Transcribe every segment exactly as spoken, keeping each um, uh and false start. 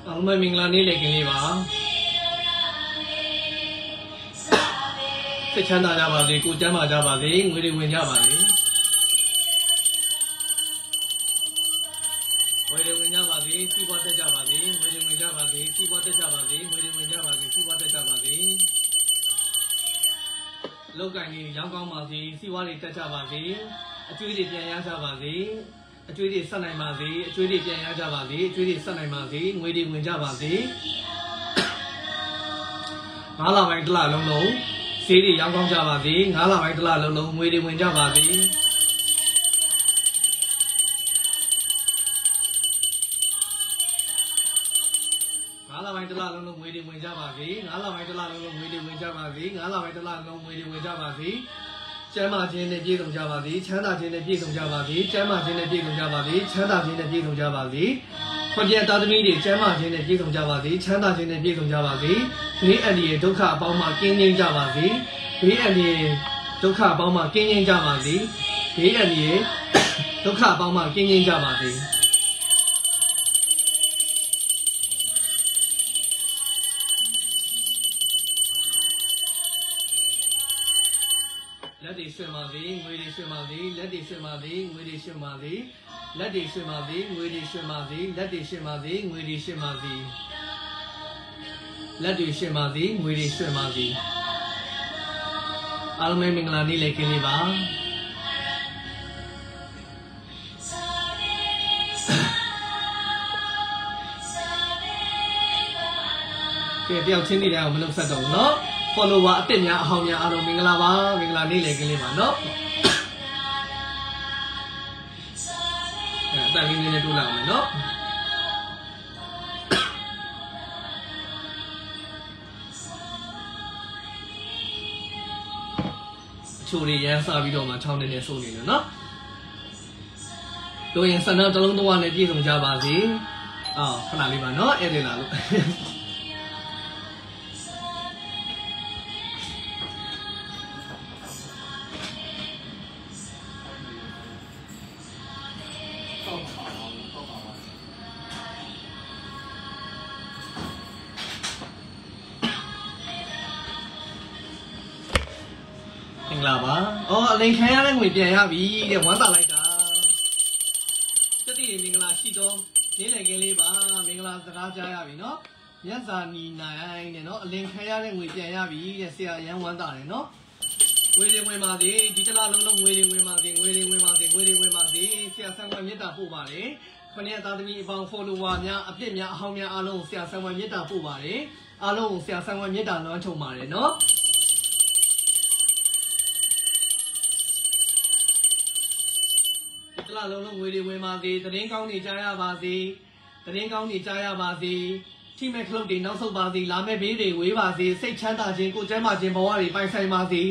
အောင်မမင်္ဂလာနေ့လေကလေးပါစိတ်ချမ်းသာကြပါစေကိုယ်ကျန်းမာကြပါစေငွေတွေဝင်ကြပါစေငွေတွေဝင်ကြပါစေစီးပွားတက်ကြပါစေငွေတွေဝင်ကြပါစေစီးပွားတက်ကြပါစေငွေတွေဝင်ကြပါစေစီးပွားတက်ကြပါစေလောက်ကင်ကြီးရောင်းကောင်းပါစေစီးပွားတွေတက်ကြပါစေအကျွေးတွေပြန်ရကြပါစေအကျွေးတွေဆက်နိုင်ပါစေအကျွေးတွေပြန်ရကြပါစေအကျွေးတွေဆက်နိုင်ပါစေငွေတွေဝင်ကြပါစေငါးလပိုင်းတစ်လလုံးလုံးဈေးတွေရောင်းကောင်းကြပါစေငါးလပိုင်းတစ်လလုံးလုံးငွေတွေဝင်ကြပါစေငါးလပိုင်းတစ်လလုံးလုံးငွေတွေဝင်ကြပါစေငါးလပိုင်းတစ်လလုံးလုံးငွေတွေဝင်ကြပါစေငါးလပိုင်းတစ်လလုံးငွေတွေဝင်ကြပါစေကျမ်းမာခြင်းနဲ့ပြည့်စုံကြပါစေချမ်းသာခြင်းနဲ့ပြည့်စုံကြပါစေကျမ်းမာခြင်းနဲ့ပြည့်စုံကြပါစေချမ်းသာခြင်းနဲ့ပြည့်စုံကြပါစေခွန်ကျန်သားသမီးတွေကျမ်းမာခြင်းနဲ့ပြည့်စုံကြပါစေချမ်းသာခြင်းနဲ့ပြည့်စုံကြပါစေဘေးအန္တရာယ်ဒုက္ခအပေါင်းမှကင်းငြိမ်းကြပါစေဘေးအန္တရာယ်ဒုက္ခအပေါင်းမှကင်းငြိမ်းကြပါစေဘေးအန္တရာယ်ဒုက္ခအပေါင်းမှကင်းငြိမ်းကြပါစေလက်တွေရွှင်ပါစေငွေတွေရွှင်ပါစေလက်တွေရွှင်ပါစေငွေတွေရွှင်ပါစေလက်တွေရွှင်ပါစေငွေတွေရွှင်ပါစေလက်တွေရွှင်ပါစေငွေတွေရွှင်ပါစေလက်တွေရွှင်ပါစေငွေတွေရွှင်ပါစေအားလုံးပဲမင်္ဂလာနေ့လေးကင်းလေးပါကဲတယောက်ချင်းနေတယ်အောင်မလုပ်ဆက်တော့ဘူးเนาะfollower အစ်များအဟောင်းများအားလုံးမင်္ဂလာပါမင်္ဂလာနေ့လည်ကင်းလေးပါเนาะအဲအတန်လေးလေးနဲ့တိုးလိုက်အောင်เนาะအချိုတွေရမ်းစားပြီးတော့မှချောင်းနေနေစိုးနေတယ်เนาะတို့ရင်ဆန္ဒတစ်လုံးတစ်ဝနဲ့ပြည့်စုံကြပါစေအော်ခဏလေးပါเนาะအဲ့ဒီလာလို့လာပါအော်အလိန်ခံရတဲ့ငွေပြန်ရပြီတဲ့ဝမ်းသာလိုက်တာတတိယမင်္ဂလာရှိတော့နေ့လည်ခင်းလေးပါမင်္ဂလာစကားကြားရပြီเนาะမြတ်စာနီနိုင်တဲ့เนาะအလိန်ခံရတဲ့ငွေပြန်ရပြီတဲ့ဆရာရန်ဝမ်းသာတယ်เนาะငွေတွေဝင်ပါစေဒီတစ်လားလုံးလုံးငွေတွေဝင်ပါစေငွေတွေဝင်ပါစေငွေတွေဝင်ပါစေဆရာဆန်းဝဲမေတ္တာပို့ပါတယ်ခொနည်းသားသမီးအပေါင်း follower များအပြစ်များအဟောင်းများအားလုံးဆရာဆန်းဝဲမေတ္တာပို့ပါတယ်အားလုံးကိုဆရာဆန်းဝဲမေတ္တာလွှမ်းခြုံပါတယ်เนาะတလားလုံးလုံးငွေတွေဝင်ပါစေတရင်ကောင်းနေကြရပါစေတရင်ကောင်းနေကြရပါစေထိမဲ့ခလုတ်တွေနောက်ဆုတ်ပါစေလာမဲ့ဘေးတွေဝေးပါစေစိတ်ချမ်းသာခြင်းကိုယ်ကျန်းမာခြင်းဘဝတွေပိုင်ဆိုင်ပါစေ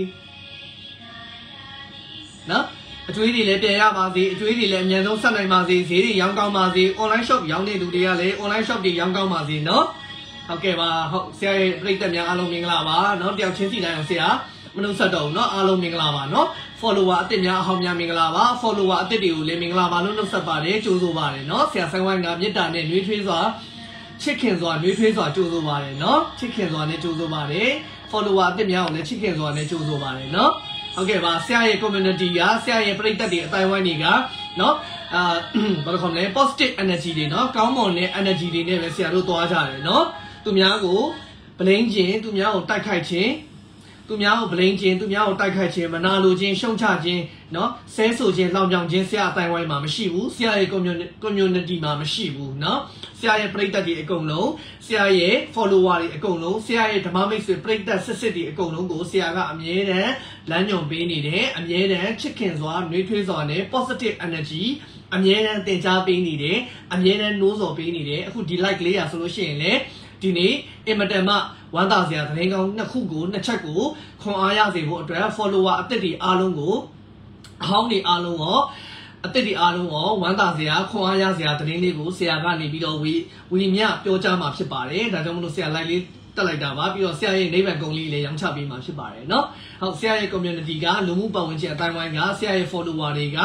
နော်အကျွေးတွေလည်းပြန်ရပါစေအကျွေးတွေလည်းအမြန်ဆုံးဆက်နိုင်ပါစေဈေးတွေရောင်းကောင်းပါစေ online shop ရောင်းတဲ့သူတွေကလည်း online shop တွေရောင်းကောင်းပါစေနော်ဟုတ်ကဲ့ပါဟုတ်ဆရာရဲ့ပရိသတ်များအားလုံးမင်္ဂလာပါနော်တယောက်ချင်းစီတိုင်းအောင်ဆရာမနှုတ်ဆက်တော့ဘူးเนาะအားလုံးမင်္ဂလာပါเนาะ follower အစ်များအဟောင်းများမင်္ဂလာပါ follower အစ်တွေကိုလည်းမင်္ဂလာပါလို့နှုတ်ဆက်ပါတယ်ကြိုးဆိုပါတယ်เนาะဆရာဆိုင်ဝိုင်းကမေတ္တာနဲ့နှွေးထွေးစွာချစ်ခင်စွာနှွေးထွေးစွာကြိုးဆိုပါတယ်เนาะချစ်ခင်စွာနဲ့ကြိုးဆိုပါတယ် follower အစ်များကိုလည်းချစ်ခင်စွာနဲ့ကြိုးဆိုပါတယ်เนาะဟုတ်ကဲ့ပါဆရာရဲ့ community ကဆရာရဲ့ပရိသတ်တွေအတိုင်းဝိုင်းတွေကเนาะအာဘာလို့ခေါ်မလဲ positive energy တွေเนาะကောင်းမွန်တဲ့ energy တွေနဲ့ပဲဆရာတို့သွားကြတယ်เนาะသူများကိုဗလိန်ခြင်းသူများကိုတိုက်ခိုက်ခြင်းသူများကိုဗလိန်ခြင်းသူများကိုတိုက်ခိုက်ခြင်းမနာလိုခြင်းရှုံချခြင်းเนาะဆဲဆိုခြင်းလောင်ပြောင်ခြင်းဆရာအတိုင်းဝိုင်းမှာမရှိဘူးဆရာရဲ့ community မှာမရှိဘူးเนาะဆရာရဲ့ပရိသတ်တွေအကုန်လုံးဆရာရဲ့ follower တွေအကုန်လုံးဆရာရဲ့ဓမ္မမိတ်ဆွေပရိသတ်စစ်စစ်တွေအကုန်လုံးကိုဆရာကအမြဲတမ်းလမ်းညွှန်ပေးနေတယ်အမြဲတမ်းချစ်ခင်စွာနှွေးထွေးစွာနဲ့ positive energy အမြဲတမ်းသင်ကြားပေးနေတယ်အမြဲတမ်းနိုးစော်ပေးနေတယ်အခုဒီ like လေးရဆိုလို့ရှိရင်လည်းဒီနေ့အင်မတန်မှဝမ်းသာစရာသတင်းကောင်းနှစ်ခုကိုနှစ်ချက်ကိုခွန်အားရစေဖို့အတွက် follower အသစ်တွေအားလုံးကိုအဟောင်းတွေအားလုံးရောအသစ်တွေအားလုံးရောဝမ်းသာစရာခွန်အားရစရာသတင်းလေးကိုဆရာကနေပြီးတော့ဝီဝီမြပြောကြားမှာဖြစ်ပါတယ်ဒါကြောင့်မလို့ဆရာ like လေးတက်လိုက်တာပါပြီးတော့ဆရာရဲ့နိဗ္ဗာန်ဂုဏ်လေးလည်းရောင်းချပေးမှာဖြစ်ပါတယ်เนาะဟုတ်ဆရာရဲ့ community ကလူမှုပတ်ဝန်းကျင်အတိုင်းဝိုင်းကဆရာရဲ့ follower တွေက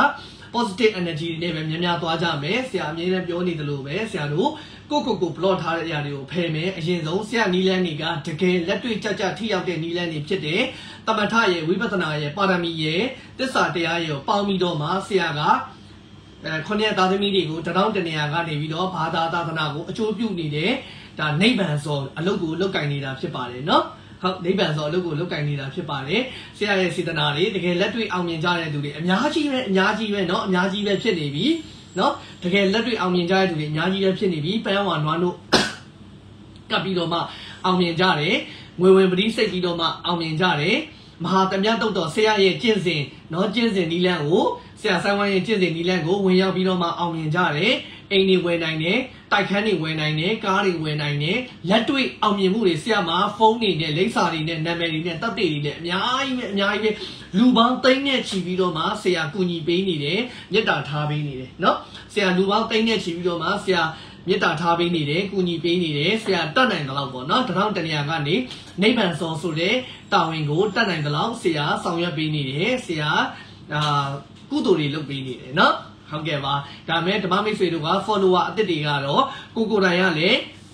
positive energy တွေနဲ့ပဲများများသွားကြမယ်ဆရာအမြဲတမ်းပြောနေတယ်လို့ပဲဆရာတို့ကိုကိုကို block ထားတဲ့အရာတွေကိုဖယ်မယ်အရင်ဆုံးဆရာနီလန်းတွေကတကယ်လက်တွေ့ကြကြထိရောက်တဲ့နီလန်းတွေဖြစ်တယ်တမထရဲ့ဝိပဿနာရဲ့ပါရမီရဲ့သစ္စာတရားရဲ့ပေါင်းပြီးတော့မှဆရာကအဲခုနှစ်သားသမီးတွေကိုတထောင်တနေရာကနေပြီးတော့ဘာသာသာသနာကိုအကျိုးပြုနေတဲ့ဒါနိဗ္ဗာန်ဆိုအလုပ်ကိုလုပ်ကင်နေတာဖြစ်ပါတယ်နော်ဟုတ်နိဗ္ဗာန်ဆိုအလုပ်ကိုလုပ်ကင်နေတာဖြစ်ပါတယ်ဆရာရဲ့စေတနာတွေတကယ်လက်တွေ့အောင်မြင်ကြတဲ့သူတွေအများကြီးပဲအများကြီးပဲเนาะအများကြီးပဲဖြစ်နေပြီเนาะတကယ်လက်တွေ့အောင်မြင်ကြတဲ့သူတွေအများကြီးပဲဖြစ်နေပြီပန်းဝါနွားတို့ကပ်ပြီးတော့မှအောင်မြင်ကြတယ်ငွေဝင်ပတိစိတ်ပြီးတော့မှအောင်မြင်ကြတယ်မဟာတမြတ်တုတ်တော်ဆရာရဲ့ကျင့်စဉ်เนาะကျင့်စဉ်နီလန်းကိုဆရာဆိုင်ဝိုင်းရဲ့ကျင့်စဉ်နီလန်းကိုဝင်ရောက်ပြီးတော့မှအောင်မြင်ကြတယ်အိမ်တွေဝယ်နိုင်တယ်တိုက်ခန်းတွေဝယ်နိုင်တယ်ကားတွေဝယ်နိုင်တယ်လက်တွေ့အောင်မြင်မှုတွေဆရာမှာဖုန်းတွေနဲ့လိပ်စာတွေနဲ့နာမည်တွေနဲ့တပ်တွေတွေနဲ့အများကြီးပဲအများကြီးပဲလူပေါင်းသိန်းနဲ့ချီပြီးတော့မှဆရာကူညီပေးနေတယ်မေတ္တာထားပေးနေတယ်เนาะဆရာလူပေါင်းသိန်းနဲ့ချီပြီးတော့မှဆရာမေတ္တာထားပေးနေတယ်ကူညီပေးနေတယ်ဆရာတတ်နိုင်တယ်လို့ပေါ့เนาะတထောင်တနေရာကနေနိဗ္ဗာန်စောဆိုတဲ့တာဝန်ကိုတတ်နိုင်တယ်လို့ဆရာဆောင်ရွက်ပေးနေတယ်ဆရာအာကုသိုလ်တွေလုပ်ပေးနေတယ်เนาะဟုတ်ကဲ့ပါဒါမဲ့ဓမ္မမိတ်ဆွေတို့က follower အသစ်တွေကတော့ကိုကိုတိုင်ကလည်း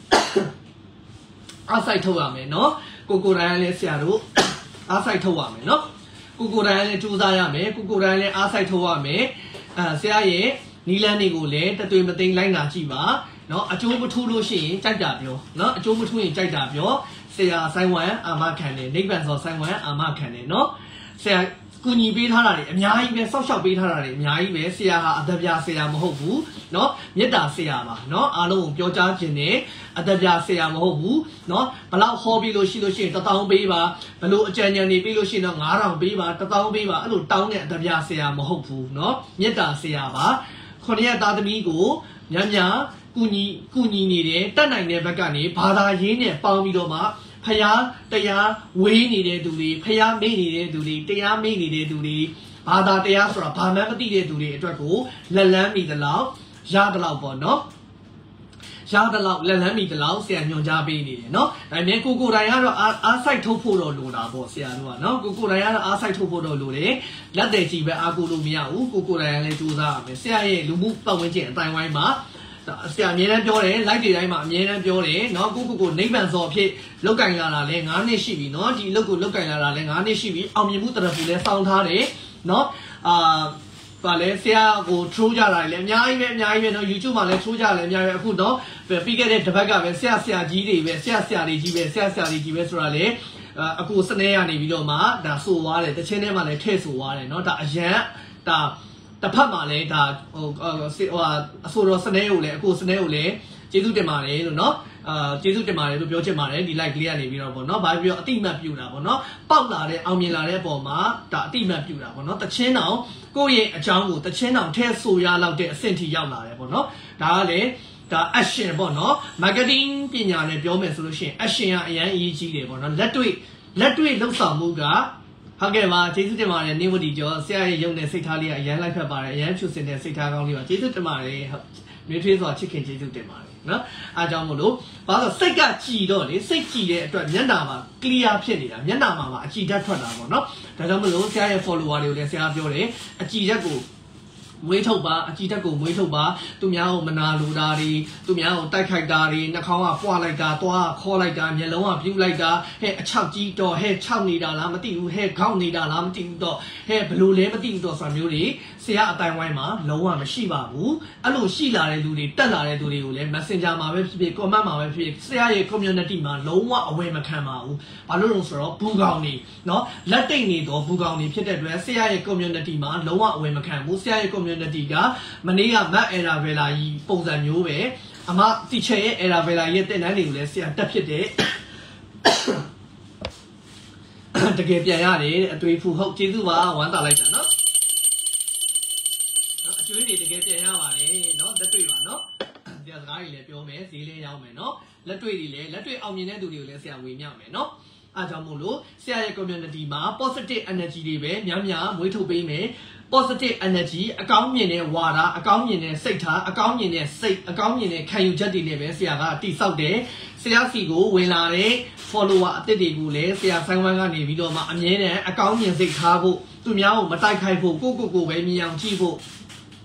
အားစိုက်ထုတ်ရမယ်เนาะကိုကိုတိုင်ကလည်းဆရာတို့အားစိုက်ထုတ်ရမယ်เนาะကိုကိုတိုင်ကလည်းကြိုးစားရမယ်ကိုကိုတိုင်လည်းအားစိုက်ထုတ်ရမယ်အဲဆရာရဲ့နီလန်းတွေကိုလည်းတသွေးမသိမ်းလိုက်နာကြည့်ပါเนาะအကျိုးမထူးလို့ရှိရင်ကြိုက်တာပြောเนาะအကျိုးမထူးရင်ကြိုက်တာပြောဆရာဆိုင်ဝမ်အာမခံတယ်နိဗ္ဗာန်ဆိုဆိုင်ဝမ်အာမခံတယ်เนาะဆရာကူညီပေးထားတာတွေအများကြီးပဲဆောက်ရှောက်ပေးထားတာတွေအများကြီးပဲဆရာဟာအသက်ပြဆရာမဟုတ်ဘူးเนาะမေတ္တာဆရာပါเนาะအားလုံးကိုပြောကြားခြင်းနဲ့အသက်ပြဆရာမဟုတ်ဘူးเนาะဘလောက်ဟောပြီးလို့ရှိလို့ရှိရင်တစ်တောင်းပေးပါဘလို့အကြံဉာဏ်တွေပေးလို့ရှိရင်တော့ငါးထောင်ပေးပါတစ်တောင်းပေးပါအဲ့လိုတောင်းတဲ့အသက်ပြဆရာမဟုတ်ဘူးเนาะမေတ္တာဆရာပါခုနှစ်ရက်သားသမီးကိုညံ့ညံ့ကူညီကူညီနေတယ်တတ်နိုင်တဲ့ဘက်ကနေဘာသာရေးနဲ့ပေါင်းပြီးတော့မှဖျားတရားဝေးနေတဲ့သူတွေဖျားမေ့နေတဲ့သူတွေတရားမေ့နေတဲ့သူတွေဘာသာတရားဆိုတာဘာမှမသိတဲ့သူတွေအတွက်ကိုလက်လန်းမိသလောက်ရသလောက်ပေါ့နော်ရသလောက်လက်လန်းမိသလောက်ဆရာညွှန်ကြားပေးနေတယ်နော်ဒါပေမဲ့ကိုကိုတိုင်ကတော့အားစိုက်ထုတ်ဖို့တော့လိုတာပေါ့ဆရာတို့ကနော်ကိုကိုတိုင်ကတော့အားစိုက်ထုတ်ဖို့တော့လိုတယ်လက်တယ်ကြည့်ပဲအားကိုလို့မရဘူးကိုကိုတိုင်ကလည်းစူးစမ်းရမယ်ဆရာရဲ့လူမှုပတ်ဝန်းကျင်အတိုင်းဝိုင်းမှာဆရာအမြဲတမ်းပြောတယ် live တွေတိုင်းမှာအမြဲတမ်းပြောတယ်เนาะကိုကိုကိုနိဗ္ဗာန်စောအဖြစ်လောက်ကင်လာတာလဲငါးနှစ်ရှိပြီเนาะဒီလောက်ကိုလောက်ကင်လာတာလဲငါးနှစ်ရှိပြီအောင်မြင်မှုတရဖူလဲစောင်းထားတယ်เนาะအာပါလဲဆရာကိုထိုးကြတာလဲအများကြီးပဲအများကြီးပဲเนาะ YouTube မှာလဲထိုးကြလဲအများကြီးအခုเนาะပြီးခဲ့တဲ့တစ်ပတ်ကပဲဆရာဆရာကြီးတွေပဲဆရာဆရာတွေကြီးပဲဆရာဆရာတွေကြီးပဲဆိုတာလေအခုစနေရနေပြီးတော့မှဒါဆိုသွားတယ်တချင်းထဲမှာလဲထည့်ဆိုသွားတယ်เนาะဒါအရန်ဒါတစ်ဖက်မှာလည်းဒါဟိုဟိုအဆိုတော်စနေကိုလည်းအခုစနေကိုလည်းကျေးဇူးတင်ပါတယ်လို့เนาะအာကျေးဇူးတင်ပါတယ်လို့ပြောချင်ပါတယ်ဒီ like လေးကနေပြီးတော့ပေါ့เนาะဘာဖြစ်ပြောအတိမတ်ပြူတာပေါ့เนาะပေါက်လာတဲ့အောင်မြင်လာတဲ့အပေါ်မှာဒါအတိမတ်ပြူတာပေါ့เนาะတချင်းတောင်ကိုယ့်ရဲ့အကြောင်းကိုတချင်းတောင်ထဲဆိုရလောက်တဲ့အဆင့်ထိရောက်လာတယ်ပေါ့เนาะဒါကလည်းဒါ action ပေါ့เนาะ marketing ပညာနဲ့ပြောမယ်ဆိုလို့ရှိရင် action ကအရင်အရေးကြီးတယ်ပေါ့เนาะလက်တွေ့လက်တွေ့လှုပ်ဆောင်မှုကဟုတ်ကဲ့ပါကျေးဇူးတင်ပါတယ်နေဝတီကျော်ဆရာရဲ့ရုံနဲ့စိတ်ထားလေးကအရန်လိုက်ဖက်ပါတယ်အရန်ဖြူစင်တဲ့စိတ်ထားကောင်းလေးပါကျေးဇူးတင်ပါတယ်ဟုတ်မြေထွေးစွာချစ်ခင်ကျေးဇူးတင်ပါတယ်နော်အားကြောင့်မို့လို့ဘာလို့စိတ်ကကြည်တော့လေစိတ်ကြည်တဲ့အတွက်မျက်နှာမှာ clear ဖြစ်နေတာမျက်နှာမှာမှာအကြည်ဓာတ်ထွက်တာပေါ့နော်ဒါကြောင့်မို့လို့ဆရာရဲ့ follower တွေကိုလည်းဆရာပြောတယ်အကြည်ဓာတ်ကိုမွေးထုတ်ပါအကြည်တက်ကိုမွေးထုတ်ပါသူများကိုမနာလိုတာတွေသူများကိုတိုက်ခိုက်တာတွေနှာခေါင်းကပွားလိုက်တာသွားခေါ်လိုက်တာမျက်လုံးကပြုတ်လိုက်တာဟဲ့အချောက်ကြီးတော့ဟဲ့ခြောက်နေတာလားမသိဘူးဟဲ့ခေါင်းနေတာလားမသိဘူးတော့ဟဲ့ဘလို့လဲမသိဘူးတော့ဆိုတာမျိုးတွေဆရာအတိုင်းဝိုင်းမှာလုံးဝမရှိပါဘူးအဲ့လိုရှိလာတဲ့လူတွေတက်လာတဲ့လူတွေကိုလည်း Messenger မှာပဲဖြစ်ဖြစ် comment မှာပဲဖြစ်ဖြစ်ဆရာရဲ့ community မှာလုံးဝအဝယ်မခံပါဘူးဘာလို့လဲဆိုတော့ဘူးကောင်တွေနော်လက်တိတ်နေတော့ဘူးကောင်တွေဖြစ်တဲ့အတွက်ဆရာရဲ့ community မှာလုံးဝအဝယ်မခံဘူးဆရာရဲ့ community ကမနေ့က Mac Aravella ကြီးပုံစံမျိုးပဲအမ teacher ရဲ့ Aravella ရဲ့တင်တန်းတွေကိုလည်းဆရာတက်ဖြစ်တယ်တကယ်ပြန်ရတယ်အတွေ့အဖူဟုတ်ကျေးဇူးပါဝမ်းသာလိုက်တာနော်အကျွေးတွေတကယ်ပြန်ရပါတယ်နော်လက်တွေ့ပါနော်ဆရာစကားတွေလည်းပြောမယ်ဈေးလည်းရောက်မယ်နော်လက်တွေ့တွေလည်းလက်တွေ့အောင်မြင်တဲ့သူတွေကိုလည်းဆရာဝေမျှမယ်နော်အားကြောင့်မို့လို့ဆရာရဲ့ community မှာ positive energy တွေပဲများများမွေးထုတ်ပေးမယ် positive energy အကောင်းမြင်တဲ့ဝါဒအကောင်းမြင်တဲ့စိတ်ထားအကောင်းမြင်တဲ့စိတ်အကောင်းမြင်တဲ့ခံယူချက်တွေနဲ့ပဲဆရာကတိဆောက်တယ်ဆရာစီကိုဝင်လာတဲ့ follower အသစ်တွေကိုလည်းဆရာဆိုင်ဝမ်ကနေပြီးတော့မှအမြဲတမ်းအကောင်းမြင်စိတ်ထားဖို့သူများကိုမတိုက်ခိုက်ဖို့ကိုကိုကိုပဲမြင်အောင်ကြည့်ဖို့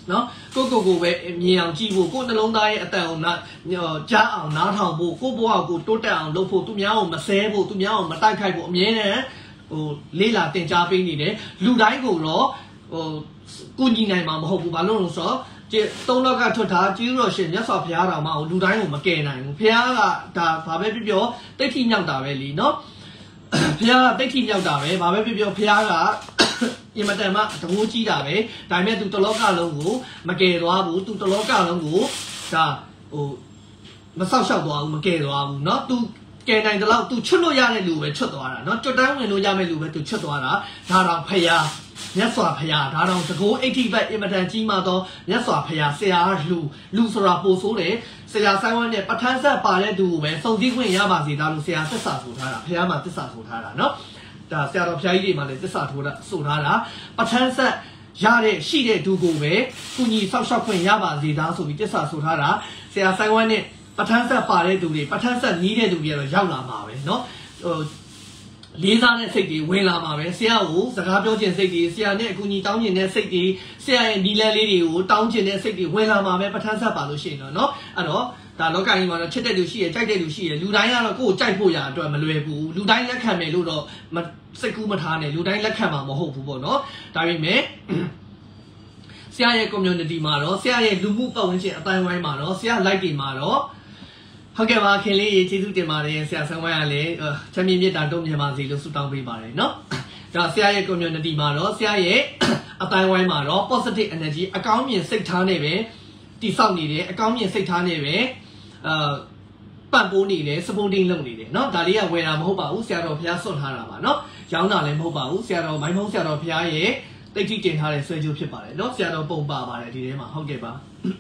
နော်ကိုကိုကိုပဲမြင်အောင်ကြည့်ဖို့ကိုနှလုံးသားရဲ့အတန်အောင်နာကြားအောင်နားထောင်ဖို့ကိုဘဝကိုတိုးတက်အောင်လုပ်ဖို့သူများကိုမဆဲဖို့သူများကိုမတိုက်ခိုက်ဖို့အမြဲတမ်းဟိုလေးလာတင်ကြားပေးနေတယ်လူတိုင်းကိုတော့ဟိုကိုညီနိုင်မှာမဟုတ်ဘူးဘာလို့လဲဆိုတော့ကျသုံးလောက်ကထွက်ထားကျေးဇူးတော်ရှင်မြတ်စွာဘုရားတော်မှာလူတိုင်းကိုမကယ်နိုင်ဘူးဘုရားကဒါဘာပဲပြောပြောတိတ်ထိမြောက်တာပဲလीနော်ဘုရားကတိတ်ထိမြောက်တာပဲဘာပဲပြောပြောဘုရားကအင်မတန်မှတမိုးကြီးတာပဲဒါပေမဲ့သူတလောကလုံးကိုမကယ်သွားဘူးသူတလောကလုံးကိုဒါဟိုမဆောက်ရှောက်သွားဘူးမကယ်သွားဘူးเนาะသူကယ်နိုင်တယ်လို့သူချွတ်လို့ရတဲ့လူပဲချွတ်သွားတာเนาะကြွတန်းဝင်လို့ရမယ့်လူပဲသူချွတ်သွားတာဒါတော့ဖရာမြတ်စွာဘုရားဒါတော့တကောအိဋ္ဌိဘက်အင်မတန်ကြီးမားသောမြတ်စွာဘုရားဆရာလူလူဆိုတာပို့ဆိုးတယ်ဆရာဆိုင်ဝမ်းနဲ့ပဋ္ဌာန်းဆက်ပါတဲ့သူကိုပဲစုံစည်းခွင့်ရပါစေဒါလို့ဆရာသစ္စာဆိုထားတာဘုရားမှာသစ္စာဆိုထားတာเนาะဒါဆရာတော်ဘုရားကြီးတွေမှာလည်းသစ္စာထိုးတာဆိုထားတာပဋ္ဌာန်းဆက်ရတဲ့ရှိတဲ့သူကိုပဲကုညီဆောက်ရှောက်ခွင့်ရပါစေဒါဆိုပြီးသစ္စာဆိုထားတာဆရာဆိုင်ဝမ်းနဲ့ပဋ္ဌာန်းဆက်ပါတဲ့သူတွေပဋ္ဌာန်းဆက်နီးတဲ့သူတွေကတော့ရောက်လာမှာပဲเนาะဟိုလေးစားတဲ့စိတ်တွေဝင်လာမှာပဲဆရာကိုစကားပြောခြင်းစိတ်တွေဆရာနဲ့အကူအညီတောင်းခြင်းတဲ့စိတ်တွေဆရာရဲ့နီလန်းလေးတွေကိုတောင်းခြင်းတဲ့စိတ်တွေဝင်လာမှာပဲပဋ္ဌာန်းဆက်ပါလို့ရှိရင်တော့เนาะအဲ့တော့ဒါလောကကြီးမှာတော့ချစ်တဲ့လူရှိရကြိုက်တဲ့လူရှိရလူတိုင်းကတော့ကိုယ်ကိုကြိုက်ဖို့ရအတွက်မလွယ်ဘူးလူတိုင်းလက်ခံမယ်လို့တော့စိတ်ကူးမထားနဲ့လူတိုင်းလက်ခံမှာမဟုတ်ဘူးပေါ့เนาะဒါပေမဲ့ဆရာရဲ့ community မှာတော့ဆရာရဲ့လူမှုပတ်ဝန်းကျင်အတိုင်းဝိုင်းမှာတော့ဆရာ like တွေမှာတော့ဟုတ်ကဲ့ပါခင်လေးကျေးဇူးတင်ပါတယ်ဆရာဆန်းဝိုင်းကလည်းချမ်းမြေမြတ်တာတုံ့ပြန်ပါစေလို့ဆုတောင်းပေးပါတယ်เนาะဒါဆရာရဲ့ community မှာတော့ဆရာရဲ့အတိုင်းဝိုင်းမှာတော့ positive energy အကောင်းမြင်စိတ်ထားနဲ့ပဲတည်ဆောက်နေတယ်အကောင်းမြင်စိတ်ထားနဲ့ပဲအာပံ့ပိုးနေတယ် supporting လုပ်နေတယ်เนาะဒါလေးကဝယ်တာမဟုတ်ပါဘူးဆရာတော်ဘုရားစွန့်ထားတာပါเนาะရောင်းတာလည်းမဟုတ်ပါဘူးဆရာတော်မိုင်းဖုံးဆရာတော်ဘုရားရဲ့တိတ်တိတင်ထားတဲ့ဆွဲကြိုးဖြစ်ပါတယ်เนาะဆရာတော်ပုံပါပါတယ်ဒီထဲမှာဟုတ်ကဲ့ပါ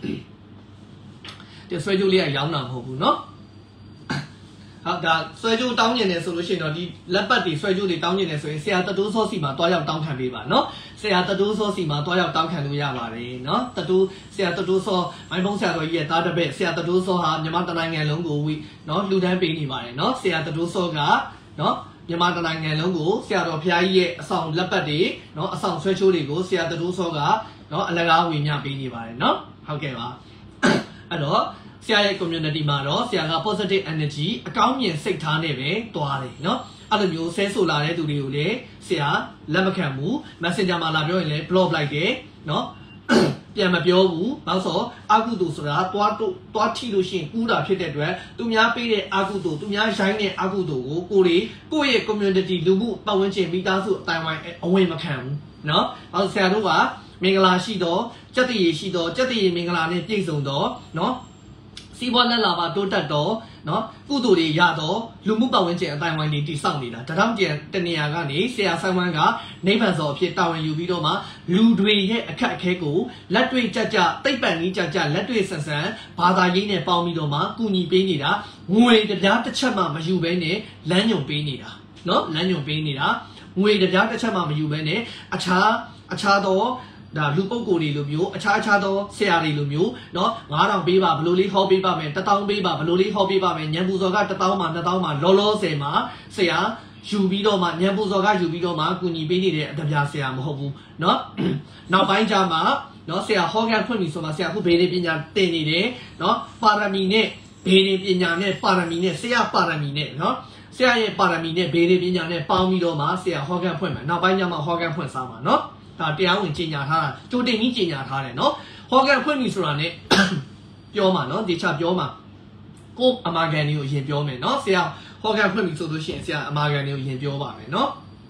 ဒီဆွဲကြိုးလေးကရောင်းတာမဟုတ်ဘူးเนาะဟုတ်ဒါဆွဲကြိုးတောင်းကျင်တယ်ဆိုလို့ရှိရင်တော့ဒီလက်ပတ်တွေဆွဲကြိုးတွေတောင်းကျင်တယ်ဆိုရင်ဆရာတတိုးစောစီမှာတွားရောက်တောင်းခံပေးပါเนาะဆရာတတိုးစောစီမှာတွားရောက်တောင်းခံလို့ရပါတယ်เนาะတတိုးဆရာတတိုးစောမိုင်းဖုံးဆရာတော်ကြီးရဲ့သားတစ်ပည့်ဆရာတတိုးစောဟာမြန်မာတိုင်းနိုင်ငံလုံးကိုဝီเนาะလှူဒန်းပေးနေပါတယ်เนาะဆရာတတိုးစောကเนาะမြန်မာနိုင်ငံလုံးကိုဆရာတော်ဘုရားကြီးရဲ့အဆောင်လက်ပတ်တွေเนาะအဆောင်ဆွဲချိုးတွေကိုဆရာတတိုးစောကเนาะအလကားဝေမျှပေးနေပါတယ်เนาะဟုတ်ကဲ့ပါအဲ့တော့ဆရာရဲ့ community မှာတော့ဆရာက positive energy အကောင်းမြင်စိတ်ထားနဲ့ပဲတွားတယ်เนาะအဲ့လိုမျိုးဆဲဆိုလာတဲ့သူတွေကိုလည်းဆရာလက်မခံဘူး messenger မှာလာပြောရင်လည်း block လိုက်တယ်เนาะပြန်မပြောဘူးနောက်ဆိုအာကုတုဆိုတာတွားတွားထိလို့ရှိရင်ကူးတာဖြစ်တဲ့အတွက်သူများပေးတဲ့အာကုတုသူများရိုင်းတဲ့အာကုတုကိုကိုယ်ကိုယ့်ရဲ့ community လူမှုပတ်ဝန်းကျင်မိသားစုအတိုင်းဝိုင်းအဝင်မခံဘူးเนาะအဲ့ဆရာတို့ကမင်္ဂလာရှိတော့စက်တည်ရှိတော့စက်တည်မင်္ဂလာနဲ့ပြည့်စုံတော့เนาะစီးပွားလက်လာပါတိုးတက်တော့เนาะကုသိုလ်တွေရတော့လူမှုပတ်ဝန်းကျင်အတိုင်းဝိုင်းတွေတည်ဆောက်နေတာတထောင်ကျန်တနေရာကနေဆရာဆိုင်ဝမ်ကနိဗ္ဗာန်စောအဖြစ်တာဝန်ယူပြီးတော့မှလူတွေရဲ့အခက်အခဲကိုလက်တွေ့ကြကြသိပ္ပံကြီးကြကြလက်တွေ့ဆန်ဆန်ဘာသာရေးနဲ့ပေါင်းပြီးတော့မှကုညီပေးနေတာငွေတရားတစ်ချက်မှမယူဘဲနဲ့လမ်းညွန်ပေးနေတာเนาะလမ်းညွန်ပေးနေတာငွေတရားတစ်ချက်မှမယူဘဲနဲ့အခြားအခြားသောဒါလူပုဂ္ဂိုလ်တွေလိုမျိုးအခြားအခြားသောဆရာတွေလိုမျိုးเนาะငါးထောင်ပေးပါဘလို့လေးဟောပေးပါမယ်တစ်တောင်းပေးပါဘလို့လေးဟောပေးပါမယ်ညံပူစော်ကတစ်တောင်းမှနှစ်တောင်းမှလောလောဆယ်မှာဆရာယူပြီးတော့မှညံပူစော်ကယူပြီးတော့မှကူညီပေးနေတဲ့အတပြားဆရာမဟုတ်ဘူးเนาะနောက်ပိုင်းကျမှเนาะဆရာဟောကန်ဖွင့်ပြီဆိုမှဆရာအခုဘေးလေးပညာသင်နေတယ်เนาะပါရမီနဲ့ဘေးလေးပညာနဲ့ပါရမီနဲ့ဆရာပါရမီနဲ့เนาะဆရာရဲ့ပါရမီနဲ့ဘေးလေးပညာနဲ့ပေါင်းပြီးတော့မှဆရာဟောကန်ဖွင့်မယ်နောက်ပိုင်းကျမှဟောကန်ဖွင့်စားမှာเนาะဒါတရားဝင်ကြီးညာထားတာကြိုတင်ကြီးကြီးညာထားတယ်เนาะဟောကန်ဖွင့်ပြီဆိုတာ ਨੇ ပြောမှာเนาะဒီချပြောမှာကိုအမာကန်တွေကိုအရင်ပြောမယ်เนาะဆရာဟောကန်ဖွင့်ပြီဆိုလို့ရှိရင်ဆရာအမာကန်တွေကိုအရင်ပြောပါမယ်เนาะ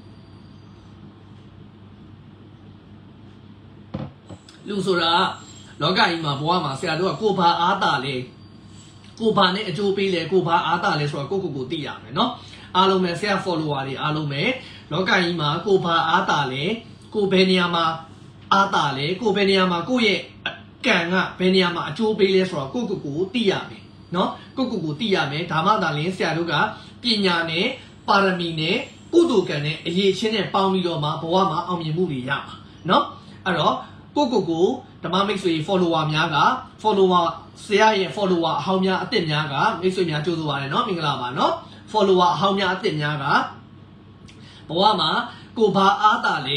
လူဆိုတာလောကကြီးမှာဘဝမှာဆရာတို့ကကိုဘာအားတာလဲကိုဘာနဲ့အကျိုးပေးလဲကိုဘာအားတာလဲဆိုတော့ကိုကိုကိုသိရမယ်เนาะအားလုံးပဲဆရာ follower တွေအားလုံးပဲလောကကြီးမှာကိုဘာအားတာလဲကိုဘယ်နေရာမှာအားတာလဲကိုဘယ်နေရာမှာကိုရဲ့ကံကဘယ်နေရာမှာအကျိုးပေးလဲဆိုတော့ကိုကိုကိုသိရမယ်เนาะကိုကိုကိုသိရမယ်ဒါမှသာလင်းဆရာတို့ကပညာနဲ့ပါရမီနဲ့ကုသိုလ်ကံနဲ့အရေးချင်းနဲ့ပေါင်းပြီးတော့မှဘဝမှာအောင်မြင်မှုတွေရမှာเนาะအဲ့တော့ကိုကိုကိုဓမ္မမိတ်ဆွေ follower များက follower ဆရာရဲ့ follower အဟောင်းများအစ်စ်များကမိတ်ဆွေများကြိုးစားပါတယ်เนาะမင်္ဂလာပါเนาะ follower အဟောင်းများအစ်စ်များကဘဝမှာကိုဘာအားတာလဲ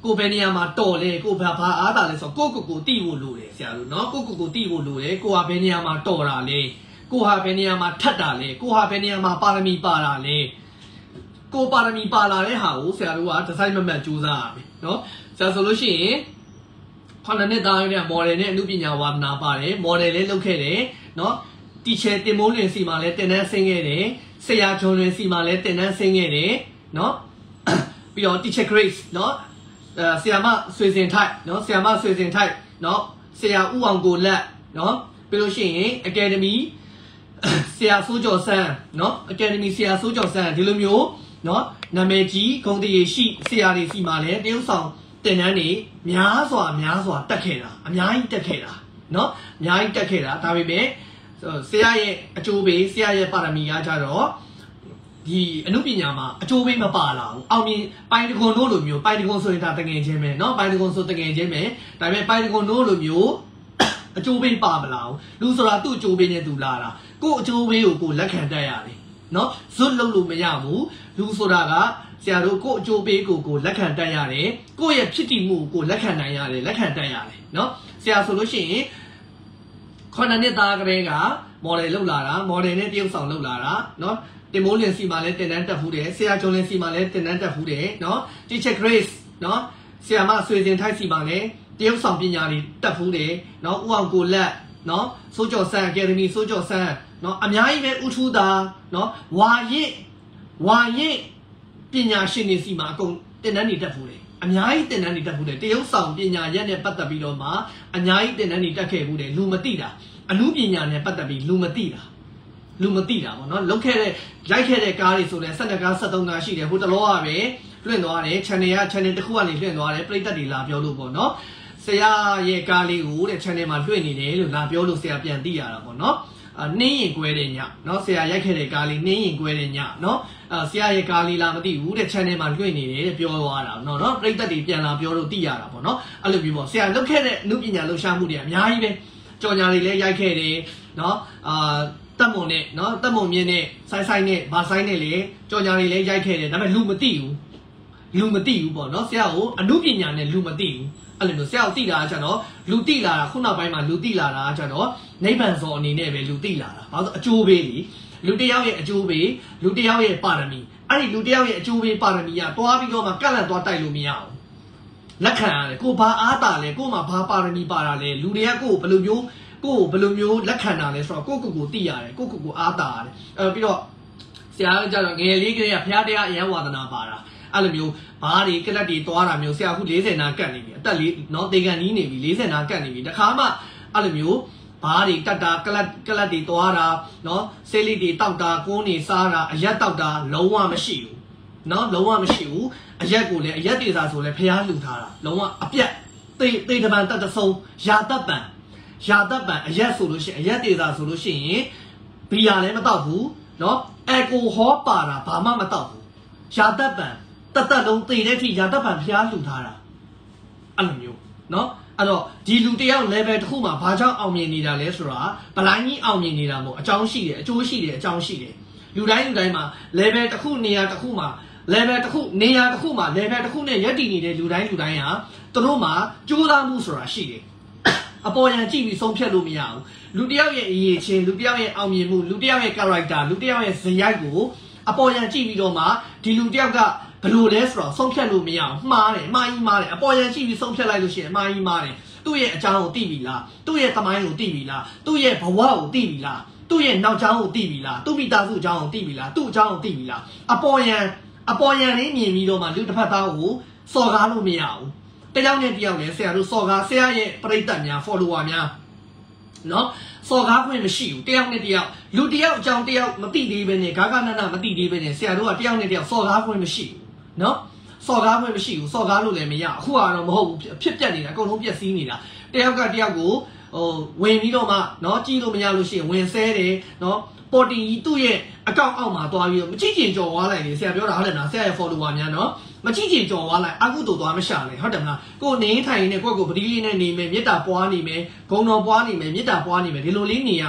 ကိုဘယ်နေရာမှာတော်လဲကိုဘာဘာအားတာလဲဆိုကိုကိုကိုတိဖို့လိုတယ်ဆရာတို့နော်ကိုကိုကိုတိဖို့လိုတယ်ကိုဟာဘယ်နေရာမှာတော်တာလဲကိုဟာဘယ်နေရာမှာထတ်တာလဲကိုဟာဘယ်နေရာမှာပါရမီပါတာလဲကိုပါရမီပါလာတဲ့ဟာကိုဆရာတို့ကဒီဇိုင်းမမတ်ကြိုးစားရမယ်နော်ဆရာဆိုလို့ရှိရင်ခုနှစ်နှစ်သားရဲ့ model နဲ့အမှုပညာဝါသနာပါတယ် model လေးလုပ်ခဲ့တယ်နော် teacher တင်မိုးလင်စီမှာလည်းတင်တန်းဆင်းခဲ့တယ်ဆရာဂျွန်လင်စီမှာလည်းတင်တန်းဆင်းခဲ့တယ်နော်ပြီးတော့ teacher Grace နော်အဲဆရာမဆွေစင်ထိုက်နော်ဆရာမဆွေစင်ထိုက်နော်ဆရာဦးအောင်ကိုလက်နော်ပြီးလို့ရှိရင် academy ဆရာစိုးကျော်ဆန်းနော် academy ဆရာစိုးကျော်ဆန်းဒီလိုမျိုးနော်နာမည်ကြီးဂုဏ်တည်ရှိဆရာတွေစီမှာလည်းတရုတ်ဆောင်တင်တန်းနေများစွာများစွာတက်ခဲ့တာအများကြီးတက်ခဲ့တာနော်အများကြီးတက်ခဲ့တာဒါပေမဲ့ဆရာရဲ့အကျိုးပေးဆရာရဲ့ပါရမီအားကြတော့ဒီအနုပညာမှာအကျိုးပေးမပါလာဘူးအောင်မြင်ပိုင်တကွန်တို့လိုမျိုးပိုင်တကွန်ဆိုရင်ဒါတကယ်ချင်းပဲเนาะပိုင်တကွန်ဆိုတကယ်ချင်းပဲဒါပေမဲ့ပိုင်တကွန်တို့လိုမျိုးအကျိုးပေးပါမလာဘူးလူဆိုတာသူ့အကျိုးပေးနဲ့သူလာတာကို့အကျိုးပေးကိုကိုလက်ခံတတ်ရတယ်เนาะဇွတ်လုံးလို့မရဘူးလူဆိုတာကဆရာတို့ကို့အကျိုးပေးကိုကိုလက်ခံတတ်ရတယ်ကိုယ့်ရဲ့ဖြစ်တည်မှုကိုလက်ခံနိုင်ရတယ်လက်ခံတတ်ရတယ်เนาะဆရာဆိုလို့ရှိရင်ခုနှစ်နှစ်သားကလေးက model လောက်လာတာ model နဲ့တရုပ်ဆောင်လောက်လာတာเนาะတင်မိုးလင်စီမှာလည်းတင်တန်းတက်ဖူးတယ်ဆရာကျော်လင်စီမှာလည်းတင်တန်းတက်ဖူးတယ်เนาะ teacher Grace เนาะဆရာမဆွေစင်ထိုက်စီမှာလည်းတရုပ်ဆောင်ပညာတွေတက်ဖူးတယ်เนาะဦးအောင်ကိုလက်เนาะစိုးကျော်ဆန်း academy စိုးကျော်ဆန်းเนาะအများကြီးပဲဥထူးတာเนาะဝါရစ်ဝါရစ်ပညာရှင်တွေစီမှာအကုန်တင်တန်းတွေတက်ဖူးတယ်အများကြီးတင်တန်းတွေတက်ဖူးတယ်တရုပ်ဆောင်ပညာရက်နဲ့ပတ်သက်ပြီးတော့မှအများကြီးတင်တန်းတွေတက်ခဲ့ဖူးတယ်လူမသိတာအမှုပညာနဲ့ပတ်သက်ပြီးလူမသိတာလူမသိတာပေါ့နော်လောက်ခဲ့တဲ့ရိုက်ခဲ့တဲ့ကားတွေဆိုလဲဆက်နှစ်ကားဆက်သုံးကားရှိတယ်ဟိုတလောကပဲလွှင့်သွားတယ် channel က channel တစ်ခုကနေလွှင့်သွားတယ်ပရိသတ်တွေလာပြောလို့ပေါ့နော်ဆရာရဲ့ကားလေးကိုတဲ့ channel မှာလွှင့်နေတယ်လို့လာပြောလို့ဆရာပြန်သိရတာပေါ့နော်အာနှင်းရင်ကွဲတဲ့ညနော်ဆရာရိုက်ခဲ့တဲ့ကားလေးနှင်းရင်ကွဲတဲ့ညနော်အာဆရာရဲ့ကားလေးလာမသိဘူးတဲ့ channel မှာလွှင့်နေတယ်တဲ့ပြောသွားတာနော်နော်ပရိသတ်တွေပြန်လာပြောလို့သိရတာပေါ့နော်အဲ့လိုမျိုးပေါ့ဆရာလောက်ခဲ့တဲ့အမှုပညာလှူရှားမှုတွေအများကြီးပဲကြော်ညာတွေလည်းရိုက်ခဲ့တယ်နော်အာတက်မုံနဲ့နော်တက်မုံမြင့်နဲ့ဆိုင်းဆိုင်နဲ့ဘာဆိုင်နဲ့လေကြော်ညာတွေလည်းရိုက်ခဲ့တယ်ဒါပေမဲ့လူမသိဘူးလူမသိဘူးပေါ့နော်ဆရာကိုအမှုပညာနဲ့လူမသိဘူးအဲ့လိုမျိုးဆရာကိုသိတာကျတော့လူသိလာတာခုနောက်ပိုင်းမှာလူသိလာတာကျတော့နိဗ္ဗာန်စောအနေနဲ့ပဲလူသိလာတာဘာလို့အကျိုးပေးလေလူတယောက်ရဲ့အကျိုးပေးလူတယောက်ရဲ့ပါရမီအဲ့ဒီလူတယောက်ရဲ့အကျိုးပေးပါရမီကတွားပြီးတော့မှကန့်လန့်သွားတိုက်လို့မရအောင်လက်ခံရတယ်ကိုဘာအားတာလဲကိုမှဘာပါရမီပါတာလဲလူတွေကကိုဘယ်လိုမျိုးကိုဘယ်လိုမျိုးလက်ခံတာလဲဆိုတော့ကိုကိုကိုသိရတယ်ကိုကိုကိုအားတာရတယ်အဲပြီးတော့ဆရာကကြတော့ငယ်လေးကလေးကဘုရားတရားအယံဝါဒနာပါတာအဲ့လိုမျိုးဘားတွေကလတ်တွေသွားတာမျိုးဆရာအခု၄၀နာကတ်နေပြီအသက်လေးနော်တေကန်နီးနေပြီ၄၀နာကတ်နေပြီတခါမှအဲ့လိုမျိုးဘားတွေတတ်တာကလတ်ကလတ်တွေသွားတာနော်ဆေးလိတွေတောက်တာကုန်းတွေစားတာအရက်တောက်တာလုံးဝမရှိဘူးနော်လုံးဝမရှိဘူးအရက်ကိုလည်းအရက်တေစာဆိုလည်းဖျားလှူထားတာလုံးဝအပြက်သေသေတပံတတ်တဆုံးရာတတ်ပံရာတတ်ပံအရက်ဆိုလို့ရှိရင်အရက်တေစာဆိုလို့ရှိရင်ဘီယာလည်းမတောက်ဘူးနော်အယ်ကိုဟောပါတာဘာမှမတောက်ဘူးရာတတ်ပံတတ်တတ်လုံးသေတဲ့အထိရာတတ်ပံဖျားလှူထားတာအဲ့လိုမျိုးနော်အဲ့တော့ဒီလူတယောက် level တစ်ခုမှာဘာကြောင့်အောင်မြင်နေတာလဲဆိုတာဗလိုင်းကြီးအောင်မြင်နေတာမို့အကြောင်းရှိတယ်အကျိုးရှိတယ်အကြောင်းရှိတယ်လူတိုင်းလူတိုင်းမှာ level တစ်ခုနေရာတစ်ခုမှာ level တစ်ခုနေရာတစ်ခုမှာ level တစ်ခုနဲ့ရပ်တည်နေတဲ့လူတိုင်းလူတိုင်းဟာသူတို့မှာကြိုးစားမှုဆိုတာရှိတယ်အပေါ်ယံကြည့်ပြီးဆုံးဖြတ်လို့မရဘူးလူတယောက်ရဲ့အရေးချင်းလူတယောက်ရဲ့အောင်မြင်မှုလူတယောက်ရဲ့ character လူတယောက်ရဲ့ဇယိုက်ကိုအပေါ်ယံကြည့်ပြီးတော့မှဒီလူတယောက်ကဘယ်လိုလဲဆိုတော့ဆုံးဖြတ်လို့မရအောင်မှားတယ်မှားကြီးမှားတယ်အပေါ်ယံကြည့်ပြီးဆုံးဖြတ်လိုက်လို့ရှိရင်မှားကြီးမှားတယ်သူ့ရဲ့အကြောင်းကိုသိပြီလားသူ့ရဲ့သမိုင်းကိုသိပြီလားသူ့ရဲ့ဘဝကိုသိပြီလားသူ့ရဲ့နောက်ကြောင်းကိုသိပြီလားသူ့မိသားစုအကြောင်းကိုသိပြီလားသူ့အကြောင်းကိုသိပြီလားအပေါ်ယံအပေါ်ယံလေးမြင်ပြီးတော့မှလူတစ်ဖက်သားကိုစော်ကားလို့မရဘူးတယောက်နဲ့တယောက်လည်းဆရာတို့စော်ကားဆရာရဲ့ပရိသတ်များ follower များနော်စော်ကားခွင့်မရှိဘူးတယောက်နဲ့တယောက်လူတယောက်အကြောင်းတယောက်မသိသေးဘဲနဲ့ဂါဂနနမသိသေးဘဲနဲ့ဆရာတို့ကတယောက်နဲ့တယောက်စော်ကားခွင့်မရှိဘူးနော်စော်ကားခွင့်မရှိဘူးစော်ကားလို့လည်းမရအခုကတော့မဟုတ်ဘူးဖြစ်ပြက်နေတာအကုန်လုံးပြက်စီးနေတာတယောက်ကတယောက်ကိုဟိုဝင်ပြီးတော့မှနော်ကြည့်လို့မရလို့ရှိရင်ဝင်ဆဲတယ်နော်ပေါ်တင်ကြီးသူ့ရဲ့အကောင့်အောက်မှာသွားပြီးတော့မကြည့်ချင်ကြော်သွားလိုက်လေဆရာပြောတာဟုတ်တယ်နော်ဆရာရဲ့ follower များနော်မကြည့်ချင်ကြော်သွားလိုက်အကုသို့သွားမရှာလေဟုတ်တယ်မလားကိုနေထိုင်နေကိုယ့်ကိုပတိလေးနဲ့နေမယ်မေတ္တာပွားနေမယ်ဂုဏ်တော်ပွားနေမယ်မေတ္တာပွားနေမယ်ဒီလိုလေးနေရမှာ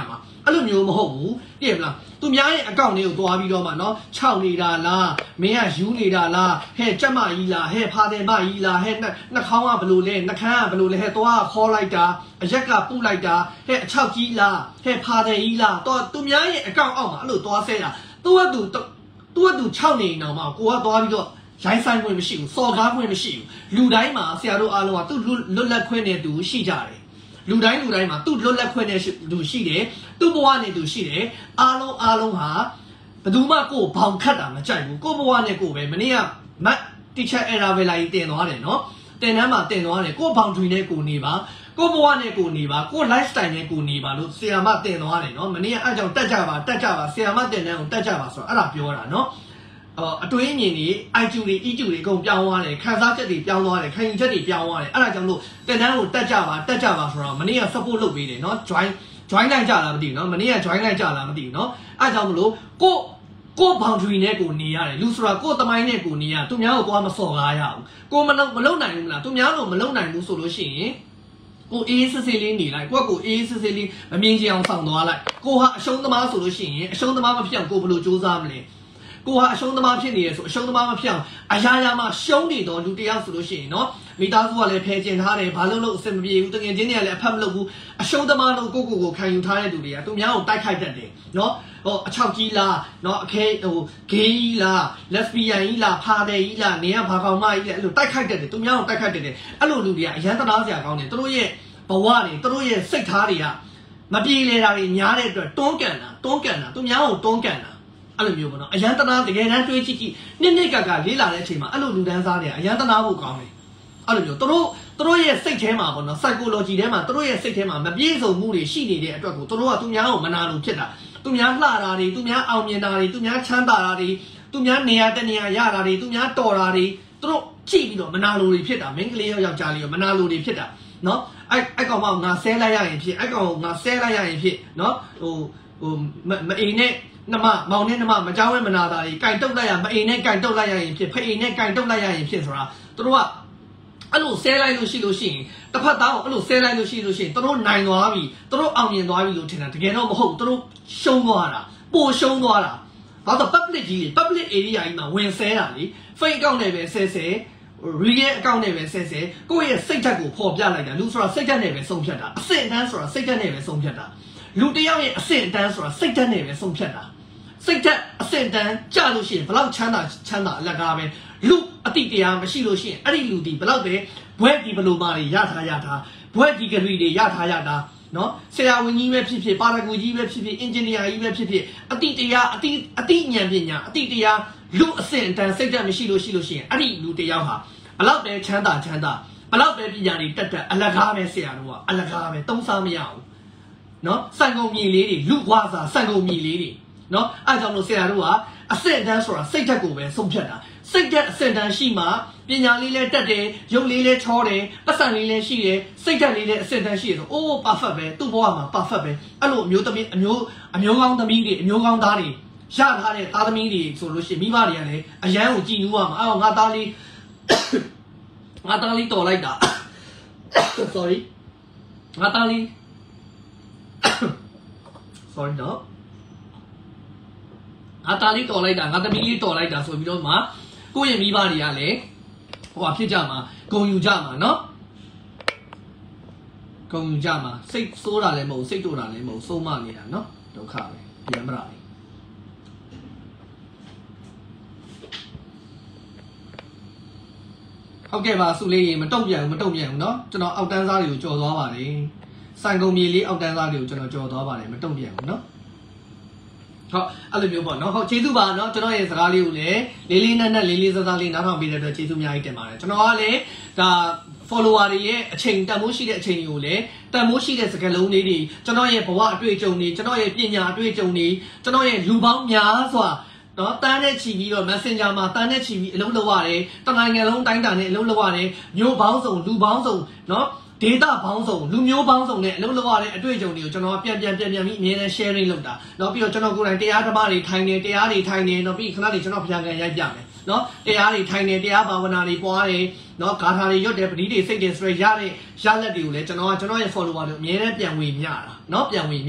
အဲ့လိုမျိုးမဟုတ်ဘူးပြည့်မလားသူများရဲ့အကောင့်လေးကိုသွားပြီးတော့မှနော်ခြောက်နေတာလားမင်းကယူနေတာလားဟဲ့ကြက်မကြီးလားဟဲ့ဖာတယ်မကြီးလားဟဲ့နှာခေါင်းကဘလို့လဲနှာခမ်းကဘလို့လဲဟဲ့သွားခေါ်လိုက်တာအရက်ကပုတ်လိုက်တာဟဲ့အချောက်ကြီးလားဟဲ့ဖာတယ်ကြီးလားတော့သူများရဲ့အကောင့်အောက်မှာအဲ့လိုသွားဆဲတာသူကသူသူကသူခြောက်နေအောင်မှာကိုကသွားပြီးတော့ရိုင်းဆိုင်ခွင့်မရှိဘူးစော်ကားခွင့်မရှိဘူးလူတိုင်းမှာဆရာတို့အားလုံးကသူ့လွတ်လပ်ခွင့်နဲ့သူရှိကြတယ်လူတိုင်းလူတိုင်းမှာသူ့လွတ်လပ်ခွင့်နဲ့သူရှိတယ်သူ့ဘဝနဲ့သူရှိတယ်အားလုံးအားလုံးဟာဘယ်သူမှကိုယ်ဘောင်ခတ်တာမကြိုက်ဘူးကိုယ့်ဘဝနဲ့ကိုယ်ပဲမနေ့ကမတ်တီချာအဲ့ဒါပဲလာကြီးတင်သွားတယ်နော်တင်တန်းမှာတင်သွားတယ်ကိုယ့်ဘောင်ထရီနဲ့ကိုယ်နေပါကိုယ့်ဘဝနဲ့ကိုယ်နေပါကိုယ့် lifestyle နဲ့ကိုယ်နေပါလို့ဆရာမတင်သွားတယ်နော်မနေ့ကအဲ့ကြောင့်တက်ကြပါတက်ကြပါဆရာမတင်တန်းကိုတက်ကြပါဆိုတော့အဲ့ဒါပြောတာနော်အတွေးအမြင်တွေ I Q တွေ E Q တွေအကုန်ပြောင်းသွားတယ်ခံစားချက်တွေပြောင်းသွားတယ်ခံယူချက်တွေပြောင်းသွားတယ်အဲ့ဒါကြောင့်လို့တင်တန်းကိုတက်ကြပါတက်ကြပါဆိုတော့မနေ့က support လုပ်ပေးတယ်နော် join join လိုက်ကြလားမသိဘူးနော်မနေ့က join လိုက်ကြလားမသိဘူးနော်အဲ့ကြောင့်မလို့ကိုကို boundary နဲ့ကိုနေရတယ်လူဆိုတာကိုသမိုင်းနဲ့ကိုနေရသူများကိုသွားမစော်ကားရဘူးကိုမလုံးမလုံးနိုင်ဘူးမလားသူများလို့မလုံးနိုင်ဘူးဆိုလို့ရှိရင်ကိုအေးစစ်စစ်လေးနေလိုက်ကိုကိုအေးစစ်စစ်လေးမမြင်ချင်အောင်ဆောင်သွားလိုက်ကိုဟာအရှုံးသမားဆိုလို့ရှိရင်အရှုံးသမားမဖြစ်အောင်ကိုဘယ်လိုစူးစမ်းမလဲကိုဟာအရှုံးသမားဖြစ်နေရဆိုအရှုံးသမားမဖြစ်အောင်အရာရာမှာရှုံးနေတော့လူတယောက်ဆိုလို့ရှိရင်နော်မိသားစုကလည်းဖယ်ကျင်ထားတယ်ဘာလို့လို့အဆင်မပြေဘူးတကယ်ချင်းတွေကလည်းအဖက်မလုပ်ဘူးအရှုံးသမားလို့ကိုကိုကိုခံယူထားတဲ့လူတွေကသူများကိုတိုက်ခိုက်တတ်တယ်နော်ဟိုအချောက်ကြီးလားနော်အခဲဟိုဂေးကြီးလားလက်စပီယန်ကြီးလားဖာတယ်ကြီးလားနေရဘာကောင်မကြီးလဲအဲ့လိုတိုက်ခိုက်တတ်တယ်သူများကိုတိုက်ခိုက်တတ်တယ်အဲ့လိုလူတွေကအရန်သနာစရာကောင်းတယ်သူတို့ရဲ့ဘဝတွေသူတို့ရဲ့စိတ်ထားတွေကမပြေလည်တာတွေများတဲ့အတွက်တွန်းကန်တာတွန်းကန်တာသူများကိုတွန်းကန်တာအဲ့လိုမျိုးပေါ့နော်အရန်တနာတကယ်တမ်းတွေးကြည့်ကြည့်နှစ်နှစ်ကကလေးလာတဲ့အချိန်မှာအဲ့လိုလူတန်းစားတွေအရန်တနာဖို့ကောင်းတယ်အဲ့လိုမျိုးသူတို့သူတို့ရဲ့စိတ်ထဲမှာပေါ့နော် psychology ထဲမှာသူတို့ရဲ့စိတ်ထဲမှာမပြေစုံမှုတွေရှိနေတဲ့အတွက်ကိုသူတို့ကသူများကိုမနာလို့ဖြစ်တာသူများလှတာတွေသူများအောင်မြင်တာတွေသူများချမ်းသာတာတွေသူများနေရာတနေရာရတာတွေသူများတော်တာတွေသူတို့ကြည့်ပြီးတော့မနာလို့တွေဖြစ်တာမင်းကလေးရောယောက်ျားလေးရောမနာလို့တွေဖြစ်တာနော်အဲ့အဲ့ကောင်မငါဆဲလိုက်ရရင်ဖြစ်အဲ့ကောင်ငါဆဲလိုက်ရရင်ဖြစ်နော်ဟိုဟိုမအိမ်နဲ့နမမောင်နဲ့နမမကြောက်ဝဲမနာတာကြီးကြိုက်တုတ်လိုက်ရမအိမ်နဲ့ကြိုက်တုတ်လိုက်ရရင်ဖြစ်ဖအိမ်နဲ့ကြိုက်တုတ်လိုက်ရရင်ဖြစ်ဆိုတာသူတို့ကအဲ့လိုဆဲလိုက်လို့ရှိလို့ရှိရင်တစ်ဖက်သားကိုအဲ့လိုဆဲလိုက်လို့ရှိလို့ရှိရင်သူတို့နိုင်သွားပြီသူတို့အောင်မြင်သွားပြီလို့ထင်တာတကယ်တော့မဟုတ်သူတို့ရှုံးသွားတာပိုရှုံးသွားတာဘာလို့ public ကြီး public area ကြီးမှာဝင်ဆဲတာလေ fake account နဲ့ပဲဆဲဆဲ real account နဲ့ပဲဆဲဆဲကိုယ့်ရဲ့စိတ်ဓာတ်ကိုပေါ်ပြလိုက်တာလူဆိုတာစိတ်ဓာတ်နဲ့ပဲဆုံးဖြတ်တာအစစ်အတန်းဆိုတာစိတ်ဓာတ်နဲ့ပဲဆုံးဖြတ်တာလူတယောက်ရဲ့အစစ်အတန်းဆိုတာစိတ်ဓာတ်နဲ့ပဲဆုံးဖြတ်တာစိတ်ဓာတ်အစစ်အတန်းကြလို့ရှိရင်ဘလောက်ချမ်းသာချမ်းသာအလကားပဲလူအတိတရားမရှိလို့ရှိရင်အဲ့ဒီလူဒီဘလောက်ပဲဘွဲဒီဘလိုမာတွေရထားရထားဘွဲဒီဂရီတွေရထားရတာနော်ဆရာဝန်ကြီးပဲဖြစ်ဖြစ်ပါရဂူကြီးပဲဖြစ်ဖြစ်အင်ဂျင်နီယာကြီးပဲဖြစ်ဖြစ်အတိတရားအတိအတိဉာဏ်ပညာအတိတရားလူအစစ်အတန်းစိတ်ဓာတ်မရှိလို့ရှိလို့ရှိရင်အဲ့ဒီလူတယောက်ဟာဘလောက်ပဲချမ်းသာချမ်းသာဘလောက်ပဲပညာတွေတက်တက်အလကားပဲဆရာတို့ကအလကားပဲတုံးစားမရဘူးနော်စံကုန်မြေလေးတွေလူကွာစာစံကုန်မြေလေးတွေနော်အဲ့ကြောင့်လို့ဆရာတို့ကအစစ်အတန်းဆိုတာစိတ်ဓာတ်ကိုပဲဆုံးဖြတ်တာစိတ်ဓာတ်အစစ်အတန်းရှိမှပညာလေးလည်းတက်တယ်ရုပ်လေးလည်းချောတယ်ပတ်စံလေးလည်းရှိတယ်စိတ်ဓာတ်လေးလည်းအစစ်အတန်းရှိတယ်ဆိုအိုး perfect ပဲသူ့ဘဝမှာ perfect ပဲအဲ့လိုအမျိုးသမီးအမျိုးအမျိုးကောင်းသမီးတွေအမျိုးကောင်းသားတွေရထားတဲ့သားသမီးတွေဆိုလို့ရှိရင်မိဘတွေကလည်းအရန်ကိုကြည်နူးရမှာအော်ငါသားလေးငါသားလေးတော်လိုက်တာ sorry ငါသားလေး sorry နော်ငါသားလေးတော်လိုက်တာငါသမီးလေးတော်လိုက်တာဆိုပြီးတော့မှကိုယ့်ရဲ့မိဘတွေကလည်းဟိုဟာဖြစ်ကြမှာဂုံယူကြမှာနော်ဂုံယူကြမှာစိတ်ဆိုးတာလည်းမဟုတ်စိတ်တိုးတာလည်းမဟုတ်စိုးမနေတာနော်ဒုက္ခပဲပြန်မလာဘူးဟုတ်ကဲ့ပါစုလေးမတုံ့ပြန်ဘူးမတုံ့ပြန်ဘူးเนาะကျွန်တော်အောက်တန်းစားတွေကိုကြော်သွားပါတယ်စံကုန်မြေလေးအောက်တန်းစားတွေကိုကျွန်တော်ကြော်သွားပါတယ်မတုံ့ပြန်ဘူးเนาะဟုတ်အဲ့လိုမျိုးပေါ့เนาะဟုတ်ကျေးဇူးပါเนาะကျွန်တော်ရဲ့စကားလေးကိုလည်းလေးလေးနက်နက်လေးလေးစားစားလေးနားထောင်ပေးတဲ့အတွက်ကျေးဇူးအများကြီးတင်ပါတယ်ကျွန်တော်ကလည်းဒါ follower တွေရဲ့အချိန်တန်ဖိုးရှိတဲ့အချိန်တွေကိုလည်းတန်ဖိုးရှိတဲ့စကားလုံးလေးတွေကျွန်တော်ရဲ့ဘဝအတွေ့အကြုံတွေကျွန်တော်ရဲ့ပညာအတွေ့အကြုံတွေကျွန်တော်ရဲ့လူပေါင်းများစွာနော်တန်းနဲ့ချီပြီးတော့ Messenger မှာတန်းနဲ့ချီပြီးအလုပ်လုပ်ရတယ်တနိုင်ငံလုံးတိုင်းတာနဲ့အလုပ်လုပ်ရတယ်မျိုးပေါင်းစုံလူပေါင်းစုံနော် data ပေါင်းစုံလူမျိုးပေါင်းစုံနဲ့အလုပ်လုပ်ရတဲ့အတွေ့အကြုံတွေကိုကျွန်တော်ပြန်ပြန်ပြန်ပြန်ပြီးအမြဲတမ်း sharing လုပ်တာနော်ပြီးတော့ကျွန်တော်ကိုယ်တိုင်တရားဓမ္မတွေထိုင်နေတရားတွေထိုင်နေနော်ပြီးခဏလေးကျွန်တော်ပြန်ပြန်ရိုက်ပြမယ်နော်တရားတွေထိုင်နေတရားဘာဝနာတွေပွားတယ်နော်ဂါထာတွေရွတ်တယ်ပဋိတွေစိတ်တွေဆိုရရတဲ့ရလက်တွေကိုလည်းကျွန်တော်ကကျွန်တော်ရဲ့ follower တွေအမြဲတမ်းပြန်ဝေမျှတာနော်ပြန်ဝေမျှတာ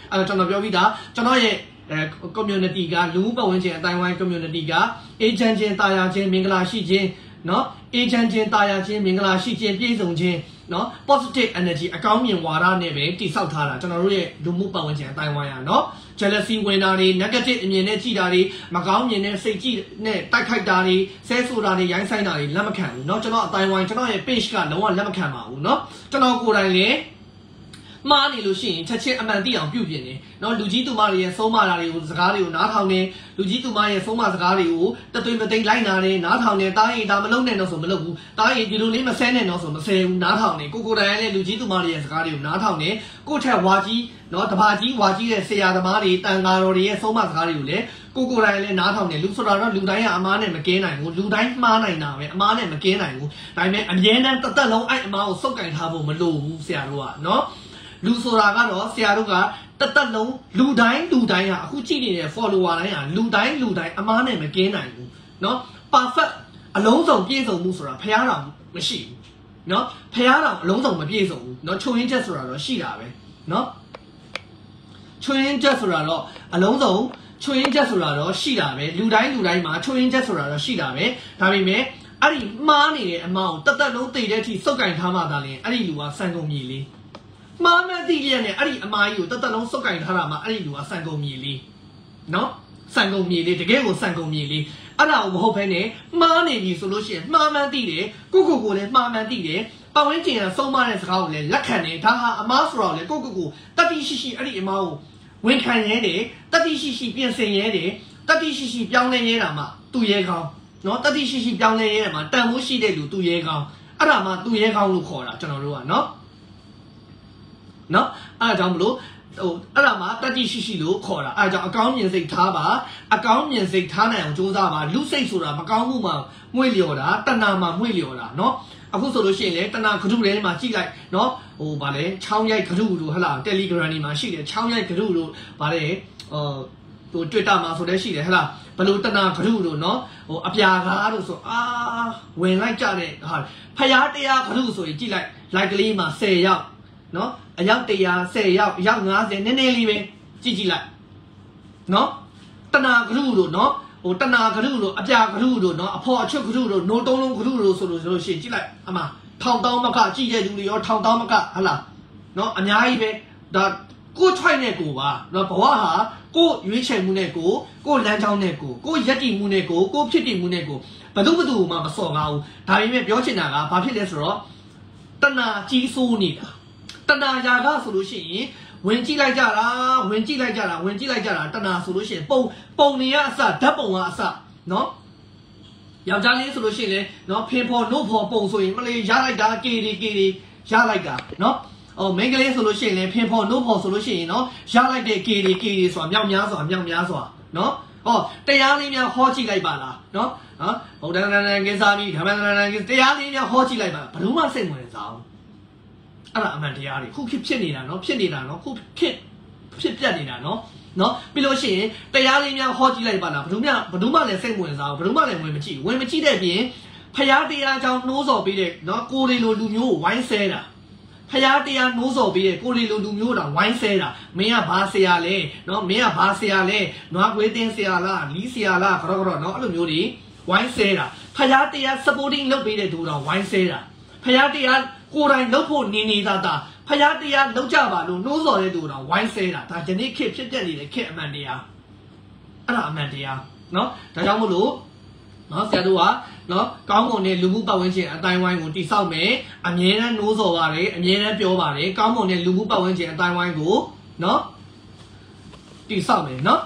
အဲ့တော့ကျွန်တော်ပြောပြီးသားကျွန်တော်ရဲ့အဲ community ကလူမှုပတ်ဝန်းကျင်အတိုင်းဝိုင်း community က agent ချင်းတာယာချင်းမင်္ဂလာရှိခြင်းနော် agent ချင်းတာယာချင်းမင်္ဂလာရှိခြင်းပြည့်စုံခြင်းနော် positive energy အကောင်းမြင်ဝါဒနဲ့ပဲတည်ဆောက်ထားတာကျွန်တော်တို့ရဲ့လူမှုပတ်ဝန်းကျင်အတိုင်းဝိုင်းอ่ะနော် jealousy ဝင်တာတွေ negative အမြင်နဲ့ကြည်တာတွေမကောင်းမြင်တဲ့စိတ်ကြည်နဲ့တိုက်ခိုက်တာတွေဆဲဆိုတာတွေရိုင်းဆိုင်တာတွေလက်မခံဘူးเนาะကျွန်တော်အတိုင်းဝိုင်းကျွန်တော်ရဲ့ page ကလုံးဝလက်မခံပါဘူးเนาะကျွန်တော်ကိုယ်တိုင်လည်းမှားနေလို့ရှိရင်ချက်ချင်းအမှန်သိအောင်ပြုပြင်နေเนาะလူကြီးသူမတွေရဲ့ဆုံးမတာတွေကိုစကားတွေကိုနားထောင်နေလူကြီးသူမရဲ့ဆုံးမစကားတွေကိုတသွေးမသိမ့်လိုက်နာနေနားထောင်နေတားရင်ဒါမလုပ်နဲ့တော့ဆိုမလုပ်ဘူးတားရင်ဒီလိုလေးမဆဲနဲ့တော့ဆိုမဆဲဘူးနားထောင်နေကိုကိုတိုင်လည်းလူကြီးသူမတွေရဲ့စကားတွေကိုနားထောင်နေကိုထက်ဝါကြီးเนาะတဘာကြီးဝါကြီးတဲ့ဆရာသမားတွေတန်ဃာတော်တွေရဲ့ဆုံးမစကားတွေကိုလည်းကိုကိုတိုင်လည်းနားထောင်နေလူဆိုတာတော့လူတိုင်းကအမားနဲ့မကင်းနိုင်ဘူးလူတိုင်းမှားနိုင်တာပဲအမားနဲ့မကင်းနိုင်ဘူးဒါပေမဲ့အမြဲတမ်းတစ်သက်လုံးအဲ့အမားကိုစုပ်ကင်ထားဖို့မလိုဘူးဆရာတို့ကเนาะလူဆိုတာကတော့ဆရာတို့ကတသက်လုံးလူတိုင်းလူတိုင်းဟာအခုကြည့်နေတဲ့ follower တိုင်းဟာလူတိုင်းလူတိုင်းအမားနဲ့မကင်းနိုင်ဘူးเนาะ perfect အလုံးစုံပြည့်စုံမှုဆိုတာဖျားတော်မရှိဘူးเนาะဖျားတော်အလုံးစုံမပြည့်စုံဘူးเนาะချိုးရင်းချက်ဆိုတာတော့ရှိတာပဲเนาะချိုးရင်းချက်ဆိုတာတော့အလုံးစုံချိုးရင်းချက်ဆိုတာတော့ရှိတာပဲလူတိုင်းလူတိုင်းမှာချိုးရင်းချက်ဆိုတာတော့ရှိတာပဲဒါပေမဲ့အဲ့ဒီမှားနေတဲ့အမောင်တသက်လုံးတည်တဲ့အထိစုပ်ကင်ထားမှသာလျှင်အဲ့ဒီလူကစံကုန်မြေလေးမှားမှန်းသိလျက်နဲ့အဲ့ဒီအမားကြီးကိုတသက်လုံးစုပ်ကင်ထားတာမှအဲ့ဒီလူကစံကုန်မြေလေးနော်စံကုန်မြေလေးတကယ်ကိုစံကုန်မြေလေးအဲ့ဒါကိုမဟုတ်ဘဲနဲ့မှားနေပြီဆိုလို့ရှိရင်မှားမှန်းသိတယ်ကိုကိုကိုလည်းမှားမှန်းသိတယ်ပတ်ဝန်းကျင်ကဆုံးမတဲ့စကားကိုလည်းလက်ခံတယ်ဒါဟာအမားဆိုတော့လေကိုကိုကိုတတိရှိရှိအဲ့ဒီအမားကိုဝန်ခံရဲတယ်တတိရှိရှိပြင်ဆင်ရဲတယ်တတိရှိရှိပြောင်းလဲရဲတာမှသူ့ရဲကောင်းနော်တတိရှိရှိပြောင်းလဲရဲတာမှတန်ဖိုးရှိတဲ့လူသူ့ရဲကောင်းအဲ့ဒါမှသူ့ရဲကောင်းလို့ခေါ်တာကျွန်တော်တို့ကနော်နော်အဲ့ဒါကြောင့်မလို့ဟိုအဲ့ဒါမှတတိရှိရှိလို့ခေါ်တာအဲ့ဒါကြောင့်အကောင်းမြင်စိတ်ထားပါအကောင်းမြင်စိတ်ထားနိုင်အောင်ကြိုးစားပါလူစိတ်ဆိုတာမကောင်းမှုမှမွေ့လျော်တာတဏှာမှမွေ့လျော်တာနော်အခုဆိုလို့ရှိရင်လေတဏှာခရုထဲမှာကြည့်လိုက်နော်ဟိုဗာလဲချောင်းရိုက်ခရုတို့ဟလာ Telegram တွေမှာရှိတယ်ချောင်းရိုက်ခရုတို့ဗာလဲဟိုဟို Twitter မှာဆိုလည်းရှိတယ်ဟလာဘလို့တဏှာခရုတို့နော်ဟိုအပြာကားတို့ဆိုအာဝင်လိုက်ကြတဲ့ဟာဖျားတရားခရုဆိုရင်ကြည့်လိုက် like ကလေးမှာဆယ်ယောက်နော်အယောက်တရာဆယ်ယောက်အယောက်ငါးဆယ်နည်းနည်းလေးပဲကြည့်ကြည့်လိုက်နော်တဏှာကရုတို့နော်ဟိုတဏှာကရုတို့အပြာကရုတို့နော်အဖော်အချွတ်ကရုတို့နိုးတုံးလုံးကရုတို့ဆိုလို့ဆိုလို့ရှိရင်ကြည့်လိုက်အမထောင်တောင်းမကကြည့်တဲ့လူတွေရောထောင်တောင်းမကဟလားနော်အများကြီးပဲဒါကိုထွိုက်နဲ့ကိုပါနော်ဘဝဟာကိုရွေးချယ်မှုနဲ့ကိုကိုလမ်းကြောင်းနဲ့ကိုကိုရက်တည်မှုနဲ့ကိုကိုဖြစ်တည်မှုနဲ့ကိုဘယ်သူဘယ်သူမှမစော်ကားဘူးဒါပေမဲ့ပြောချင်တာကဘာဖြစ်လဲဆိုတော့တဏှာကြီးစိုးနေတာတဏှာရာဂဆိုလို့ရှိရင်ဝင်ကြည့်လိုက်ကြတာဝင်ကြည့်လိုက်ကြတာဝင်ကြည့်လိုက်ကြတာတဏှာဆိုလို့ရှိရင်ပုံပုံနေရအစဓာတ်ပုံကအစနော်ယောက်ျားလေးဆိုလို့ရှိရင်လေနော်ဖင်ဖော်နှုတ်ဖော်ပုံဆိုရင်မလေးရလိုက်တာကေဒီကေဒီရလိုက်တာနော်အော်မိန်းကလေးဆိုလို့ရှိရင်လေဖင်ဖော်နှုတ်ဖော်ဆိုလို့ရှိရင်နော်ရလိုက်တဲ့ကေဒီကေဒီဆိုတာမြောက်များစွာမြောက်များစွာနော်ဟောတရားလေးများဟောကြည့်လိုက်ပါလားနော်နော်ဗုဒ္ဓနာနံကိသာမိဓမ္မနာနံကိတရားလေးများဟောကြည့်လိုက်ပါဘယ်သူမှစိတ်ဝင်စားဘူးအဲ့ဒါအမှန်တရားတွေခုဖြစ်ဖြစ်နေတာနော်ဖြစ်နေတာနော်ခုဖြစ်ဖြစ်ပြတ်နေတာနော်နော်ပြီးလို့ရှိရင်တရားလေးများဟောကြည့်လိုက်ပါလားဘယ်သူမှဘယ်သူမှလည်းစိတ်ဝင်စားဘူးဘယ်သူမှလည်းဝင်မကြည့်ဝင်မကြည့်တဲ့ပြင်ဖျားတရားကြောင့်နှိုးဆော်ပေးတဲ့နော်ကိုရီလိုလူမျိုးကိုဝိုင်းဆဲတာဖျားတရားနှိုးဆော်ပေးတဲ့ကိုရီလိုလူမျိုးတောင်ဝိုင်းဆဲတာမင်းကဘာဆရာလဲနော်မင်းကဘာဆရာလဲနွားခွေးတင်းဆရာလားလီးဆရာလားကြောကြောနော်အဲ့လိုမျိုးတွေဝိုင်းဆဲတာဖျားတရား supporting လုပ်ပေးတဲ့သူတော်ဝိုင်းဆဲတာဖျားတရားကိုယ်တိုင်လုပ်ဖို့နေနေသာသာဖျားတရားလုပ်ကြပါလို့နှိုးဆော်တဲ့သူတော်ဝိုင်းဆဲတာဒါဒီနေ့ခေတ်ဖြစ်ပြနေတဲ့ခေတ်အမှန်တရားအဲ့ဒါအမှန်တရားနော်ဒါကြောင့်မို့လို့နော်ဆရာတို့ကနော်ကောင်းမွန်တဲ့လူမှုပတ်ဝန်းကျင်အတိုင်းဝိုင်းကိုတိဆောက်မယ်အမြဲတမ်းနှိုးဆော်ပါတယ်အမြဲတမ်းပြောပါတယ်ကောင်းမွန်တဲ့လူမှုပတ်ဝန်းကျင်အတိုင်းဝိုင်းကိုနော်တိဆောက်မယ်နော်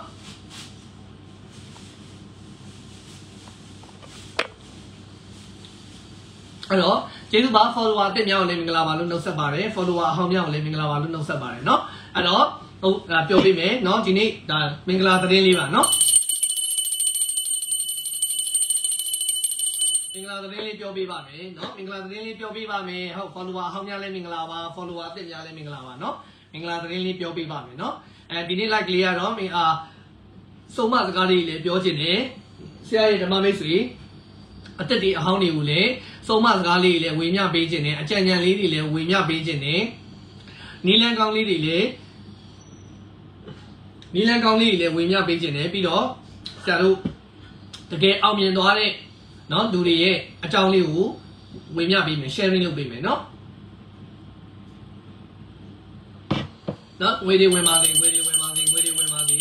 အဲ့တော့ကျေးဇူးပါ follower တက်မြောက်လည်းမင်္ဂလာပါလို့နှုတ်ဆက်ပါတယ် follower အဟောင်းမြောက်လည်းမင်္ဂလာပါလို့နှုတ်ဆက်ပါတယ်เนาะအဲ့တော့ဟုတ်ပြောပြမယ်เนาะဒီနေ့ဒါမင်္ဂလာသတင်းလေးပါเนาะမင်္ဂလာသတင်းလေးပြောပြပါမယ်เนาะမင်္ဂလာသတင်းလေးပြောပြပါမယ်ဟုတ် follower အဟောင်းများလည်းမင်္ဂလာပါ follower တက်များလည်းမင်္ဂလာပါเนาะမင်္ဂလာသတင်းလေးပြောပြပါမယ်เนาะအဲဒီနေ့ like လေးကတော့မင်အာစုံမစကားလေးလည်းပြောချင်တယ်ဆရာရဲ့ဓမ္မမိတ်ဆွေအတက်ဒီအဟောင်းတွေကိုလည်းစုံမစကားလေးတွေလည်းဝေမျှပေးခြင်းနဲ့အကြံဉာဏ်လေးတွေလည်းဝေမျှပေးခြင်းနဲ့နီလန်းကောင်းလေးတွေလည်းနီလန်ကောင်းလေးတွေလည်းဝေမျှပေးခြင်းနဲ့ပြီးတော့ဆရာတို့တကယ်အောင်မြင်သွားတဲ့နော်လူတွေရဲ့အကြောင်းလေးကိုဝေမျှပေးမယ် sharing လုပ်ပေးမယ်နော်နော်ငွေတွေဝင်ပါစေငွေတွေဝင်ပါစေငွေတွေဝင်ပါစေ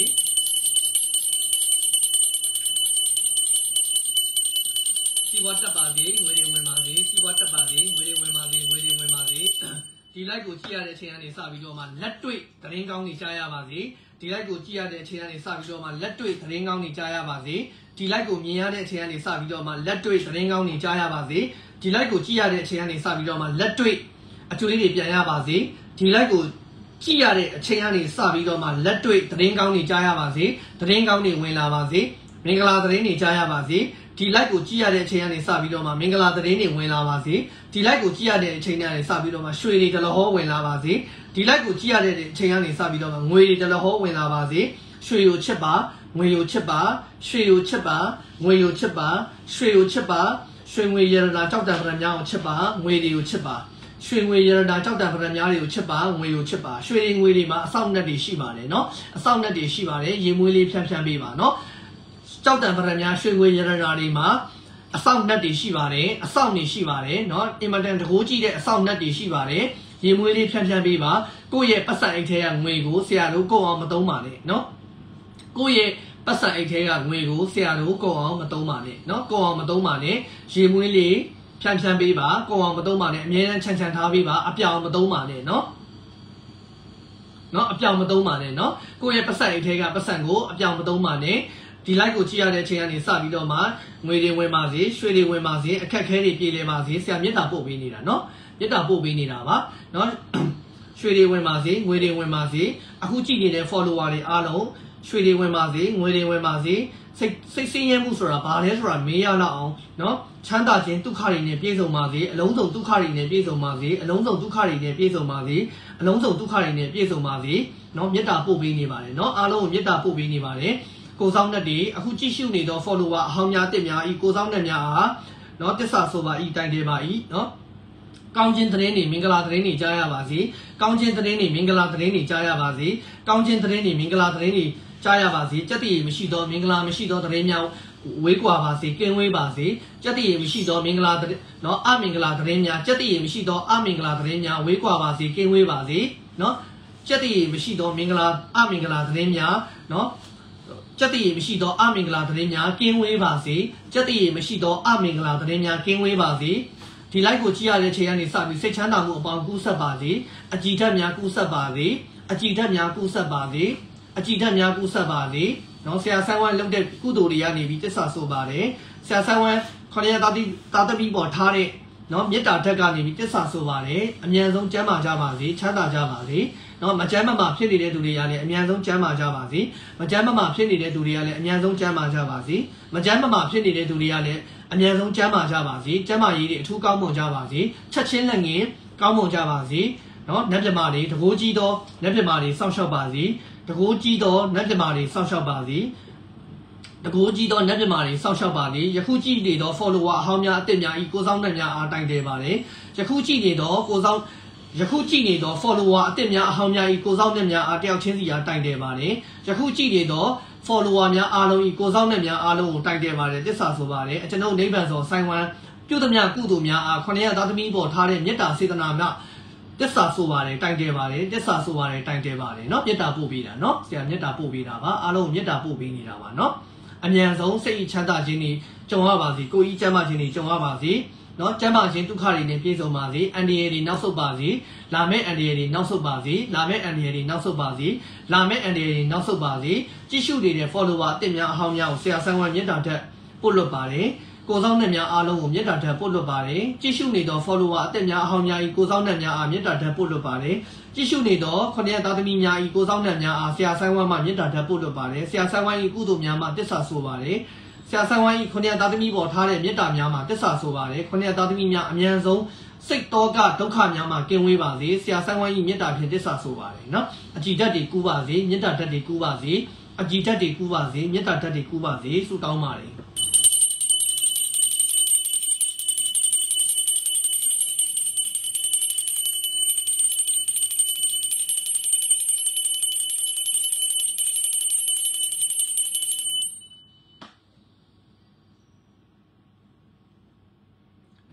စီဝတ်တက်ပါစေငွေတွေဝင်ပါစေစီဝတ်တက်ပါစေငွေတွေဝင်ပါစေငွေတွေဝင်ပါစေဒီ live ကိုကြည့်ရတဲ့အချိန်ကနေစပြီးတော့မှလက်တွေ့သတင်းကောင်းတွေကြားရပါစေဒီ live ကိုကြည့်ရတဲ့အချိန်ကနေစပြီးတော့မှလက်တွေ့သတင်းကောင်းတွေကြားရပါစေဒီ live ကိုမြင်ရတဲ့အချိန်ကနေစပြီးတော့မှလက်တွေ့သတင်းကောင်းတွေကြားရပါစေဒီ live ကိုကြည့်ရတဲ့အချိန်ကနေစပြီးတော့မှလက်တွေ့အကျိုးလေးတွေပြန်ရပါစေဒီ live ကိုကြည့်ရတဲ့အချိန်ကနေစပြီးတော့မှလက်တွေ့သတင်းကောင်းတွေကြားရပါစေသတင်းကောင်းတွေဝင်လာပါစေမင်္ဂလာသတင်းတွေကြားရပါစေဒီ live ကိုကြည့်ရတဲ့အချိန်ကနေစပြီးတော့မှမင်္ဂလာသတင်းတွေဝင်လာပါစေဒီ live ကိုကြည့်ရတဲ့အချိန်ကနေစပြီးတော့မှရွှေတွေတလဟောဝင်လာပါစေဒီ live ကိုကြည့်ရတဲ့အချိန်ကနေစပြီးတော့မှငွေတွေတလဟောဝင်လာပါစေရွှေကိုချစ်ပါငွေကိုချစ်ပါရွှေကိုချစ်ပါငွေကိုချစ်ပါရွှေကိုချစ်ပါရွှေငွေရတနာကြောက်တံပရများကိုချစ်ပါငွေတွေကိုချစ်ပါရွှေငွေရတနာကြောက်တံပရများတွေကိုချစ်ပါငွေကိုချစ်ပါရွှေငွေတွေမှာအဆောက်အအုံတွေရှိပါတယ်เนาะအဆောက်အအုံတွေရှိပါတယ်ရေမွေးလေးဖြန်းဖြန်းပေးပါเนาะကြောက်တံပရများရွှေငွေရတနာတွေမှာအဆောက်အအုံတွေရှိပါတယ်အဆောက်တွေရှိပါတယ်เนาะအင်မတန်တကိုးကြည့်တဲ့အဆောက်အအုံတွေရှိပါတယ်ရေမွေးလေးဖြန်းဖြန်းပေးပါကိုယ့်ရဲ့ပတ်စံအိတ်ထဲကငွေကိုဆရာတို့ကိုအောင်မသုံးပါနဲ့เนาะကိုယ့်ရဲ့ပတ်စံအိတ်ထဲကငွေကိုဆရာတို့ကိုအောင်မသုံးပါနဲ့เนาะကိုအောင်မသုံးပါနဲ့ရေမွေးလေးဖြန်းဖြန်းပေးပါကိုအောင်မသုံးပါနဲ့အမြဲတမ်းချန်ချန်ထားပေးပါအပြောင်မသုံးပါနဲ့เนาะเนาะအပြောင်မသုံးပါနဲ့เนาะကိုယ့်ရဲ့ပတ်စံအိတ်ထဲကပတ်စံကိုအပြောင်မသုံးပါနဲ့ဒီ live ကိုကြည့်ရတဲ့အချိန်ကနေစပြီးတော့မှငွေတွေဝင်ပါစေရွှေတွေဝင်ပါစေအခက်ခဲတွေပြေလည်ပါစေဆရာမေတ္တာပို့ပေးနေတာเนาะမေတ္တာပို့ပေးနေတာပါเนาะရွှေတွေဝင်ပါစေငွေတွေဝင်ပါစေအခုကြည့်နေတဲ့ follower တွေအားလုံးရွှေတွေဝင်ပါစေငွေတွေဝင်ပါစေစိတ်စိတ်ဆင်းရဲမှုဆိုတာဘာလဲဆိုတာမေးရတော့အောင်เนาะချမ်းသာခြင်းဒုက္ခတွေနဲ့ပြည့်စုံပါစေအလုံးစုံဒုက္ခတွေနဲ့ပြည့်စုံပါစေအလုံးစုံဒုက္ခတွေနဲ့ပြည့်စုံပါစေအလုံးစုံဒုက္ခတွေနဲ့ပြည့်စုံပါစေเนาะမေတ္တာပို့ပေးနေပါတယ်เนาะအားလုံးကိုမေတ္တာပို့ပေးနေပါတယ်ကိုဆောင်တဲ့တွေအခုကြည့်ရှုနေတော့ follower အဟောင်းများတက်များဤကိုဆောင်တဲ့များအားเนาะတစ္ဆာဆိုပါဤတိုင်တယ်ပါဤเนาะကောင်းခြင်းသတင်းတွေမင်္ဂလာသတင်းတွေကြားရပါစေကောင်းခြင်းသတင်းတွေမင်္ဂလာသတင်းတွေကြားရပါစေကောင်းခြင်းသတင်းတွေမင်္ဂလာသတင်းတွေကြားရပါစေကြက်တည်မရှိသောမင်္ဂလာမရှိသောသတင်းများဝေးကွာပါစေကင်းဝေးပါစေကြက်တည်မရှိသောမင်္ဂလာเนาะအမင်္ဂလာသတင်းများကြက်တည်မရှိသောအမင်္ဂလာသတင်းများဝေးကွာပါစေကင်းဝေးပါစေเนาะကြက်တည်မရှိသောမင်္ဂလာအမင်္ဂလာသတင်းများเนาะကြက်တည်မရှိသောအမင်္ဂလာသတင်းများကင်းဝေးပါစေကြက်တည်မရှိသောအမင်္ဂလာသတင်းများကင်းဝေးပါစေဒီ live ကိုကြည့်ရတဲ့ချိန်ကနေစပြီးစိတ်ချမ်းသာမှုအပေါင်းကူးဆက်ပါစေအကြည်ဓာတ်များကူးဆက်ပါစေအကြည်ဓာတ်များကူးဆက်ပါစေအကြည်ဓာတ်များကူးဆက်ပါစေเนาะဆရာဆန်းဝမ်းလုပ်တဲ့ကုသိုလ်တွေကနေပြီးတစ္ဆာဆိုပါတယ်ဆရာဆန်းဝမ်းခொနရတာတိတာသမီပေါ်ထားတဲ့เนาะမေတ္တာဓာတ်ကနေပြီးတစ္ဆာဆိုပါတယ်အမြန်ဆုံးကျမ်းမာကြပါစေချမ်းသာကြပါစေเนาะမကျမ်းမမာဖြစ်နေတဲ့သူတွေကလည်းအမြန်ဆုံးကျမ်းမာကြပါစေမကျမ်းမမာဖြစ်နေတဲ့သူတွေကလည်းအမြန်ဆုံးကျမ်းမာကြပါစေမကျမ်းမမာဖြစ်နေတဲ့သူတွေကလည်းအမြန်ဆုံးကျမ်းမာကြပါစေကျမ်းမာရေးတွေအထူးကောင်းမွန်ကြပါစေချက်ချင်းလက်ငင်းကောင်းမွန်ကြပါစေเนาะနတ်မြမာတွေတကိုးကြီးသောနတ်မြမာတွေစောင့်ရှောက်ပါစေတကိုးကြီးသောနတ်မြမာတွေစောင့်ရှောက်ပါစေတကိုးကြီးသောနတ်မြမာတွေစောင့်ရှောက်ပါလေယခုကြည့်နေသော follower အဟောင်းများအစ်စ်များဤကိုဆောင်နှက်များအားတိုင်တယ်ပါတယ်ယခုကြည့်နေသောကိုဆောင်ယခုကြည့်နေသော follower အစ်စ်များအဟောင်းများဤကိုဆောင်နှက်များအားတယောက်ချင်းစီအားတိုင်တယ်ပါတယ်ယခုကြည့်နေသော follower များအားလုံးဤကိုဆောင်နှက်များအားလုံးကိုတိုင်တယ်ပါတယ်တစ္ဆာဆိုပါတယ်အကျွန်ုပ်နိဗ္ဗာန်သောဆိုင်ဝမ်ပြုသမျှကုသိုလ်များအားခொနရသားသမီးပေါ်ထားတဲ့မေတ္တာစေတနာများတစ္ဆာဆိုပါတယ်တိုင်တယ်ပါတယ်တစ္ဆာဆိုပါတယ်တိုင်တယ်ပါတယ်เนาะမေတ္တာပို့ပေးတာเนาะဆရာမေတ္တာပို့ပေးတာပါအားလုံးမေတ္တာပို့ပေးနေတာပါเนาะအမြန်ဆုံးစိတ်ချမ်းသာခြင်းတွေကြုံရပါစေကိုယ်ကြီးကျမ်းမာခြင်းတွေကြုံရပါစေเนาะကျမ်းမာခြင်းဒုက္ခတွေနဲ့ပြည့်စုံပါစေအန္တရာယ်တွေနောက်ဆုတ်ပါစေလာမယ့်အန္တရာယ်တွေနောက်ဆုတ်ပါစေလာမယ့်အန္တရာယ်တွေနောက်ဆုတ်ပါစေလာမယ့်အန္တရာယ်တွေနောက်ဆုတ်ပါစေကြည့်ရှုနေတဲ့ follower အစ်များအဟောင်းများကိုဆရာဆန်းဝမ်းမေတ္တာတက်ပို့လွတ်ပါတယ်ကိုဆောင်နှက်များအားလုံးကိုမေတ္တာတက်ပို့လွတ်ပါတယ်ကြည့်ရှုနေသော follower အစ်များအဟောင်းများဤကိုဆောင်နှက်များအားမေတ္တာတက်ပို့လွတ်ပါတယ်ကြည့်ရှုနေသောခொနရသားသမီးများဤကိုဆောင်နှက်များအားဆရာဆန်းဝမ်းမှမေတ္တာတက်ပို့လွတ်ပါတယ်ဆရာဆန်းဝမ်းဤကုသိုလ်များမှတစ္ဆာဆိုပါတယ်ဆရာဆန်းဝမ်းဤခொနရသားသမီးပေါ်ထားတဲ့မေတ္တာများမှတစ္ဆာဆိုပါတယ်ခொနရသားသမီးများအမြန်ဆုံးစိတ်တောကဒုက္ခများမှကင်းဝေးပါစေဆရာဆန်းဝမ်းဤမေတ္တာဖြင့်တစ္ဆာဆိုပါတယ်နော်အကြည်ဓာတ်တွေကူးပါစေမေတ္တာဓာတ်တွေကူးပါစေအကြည်ဓာတ်တွေကူးပါစေမေတ္တာဓာတ်တွေကူးပါစေဆုတောင်းပါတယ်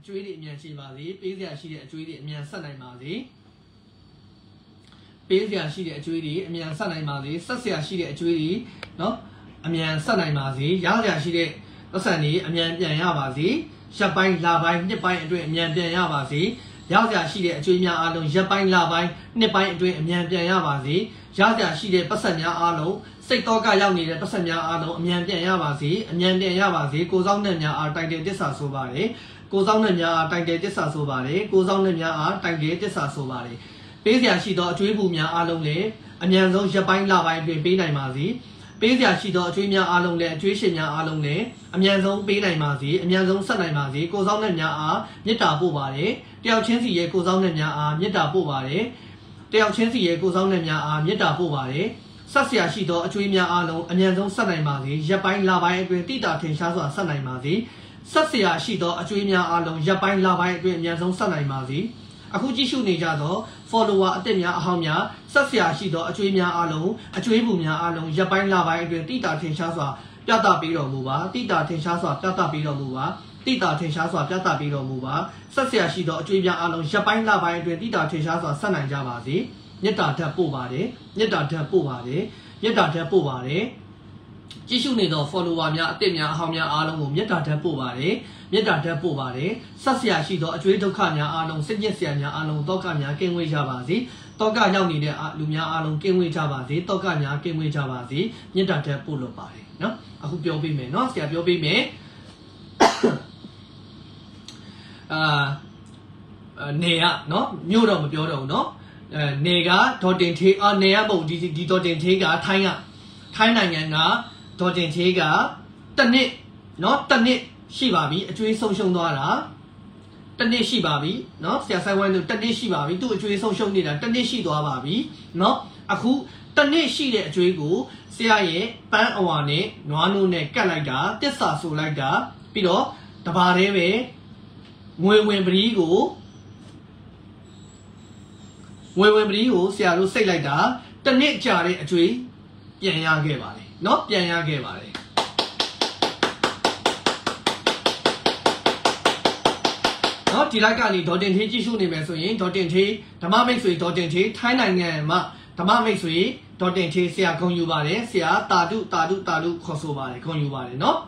ကျွေးတွေအမြန်ရှိပါစေပေးစရာရှိတဲ့အကျွေးတွေအမြန်ဆက်နိုင်ပါစေပေးစရာရှိတဲ့အကျွေးတွေအမြန်ဆက်နိုင်ပါစေဆက်စရာရှိတဲ့အကျွေးတွေနော်အမြန်ဆက်နိုင်ပါစေရစရာရှိတဲ့ပတ်စံတွေအမြန်ပြန်ရပါစေရက်ပိုင်းလပိုင်းနှစ်ပိုင်းအတွင်းအမြန်ပြန်ရပါစေရစရာရှိတဲ့အကျွေးများအားလုံးရက်ပိုင်းလပိုင်းနှစ်ပိုင်းအတွင်းအမြန်ပြန်ရပါစေရစရာရှိတဲ့ပတ်စံများအားလုံးစိတ်တော့ကရောက်နေတဲ့ပတ်စံများအားလုံးအမြန်ပြန်ရပါစေအမြန်ပြန်ရပါစေကိုစောင်းနဲ့များအားတိုင်တယ်တစ္ဆာဆိုပါတယ်ကိုစောင်းနဲ့များအားတိုင်တယ်တစ္ဆာဆိုပါတယ်ကိုစောင်းနဲ့များအားတိုင်တယ်တစ္ဆာဆိုပါတယ်ပေးစရာရှိသောအကျွေးပူများအားလုံးလည်းအမြန်ဆုံးရက်ပိုင်းလပိုင်းအတွင်းပေးနိုင်ပါစေပေးစရာရှိသောအကျွေးများအားလုံးလည်းအကျွေးရှင်များအားလုံးလည်းအမြန်ဆုံးပေးနိုင်ပါစေအမြန်ဆုံးဆက်နိုင်ပါစေကိုစောင်းနဲ့များအားမေတ္တာပို့ပါတယ်တယောက်ချင်းစီရဲ့ကိုစောင်းနဲ့များအားမေတ္တာပို့ပါတယ်တယောက်ချင်းစီရဲ့ကိုစောင်းနဲ့များအားမေတ္တာပို့ပါတယ်ဆက်ဆရာရှိသောအကျွေးများအားလုံးအမြန်ဆုံးဆက်နိုင်ပါစေရက်ပိုင်းလပိုင်းအတွင်းတိတာထင်ရှားစွာဆက်နိုင်ပါစေဆက်ဆရာရှိသောအကျွေးများအားလုံးရက်ပိုင်းလပိုင်းအတွင်းအမြန်ဆုံးဆက်နိုင်ပါစေအခုကြည့်ရှုနေကြသော follower အသစ်များအဟောင်းများဆက်ဆရာရှိသောအကျွေးများအားလုံးအကျွေးပူများအားလုံးရက်ပိုင်းလပိုင်းအတွင်းတိတာထင်ရှားစွာပြသပေးတော်မူပါတိတာထင်ရှားစွာပြသပေးတော်မူပါတိတာထင်ရှားစွာပြသပေးတော်မူပါဆက်ဆရာရှိသောအကျွေးများအားလုံးရက်ပိုင်းလပိုင်းအတွင်းတိတာထင်ရှားစွာဆက်နိုင်ကြပါစေမေတ္တာဓာတ်ပို့ပါတယ်မေတ္တာဓာတ်ပို့ပါတယ်မေတ္တာဓာတ်ပို့ပါတယ်ကြည့်ရှုနေသော follower များအသစ်များအဟောင်းများအားလုံးကိုမေတ္တာဓာတ်ပို့ပါတယ်မေတ္တာဓာတ်ပို့ပါတယ်ဆက်ဆရာရှိသောအကျွေးဒုက္ခများအားလုံးစိတ်ညစ်စရာများအားလုံးတောကများကင်းဝေးကြပါစေတောကရောက်နေတဲ့လူများအားလုံးကင်းဝေးကြပါစေတောကများကင်းဝေးကြပါစေမေတ္တာဓာတ်ပို့လို့ပါတယ်နော်အခုပြောပေးမယ်နော်ဆရာပြောပေးမယ်အာနေရနော်မြို့တော့မပြောတော့ဘူးနော်အဲနေကဒေါ်တင်သေးအာနေရမဟုတ်ဒီဒီဒေါ်တင်သေးကထိုင်းကထိုင်းနိုင်ငံကဒေါ်တင်သေးကတနစ်နော်တနစ်ရှိပါပြီအကျွေးဆုံးရှုံးသွားတာတနစ်ရှိပါပြီနော်ဆရာဆိုင်ဝိုင်းတို့တနစ်ရှိပါပြီသူ့အကျွေးဆုံးရှုံးနေတာတနစ်ရှိသွားပါပြီနော်အခုတနစ်ရှိတဲ့အကျွေးကိုဆရာရဲ့ပန်းအဝါနဲ့နွားနို့နဲ့ကတ်လိုက်တာတစ္ဆာဆိုလိုက်တာပြီးတော့တဘာတည်းပဲငွေဝင်ပရီးကိုငွေဝင်ပရီးကိုဆရာတို့စိတ်လိုက်တာတနစ်ကြာတဲ့အကျွေးပြန်ရခဲ့ပါတယ်เนาะပြန်ရခဲ့ပါတယ်เนาะဒီလိုက်ကနေဒေါ်တင်သေးကြည့်ရှုနေမယ်ဆိုရင်ဒေါ်တင်သေးဓမ္မမိတ်ဆွေဒေါ်တင်သေးထိုင်းနိုင်ငံမှာဓမ္မမိတ်ဆွေဒေါ်တင်သေးဆရာဂုဏ်ယူပါတယ်ဆရာတာတုတာတုတာတုခေါ်ဆိုပါတယ်ဂုဏ်ယူပါတယ်เนาะ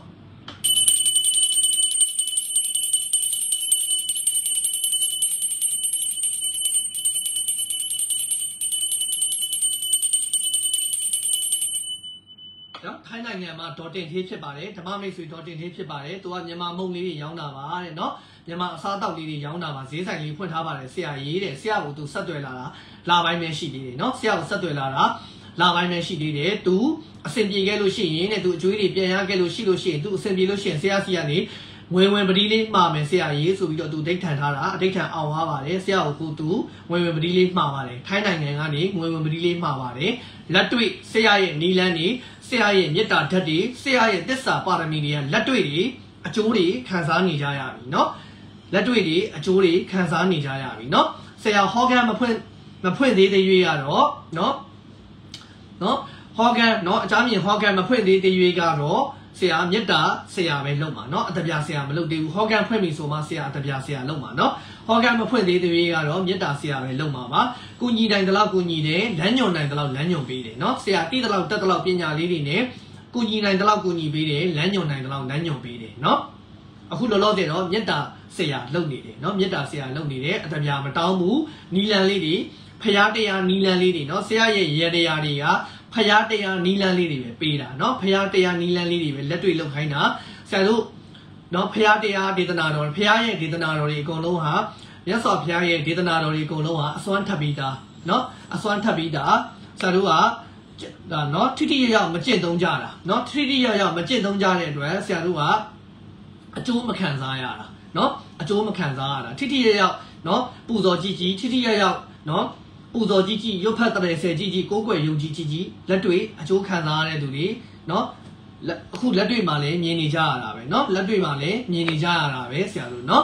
နော်ထိုင်းနိုင်ငံမှာဒေါ်တင်သေးဖြစ်ပါတယ်ဓမ္မမိတ်ဆွေဒေါ်တင်သေးဖြစ်ပါတယ်သူကမြန်မာမုံလေးတွေရောင်းတာပါတဲ့နော်မြန်မာအစားအသောက်လေးတွေရောင်းတာပါဈေးဆိုင်လေးဖွင့်ထားပါတယ်ဆရာရေးတဲ့ဆရာကိုသူဆက်သွယ်လာတာလာပိုင်းပဲရှိသေးတယ်နော်ဆရာကိုဆက်သွယ်လာတာလာပိုင်းပဲရှိသေးတယ်သူအဆင်ပြေခဲ့လို့ရှိရင်တဲ့သူအကျွေးတွေပြန်ရခဲ့လို့ရှိလို့ရှိရင်သူအဆင်ပြေလို့ရှိရင်ဆရာစီကနေငွေဝင်ပတိလေးမှာမယ်ဆရာရေးဆိုပြီးတော့သူဒိတ်ထန်ထားတာအဒိတ်ထန်အောင်သွားပါတယ်ဆရာကိုကိုသူငွေဝင်ပတိလေးမှာပါတယ်ထိုင်းနိုင်ငံကနေငွေဝင်ပတိလေးမှာပါတယ်လက်တွေ့ဆရာရဲ့နီလန်းနေဆရာရဲ့မေတ္တာဓာတ်တွေဆရာရဲ့သစ္စာပါရမီတွေကလက်တွေ့တွေအကျိုးတွေခံစားနေကြရပြီเนาะလက်တွေ့တွေအကျိုးတွေခံစားနေကြရပြီเนาะဆရာဟောကန်မဖွင့်မဖွင့်သေးသေးရွေးရတော့เนาะเนาะဟောကန်เนาะအကြမ်းမြင်ဟောကန်မဖွင့်သေးသေးရွေးကတော့ဆရာမေတ္တာဆရာပဲလုပ်မှာเนาะအတပြာဆရာမလုပ်သေးဘူးဟောကန်ဖွင့်ပြီဆိုမှဆရာအတပြာဆရာလုပ်မှာเนาะဟောကန်မဖွင့်သေးသေးရွေးကတော့မေတ္တာဆရာပဲလုပ်မှာပါကုညီတိုင်းတလောက်ကုညီတယ်လမ်းညွန်တိုင်းတလောက်လမ်းညွန်ပေးတယ်เนาะဆရာတိတလောက်တက်တလောက်ပညာလေးတွေနဲ့ကုညီနိုင်တလောက်ကုညီပေးတယ်လမ်းညွန်နိုင်တလောက်လမ်းညွန်ပေးတယ်เนาะအခုလောလောဆယ်တော့မေတ္တာဆရာလုပ်နေတယ်เนาะမေတ္တာဆရာလုပ်နေတယ်အတပြာမတောင်းဘူးနီလန်လေးတွေဖျားတရားနီလန်လေးတွေเนาะဆရာရဲ့ရေတရားတွေကဖျားတရားနီလန်လေးတွေပဲပေးတာเนาะဖျားတရားနီလန်လေးတွေပဲလက်တွေ့လုပ်ခိုင်းတာဆရာတို့เนาะဖျားတရားဒေသနာတော်ဖျားရဲ့ဒေသနာတော်တွေအကုန်လုံးဟာမြတ်စွာဘုရားရဲ့ဒေသနာတော်တွေအကုန်လုံးဟာအစွမ်းထပ်ပြီးသားเนาะအစွမ်းထပ်ပြီးသားဆရာတို့ကဒါเนาะထိထိရရောက်မကျင့်သုံးကြတာเนาะထိထိရရောက်မကျင့်သုံးကြတဲ့အတွက်ဆရာတို့ကအကျိုးမခံစားရတာเนาะအကျိုးမခံစားရတာထိထိရရောက်เนาะပူဇော်ကြည့်ကြည့်ထိထိရရောက်เนาะပူဇော်ကြည့်ကြည့်ရုပ်ဖတ်တဲ့ဆယ်ကြည့်ကြည့်ကိုးကွယ်ယုံကြည်ကြည့်ကြည့်လက်တွေ့အကျိုးခံစားရတဲ့သူတွေเนาะအခုလက်တွေ့မှာလည်းမြင်နေကြရတာပဲเนาะလက်တွေ့မှာလည်းမြင်နေကြရတာပဲဆရာတို့เนาะ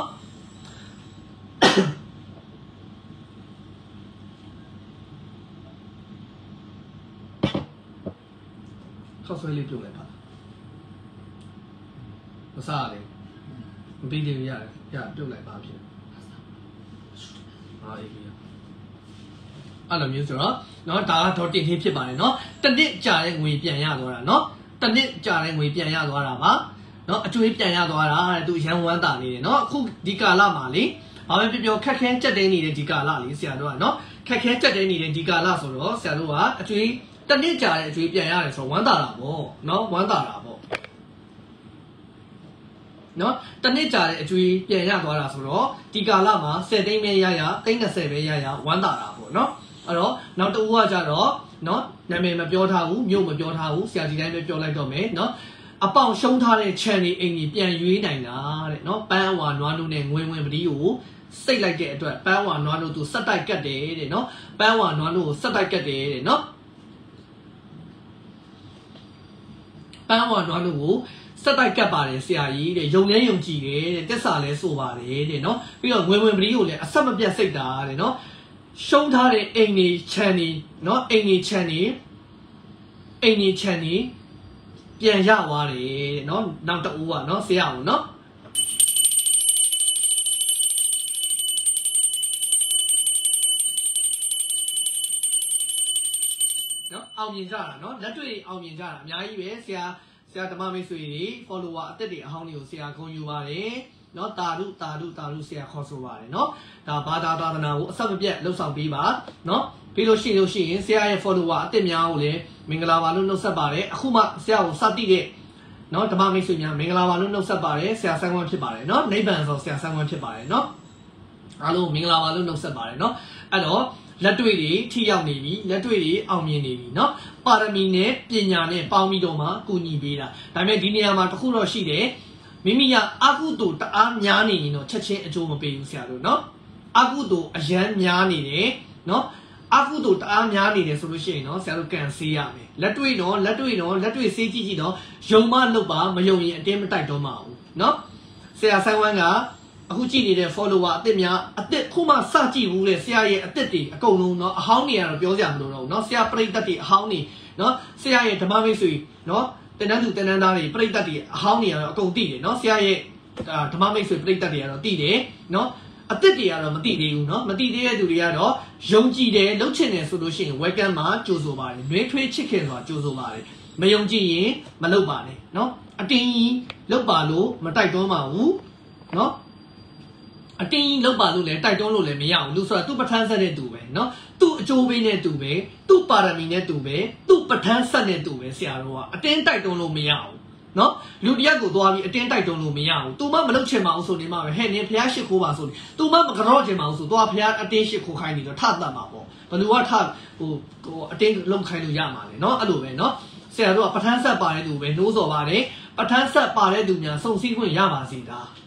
ခောက်ဆွဲလေးပြုတ်လိုက်ပါမစားရလေ比这个呀呀就来八片，啊一个呀，啊那没有说，然后大家都点起皮吧的喏，等你家人会变样多了喏，等你家人会变样多了吧，喏就会变样多了，都想玩大的喏，苦地干拉嘛哩，后面比较开开这点你的地干拉哩下多喏，开开这点你的地干拉说咯下多啊，就等你家人就会变样的说玩大了不，喏玩大了不。喏，等你家的注意变样多了，是咯？地价啦嘛，设定面呀呀，定个设备呀呀，玩大啦不？喏，啊咯，然后到我家咯，喏，那边么标他无，苗么标他无，下几天么标来到没？喏，啊帮兄他的钱的印尼变越难啦，喏，办完完都呢，我我不理有，谁来给对？办完完都都实在给的的，喏，办完完都实在给的的，喏，办完完都。实在夾把嚟下嘢嘅，用嘢用字嘅，啲啥嚟數把嚟嘅，喏，比如ဝင်ဝင်唔了咧，什麼變識တာ咧，喏，收他嘅印尼錢呢，喏，印尼錢呢，印尼錢呢，變下話咧，喏，嗱得有啊，喏，寫下喏，喏，အောင်မြင်ကြ啦，喏，လက်တွေ့အောင်မြင်ကြ啦，အများကြီးပဲဆရာဆရာဓမ္မမိတ်ဆွေတွေ follower အသက်တွေအဟောင်းတွေကိုဆရာဂုဏ်ယူပါတယ်เนาะတာရုတာရုတာရုဆရာခေါ်ဆိုပါတယ်เนาะဒါဘာသာသာသနာကိုအဆက်မပြတ်လှုပ်ဆောင်ပေးပါเนาะပြီးလို့ရှိလို့ရှိရင်ဆရာရဲ့ follower အသက်များကိုလည်းမင်္ဂလာပါလို့နှုတ်ဆက်ပါတယ်အခုမှဆရာကိုစတိတဲ့เนาะဓမ္မမိတ်ဆွေများမင်္ဂလာပါလို့နှုတ်ဆက်ပါတယ်ဆရာဆန်းဝမ်းဖြစ်ပါတယ်เนาะနိဗ္ဗာန်ဆိုဆရာဆန်းဝမ်းဖြစ်ပါတယ်เนาะအားလုံးမင်္ဂလာပါလို့နှုတ်ဆက်ပါတယ်เนาะအဲ့တော့လက်တွေ့တွေထိရောက်နေပြီလက်တွေ့တွေအောင်မြင်နေပြီเนาะပါရမီနဲ့ပညာနဲ့ပေါင်းပြီးတော့မှကူညီပေးတာဒါပေမဲ့ဒီနေရာမှာတစ်ခုတော့ရှိတယ်မိမိကအကုသိုလ်တအားများနေရင်တော့ချက်ချင်းအကျိုးမပေးဘူးဆရာတို့เนาะအကုသိုလ်အရန်များနေတယ်เนาะအကုသိုလ်တအားများနေတယ်ဆိုလို့ရှိရင်เนาะဆရာတို့ကန်ဆေးရမယ်လက်တွေ့တော့လက်တွေ့တော့လက်တွေ့ဆေးကြည့်ကြည့်တော့ယုံမလုပ်ပါမယုံရင်အတင်းမတိုက်တော့မှာဘူးเนาะဆရာဆိုင်ဝမ်းကအခုကြည့်နေတဲ့ follower အစ်စ်များအစ်စ်ခုမှစကြည့်ဘူးလေဆရာရဲ့အစ်စ်တွေအကုန်လုံးเนาะအဟောင်းတွေကတော့ပြောစရာမလိုတော့ဘူးเนาะဆရာပရိသတ်တွေအဟောင်းတွေเนาะဆရာရဲ့ဓမ္မမိတ်ဆွေเนาะတင်နန်းသူတင်နန်းသားတွေပရိသတ်တွေအဟောင်းတွေကတော့အကုန်သိတယ်เนาะဆရာရဲ့ဓမ္မမိတ်ဆွေပရိသတ်တွေကတော့သိတယ်เนาะအစ်စ်တွေကတော့မသိသေးဘူးเนาะမသိသေးတဲ့သူတွေကတော့ယုံကြည်တယ်လှုပ်ချင်တယ်ဆိုလို့ရှိရင် welcome မှာကြိုဆိုပါတယ်နှွေးထွေးချစ်ခင်ဆိုတာကြိုဆိုပါတယ်မယုံကြည်ရင်မလုပ်ပါနဲ့เนาะအတင်းကြီးလုပ်ပါလို့မတိုက်တွန်းပါဘူးเนาะအတင်းကြီးလောက်ပါလို့လည်းတိုက်တွန်းလို့လည်းမရဘူးလူဆိုတာသူ့ပဋ္ဌာန်းဆက်တဲ့သူပဲเนาะသူ့အကျိုးပေးတဲ့သူပဲသူ့ပါရမီနဲ့သူပဲသူ့ပဋ္ဌာန်းဆက်တဲ့သူပဲဆရာတော်ကအတင်းတိုက်တွန်းလို့မရဘူးเนาะလူတယောက်ကိုသွားပြီးအတင်းတိုက်တွန်းလို့မရဘူး။ तू မမလုပ်ချင်ပါဘူးဆိုနေမှာပဲဟဲ့နင်ဖျားရှိခိုးပါဆိုနေ။ तू မမကြော့ချင်ပါဘူးဆိုသွားဖျားအတင်းရှိခိုးခိုင်းနေတော့ထတတ်မှာပေါ့။ဘယ်သူကထဟိုဟိုအတင်းလုံးခိုင်းလို့ရမှာလေเนาะအဲ့လိုပဲเนาะဆရာတော်ကပဋ္ဌာန်းဆက်ပါတဲ့သူပဲနှိုးဆော်ပါတယ်ပဋ္ဌာန်းဆက်ပါတဲ့သူများစုံစည်းခွင့်ရပါစေတာ။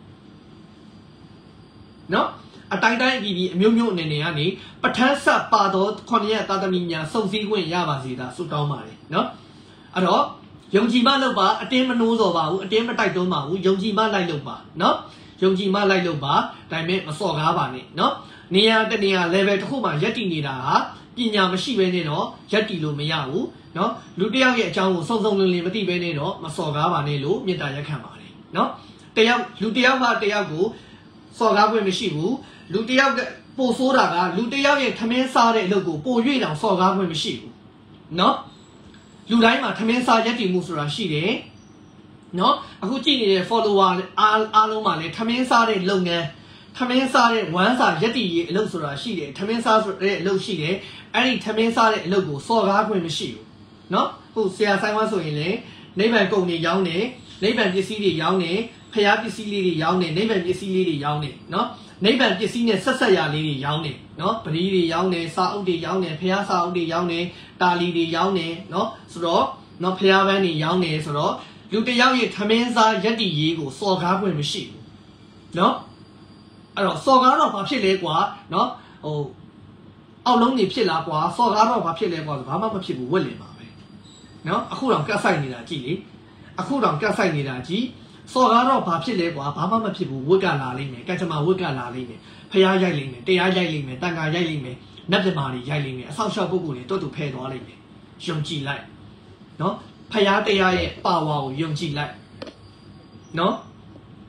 เนาะအတိုင်းတိုင်းအပြည်ပြည်အမျိုးမျိုးအနေနဲ့ကနေပဋ္ဌာန်းဆက်ပါတော့ခொနည်းသာသမီများစုံစည်းခွင့်ရပါစေတာဆုတောင်းပါတယ်เนาะအဲ့တော့ယုံကြည်မှလုပ်ပါအတင်းမနှိုးစော်ပါဘူးအတင်းမတိုက်တွန်းပါဘူးယုံကြည်မှလိုက်လုပ်ပါเนาะယုံကြည်မှလိုက်လုပ်ပါဒါပေမဲ့မစော်ကားပါနဲ့เนาะနေရာတနေရာ level တစ်ခုမှရက်တည်နေတာဟာပညာမရှိဘဲနဲ့တော့ရက်တည်လို့မရဘူးเนาะလူတစ်ယောက်ရဲ့အကြောင်းကိုစုံစုံလင်လင်မသိဘဲနဲ့တော့မစော်ကားပါနဲ့လို့မေတ္တာရက်ခံပါတယ်เนาะတယောက်လူတစ်ယောက်ကတယောက်ကိုစော်ကားခွင့်မရှိဘူးလူတစ်ယောက်ကပို့ဆိုးတာကလူတစ်ယောက်ရဲ့ထမင်းစားတဲ့အလုပ်ကိုပို့၍တောင်စော်ကားခွင့်မရှိဘူးเนาะလူတိုင်းမှာထမင်းစားရက်တည်မှုဆိုတာရှိတယ်เนาะအခုကြည့်နေတဲ့ follower အားအားလုံးမှာလည်းထမင်းစားတဲ့လုပ်ငန်းထမင်းစားတဲ့ဝမ်းစာရက်တည်ရေးအလုပ်ဆိုတာရှိတယ်ထမင်းစားဆိုတဲ့အလုပ်ရှိတယ်အဲ့ဒီထမင်းစားတဲ့အလုပ်ကိုစော်ကားခွင့်မရှိဘူးเนาะဟုတ်ဆရာဆိုင်ဝါဆိုရင်လည်းနိဗ္ဗာန်ကုန်တွေရောင်းတယ်နိဗ္ဗာန်ပစ္စည်းတွေရောင်းတယ်ဖျားပစ္စည်းလေးတွေရောင်းတယ်နိဗ္ဗာန်ပစ္စည်းလေးတွေရောင်းတယ်เนาะနိဗ္ဗာန်ပစ္စည်းနဲ့ဆက်ဆက်ရလေးတွေရောင်းတယ်เนาะပတိတွေရောင်းတယ်စာအုပ်တွေရောင်းတယ်ဖျားစာအုပ်တွေရောင်းတယ်တာလီတွေရောင်းတယ်เนาะဆိုတော့เนาะဖျားပန်းတွေရောင်းတယ်ဆိုတော့လူတစ်ယောက်ရဲ့ထမင်းစားရက်တီရေးကိုစော်ကားခွင့်မရှိဘူးเนาะအဲ့တော့စော်ကားတော့ဘာဖြစ်လဲကွာเนาะဟိုအောက်လုံးနေဖြစ်လာကွာစော်ကားတော့ဘာဖြစ်လဲကွာဆိုဘာမှမဖြစ်ဘူးဝက်လင်ပါပဲเนาะအခုတော့ကတ်ဆိုင်နေတာကြည့်လေအခုတော့ကတ်ဆိုင်နေတာကြည့်စော်ကားတော့ဘာဖြစ်လဲကွာဘာမှမဖြစ်ဘူးဝက်ကလာလိမ့်မယ်ကံကြမ္မာဝက်ကလာလိမ့်မယ်ဖျားရိုက်လိမ့်မယ်တရားရိုက်လိမ့်မယ်တန်ခါရိုက်လိမ့်မယ်နတ်ပြမာတွေရိုက်လိမ့်မယ်အဆောက်အအုံပုဂ္ဂိုလ်တွေတွတ်တူဖဲသွားလိမ့်မယ်ယုံကြည်လိုက်เนาะဖျားတရားရဲ့ပါဝါကိုယုံကြည်လိုက်เนาะ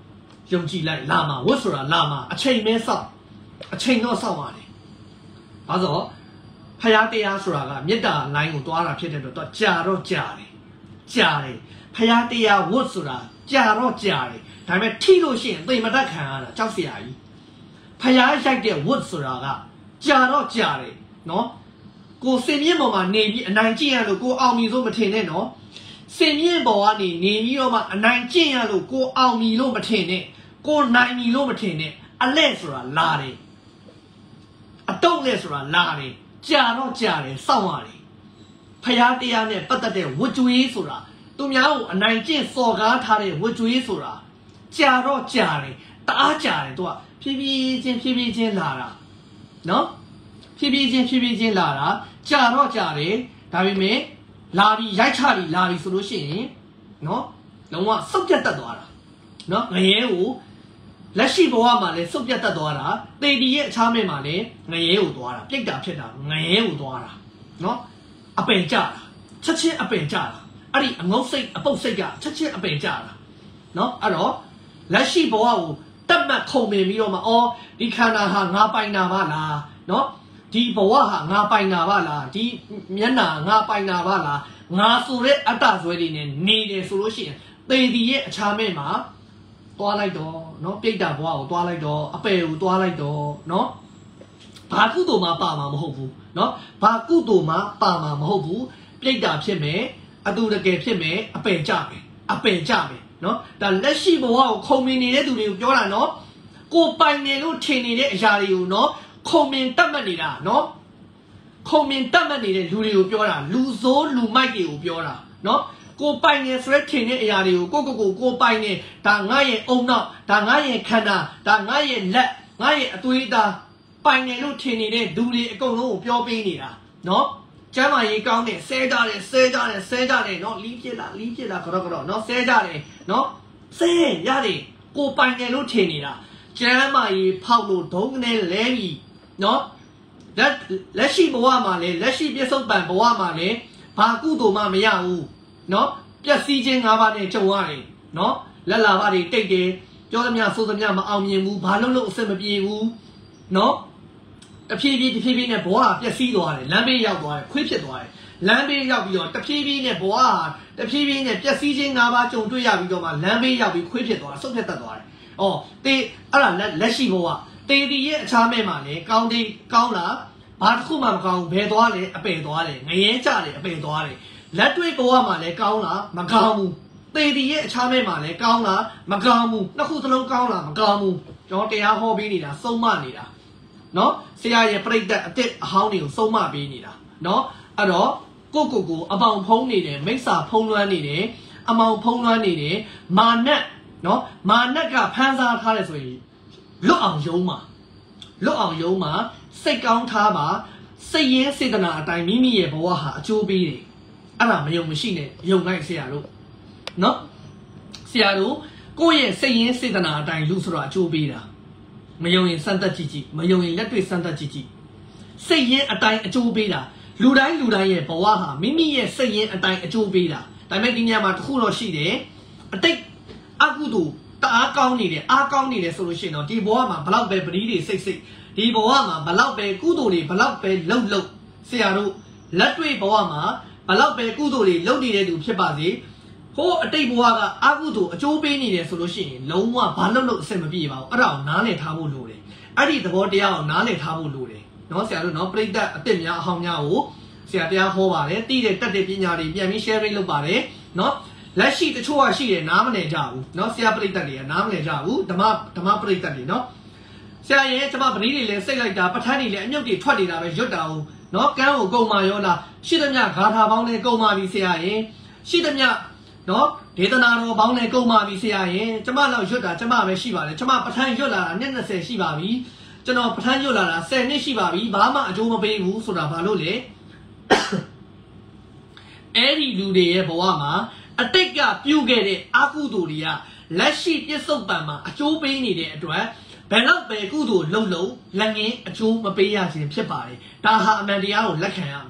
ယုံကြည်လိုက်လာမှာဝတ်ဆိုတာလာမှာအချိန်မဲဆောက်အချိန်တော့ဆောက်ပါလေဘာလို့ဖယားတရားဆိုတာကမေတ္တာလိုင်းကိုတွားတာဖြစ်တဲ့အတွက်တော့ကြာတော့ကြာတယ်ကြာတယ်ဖယားတရားဝတ်ဆိုတာကြာတော့ကြာတယ်ဒါပေမဲ့ထိလို့ရှိရင်သိမတတ်ခံရတာကြောက်စရာကြီးဖယားရိုက်တဲ့ဝတ်ဆိုတာကကြာတော့ကြာတယ်နော်ကိုစင်မြင့်ပေါ်မှာနေပြီးအနိုင်ကျင့်ရလို့ကိုအောင်မြင်ဆုံးမထင်နဲ့နော်စင်မြင့်ပေါ်ကနေနေပြီးတော့မှအနိုင်ကျင့်ရလို့ကိုအောင်မြင်လို့မထင်နဲ့ကိုနိုင်မြင်လို့မထင်နဲ့အလဲဆိုတာလာတယ်အတုံးလဲဆိုတာလာတယ်ကြာတော့ကြာတယ်စောင့်ရတယ်ဖယားတရားနဲ့ပတ်သက်တဲ့ဝတ်ကြွေးဆိုတာသူများကိုအနိုင်ကျင့်စော်ကားထားတဲ့ဝတ်ကြွေးဆိုတာကြာတော့ကြာတယ်တအားကြာတယ်သူကဖြည်းဖြည်းချင်းဖြည်းဖြည်းချင်းလာတာနော်ဖြည်းဖြည်းချင်းဖြည်းဖြည်းချင်းလာတာကြာတော့ကြာတယ်ဒါပေမဲ့လာပြီးရိုက်ချပြီးလာပြီးဆိုလို့ရှိရင်နော်လုံးဝစုပ်ပြတ်တတ်သွားတာနော်ငရဲကိုလက်ရှိဘဝမှာလည်းစုပ်ပြတ်တတ်သွားတာတေတီရဲ့အခြားမဲ့မှာလည်းငရဲကိုသွားတာပြိတ်တာဖြစ်တာငရဲကိုသွားတာနော်အပယ်ကြတာချက်ချင်းအပယ်ကြတာအဲ့ဒီအငုတ်စိတ်အပုတ်စိတ်ကချက်ချင်းအပယ်ကြတာနော်အဲ့တော့လက်ရှိဘဝကိုတတ်မှတ်ခုံပင်ပြီးတော့မှအော်ဒီခန္ဓာဟာငါပိုင်တာပါလားနော်ဒီဘဝဟာငါပိုင်တာပါလားဒီမျက်နှာငါပိုင်တာပါလားငါဆိုတဲ့အတ္တဇွဲတွေနဲ့နေတယ်ဆိုလို့ရှိရင်သေဒီရဲ့အခြားမဲ့မှာသွားလိုက်တော့နော်ပြိတ္တာဘဝကိုသွားလိုက်တော့အပယ်ကိုသွားလိုက်တော့နော်ဘာကုသိုလ်မှပါမှာမဟုတ်ဘူးနော်ဘာကုသိုလ်မှပါမှာမဟုတ်ဘူးပြိတ္တာဖြစ်မယ်အတူတကယ်ဖြစ်မယ်အပယ်ကြမယ်အပယ်ကြမယ်နော်ဒါလက်ရှိဘဝကိုခုံမြင်နေတဲ့သူတွေကိုပြောတာနော်ကိုပိုင်နေလို့ထင်နေတဲ့အရာတွေကိုနော်ခုံမြင်တတ်မှတ်နေတာနော်ခုံမြင်တတ်မှတ်နေတဲ့လူတွေကိုပြောတာလူဆိုးလူမိုက်တွေကိုပြောတာနော်ကိုပိုင်နေဆိုတဲ့ထင်တဲ့အရာတွေကိုကိုကိုကိုကိုပိုင်နေဒါငါရဲ့အုံနောက်ဒါငါရဲ့ခန္ဓာဒါငါရဲ့လက်ငါရဲ့အသွေးအသားပိုင်နေလို့ထင်နေတဲ့လူတွေအကုန်လုံးကိုပြောပေးနေတာနော်ကျမ်းမာရေးကောင်းတဲ့ဆဲကြတယ်ဆဲကြတယ်ဆဲကြတယ်နော်လီးပြစ်လားလီးပြစ်လားကတော့ကတော့နော်ဆဲကြတယ်နော်ဆဲရတယ်ကိုပိုင်နေလို့ထင်နေတာကျမ်းမာရေးဖောက်လို့ဒုံနဲ့လဲပြီးနော်လက်လက်ရှိဘဝမှာလေလက်ရှိပြစ္ဆုတ်ပံဘဝမှာလေဘာကုသိုလ်မှမရဘူးနော်ပျက်စီးခြင်း၅ပါးနဲ့ကြုံရတယ်နော်လက်လာပါတွေတိတ်တယ်ပြောသမျှဆိုသမျှမအောင်မြင်ဘူးဘာလို့လို့အဆင်မပြေဘူးနော်တဖြည်းဖြည်းတဖြည်းဖြည်းနဲ့ဘဝပျက်စီးသွားတယ်လမ်းဘေးရောက်သွားတယ်ခွေးဖြစ်သွားတယ်လမ်းဘေးရောက်ပြီးတော့တဖြည်းဖြည်းနဲ့ဘဝတဖြည်းဖြည်းနဲ့ပျက်စီးခြင်း၅ပါးကြုံတွေ့ရပြီးတော့မှလမ်းဘေးရောက်ပြီးခွေးဖြစ်သွားတယ်ဆုတ်ဖြတ်တတ်သွားတယ်အော်တေးအဲ့ဒါလက်ရှိဘဝတေဒီရဲ့အခြားမဲ့မှာလေကောင်းသေးကောင်းလားဘာတစ်ခုမှမကောင်းဘူးဘယ်သွားလဲအပယ်သွားတယ်ငရဲကြတယ်အပယ်သွားတယ်လက်တွေ့ဘဝမှာလည်းကောင်းလားမကောင်းဘူးသေဒီရဲ့အခြားမဲ့မှာလည်းကောင်းလားမကောင်းဘူးနှစ်ခုသလုံးကောင်းလားမကောင်းဘူးကျွန်တော်တရားဟောပေးနေတာစုံမနေတာနော်ဆရာရဲ့ပြိတ္တအစ်အဟောင်းတွေကိုစုံမပေးနေတာနော်အဲ့တော့ကိုကိုကိုအပေါင်ဖုံးနေတယ်မိစ္ဆာဖုံးလွှမ်းနေတယ်အမောင်ဖုံးလွှမ်းနေတယ်မာနက်နော်မာနက်ကဖန်ဆားထားတယ်ဆိုရင်လွတ်အောင်ယုံမှာလွတ်အောင်ယုံမှာစိတ်ကောင်းထားပါစိတ်ရင်းစေတနာအတိုင်းမိမိရဲ့ဘဝဟာအကျိုးပေးတယ်အဲ့ဒါမယုံမရှိနဲ့ယုံလိုက်ဆရာတို့နော်ဆရာတို့ကိုယ့်ရဲ့စိတ်ရင်းစေတနာအတိုင်းလူဆိုတော့အကျိုးပေးတာမယုံရင်စမ်းသပ်ကြည့်ကြည့်မယုံရင်လက်တွေ့စမ်းသပ်ကြည့်ကြည့်စိတ်ရင်းအတိုင်းအကျိုးပေးတာလူတိုင်းလူတိုင်းရဲ့ဘဝဟာမိမိရဲ့စိတ်ရင်းအတိုင်းအကျိုးပေးတာဒါပေမဲ့ဒီနေရာမှာတစ်ခုတော့ရှိတယ်အတိတ်အကုသိုလ်တအားကောင်းနေတယ်အားကောင်းနေတယ်ဆိုလို့ရှိရင်တော့ဒီဘဝမှာဘလောက်ပဲပရိတွေစိတ်စိတ်ဒီဘဝမှာဘလောက်ပဲကုသိုလ်တွေဘလောက်ပဲလှုပ်လှုပ်ဆရာတို့လက်တွေ့ဘဝမှာဘလောက်ပဲကုသိုလ်တွေလုပ်နေတဲ့သူဖြစ်ပါစေဟိုအတိတ်ဘဝကအကုသိုလ်အကျိုးပေးနေတယ်ဆိုလို့ရှိရင်လုံးဝဘာလို့လို့အဆင်မပြေပါဘူးအဲ့ဒါကိုနားလည်ထားဖို့လိုတယ်အဲ့ဒီသဘောတရားကိုနားလည်ထားဖို့လိုတယ်နော်ဆရာတို့နော်ပြိတ္တအစ်စ်များအဟောင်းများကိုဆရာတရားဟောပါတယ်တည်တဲ့တက်တဲ့ပညာတွေပြန်ပြီး sharing လုပ်ပါတယ်နော်လက်ရှိတချို့ကရှိတယ်နားမလည်ကြဘူးနော်ဆရာပြိတ္တတွေကနားမလည်ကြဘူးဓမ္မဓမ္မပြိတ္တတွေနော်ဆရာရဲ့ကျွန်မပရိတွေလည်းစိတ်လိုက်တာပဋ္ဌာန်းတွေလည်းအမြုပ်တွေထွက်နေတာပဲရွတ်တာဟုတ်နော်ကန်းကိုကုံမာရောလားရှိသမျှဂါထာပေါင်းနဲ့ကုံမာပြီဆရာရဲ့ရှိသမျှနော်ဒေသနာတော်ပေါင်းနဲ့ကုံမာပြီဆရာရဲ့ကျွန်မတော့ရွတ်တာကျွန်မပဲရှိပါတယ်ကျွန်မပဋ္ဌာန်းရွတ်လာတာနှစ်၂၀ရှိပါပြီကျွန်တော်ပဋ္ဌာန်းရွတ်လာတာ၁၀နှစ်ရှိပါပြီဘာမှအကျိုးမပေးဘူးဆိုတာဘာလို့လဲအဲ့ဒီလူတွေရဲ့ဘဝမှာအတိတ်ကပြုခဲ့တဲ့အကုသိုလ်တွေကလက်ရှိပြစ္ဆုတ်ပံမှာအကျိုးပေးနေတဲ့အတွက်ဘယ်တော့ပဲကုသိုလ်လုံးလုံးလက်ငင်းအကျိုးမပေးရခြင်းဖြစ်ပါတယ်ဒါဟာအမှန်တရားကိုလက်ခံရမယ်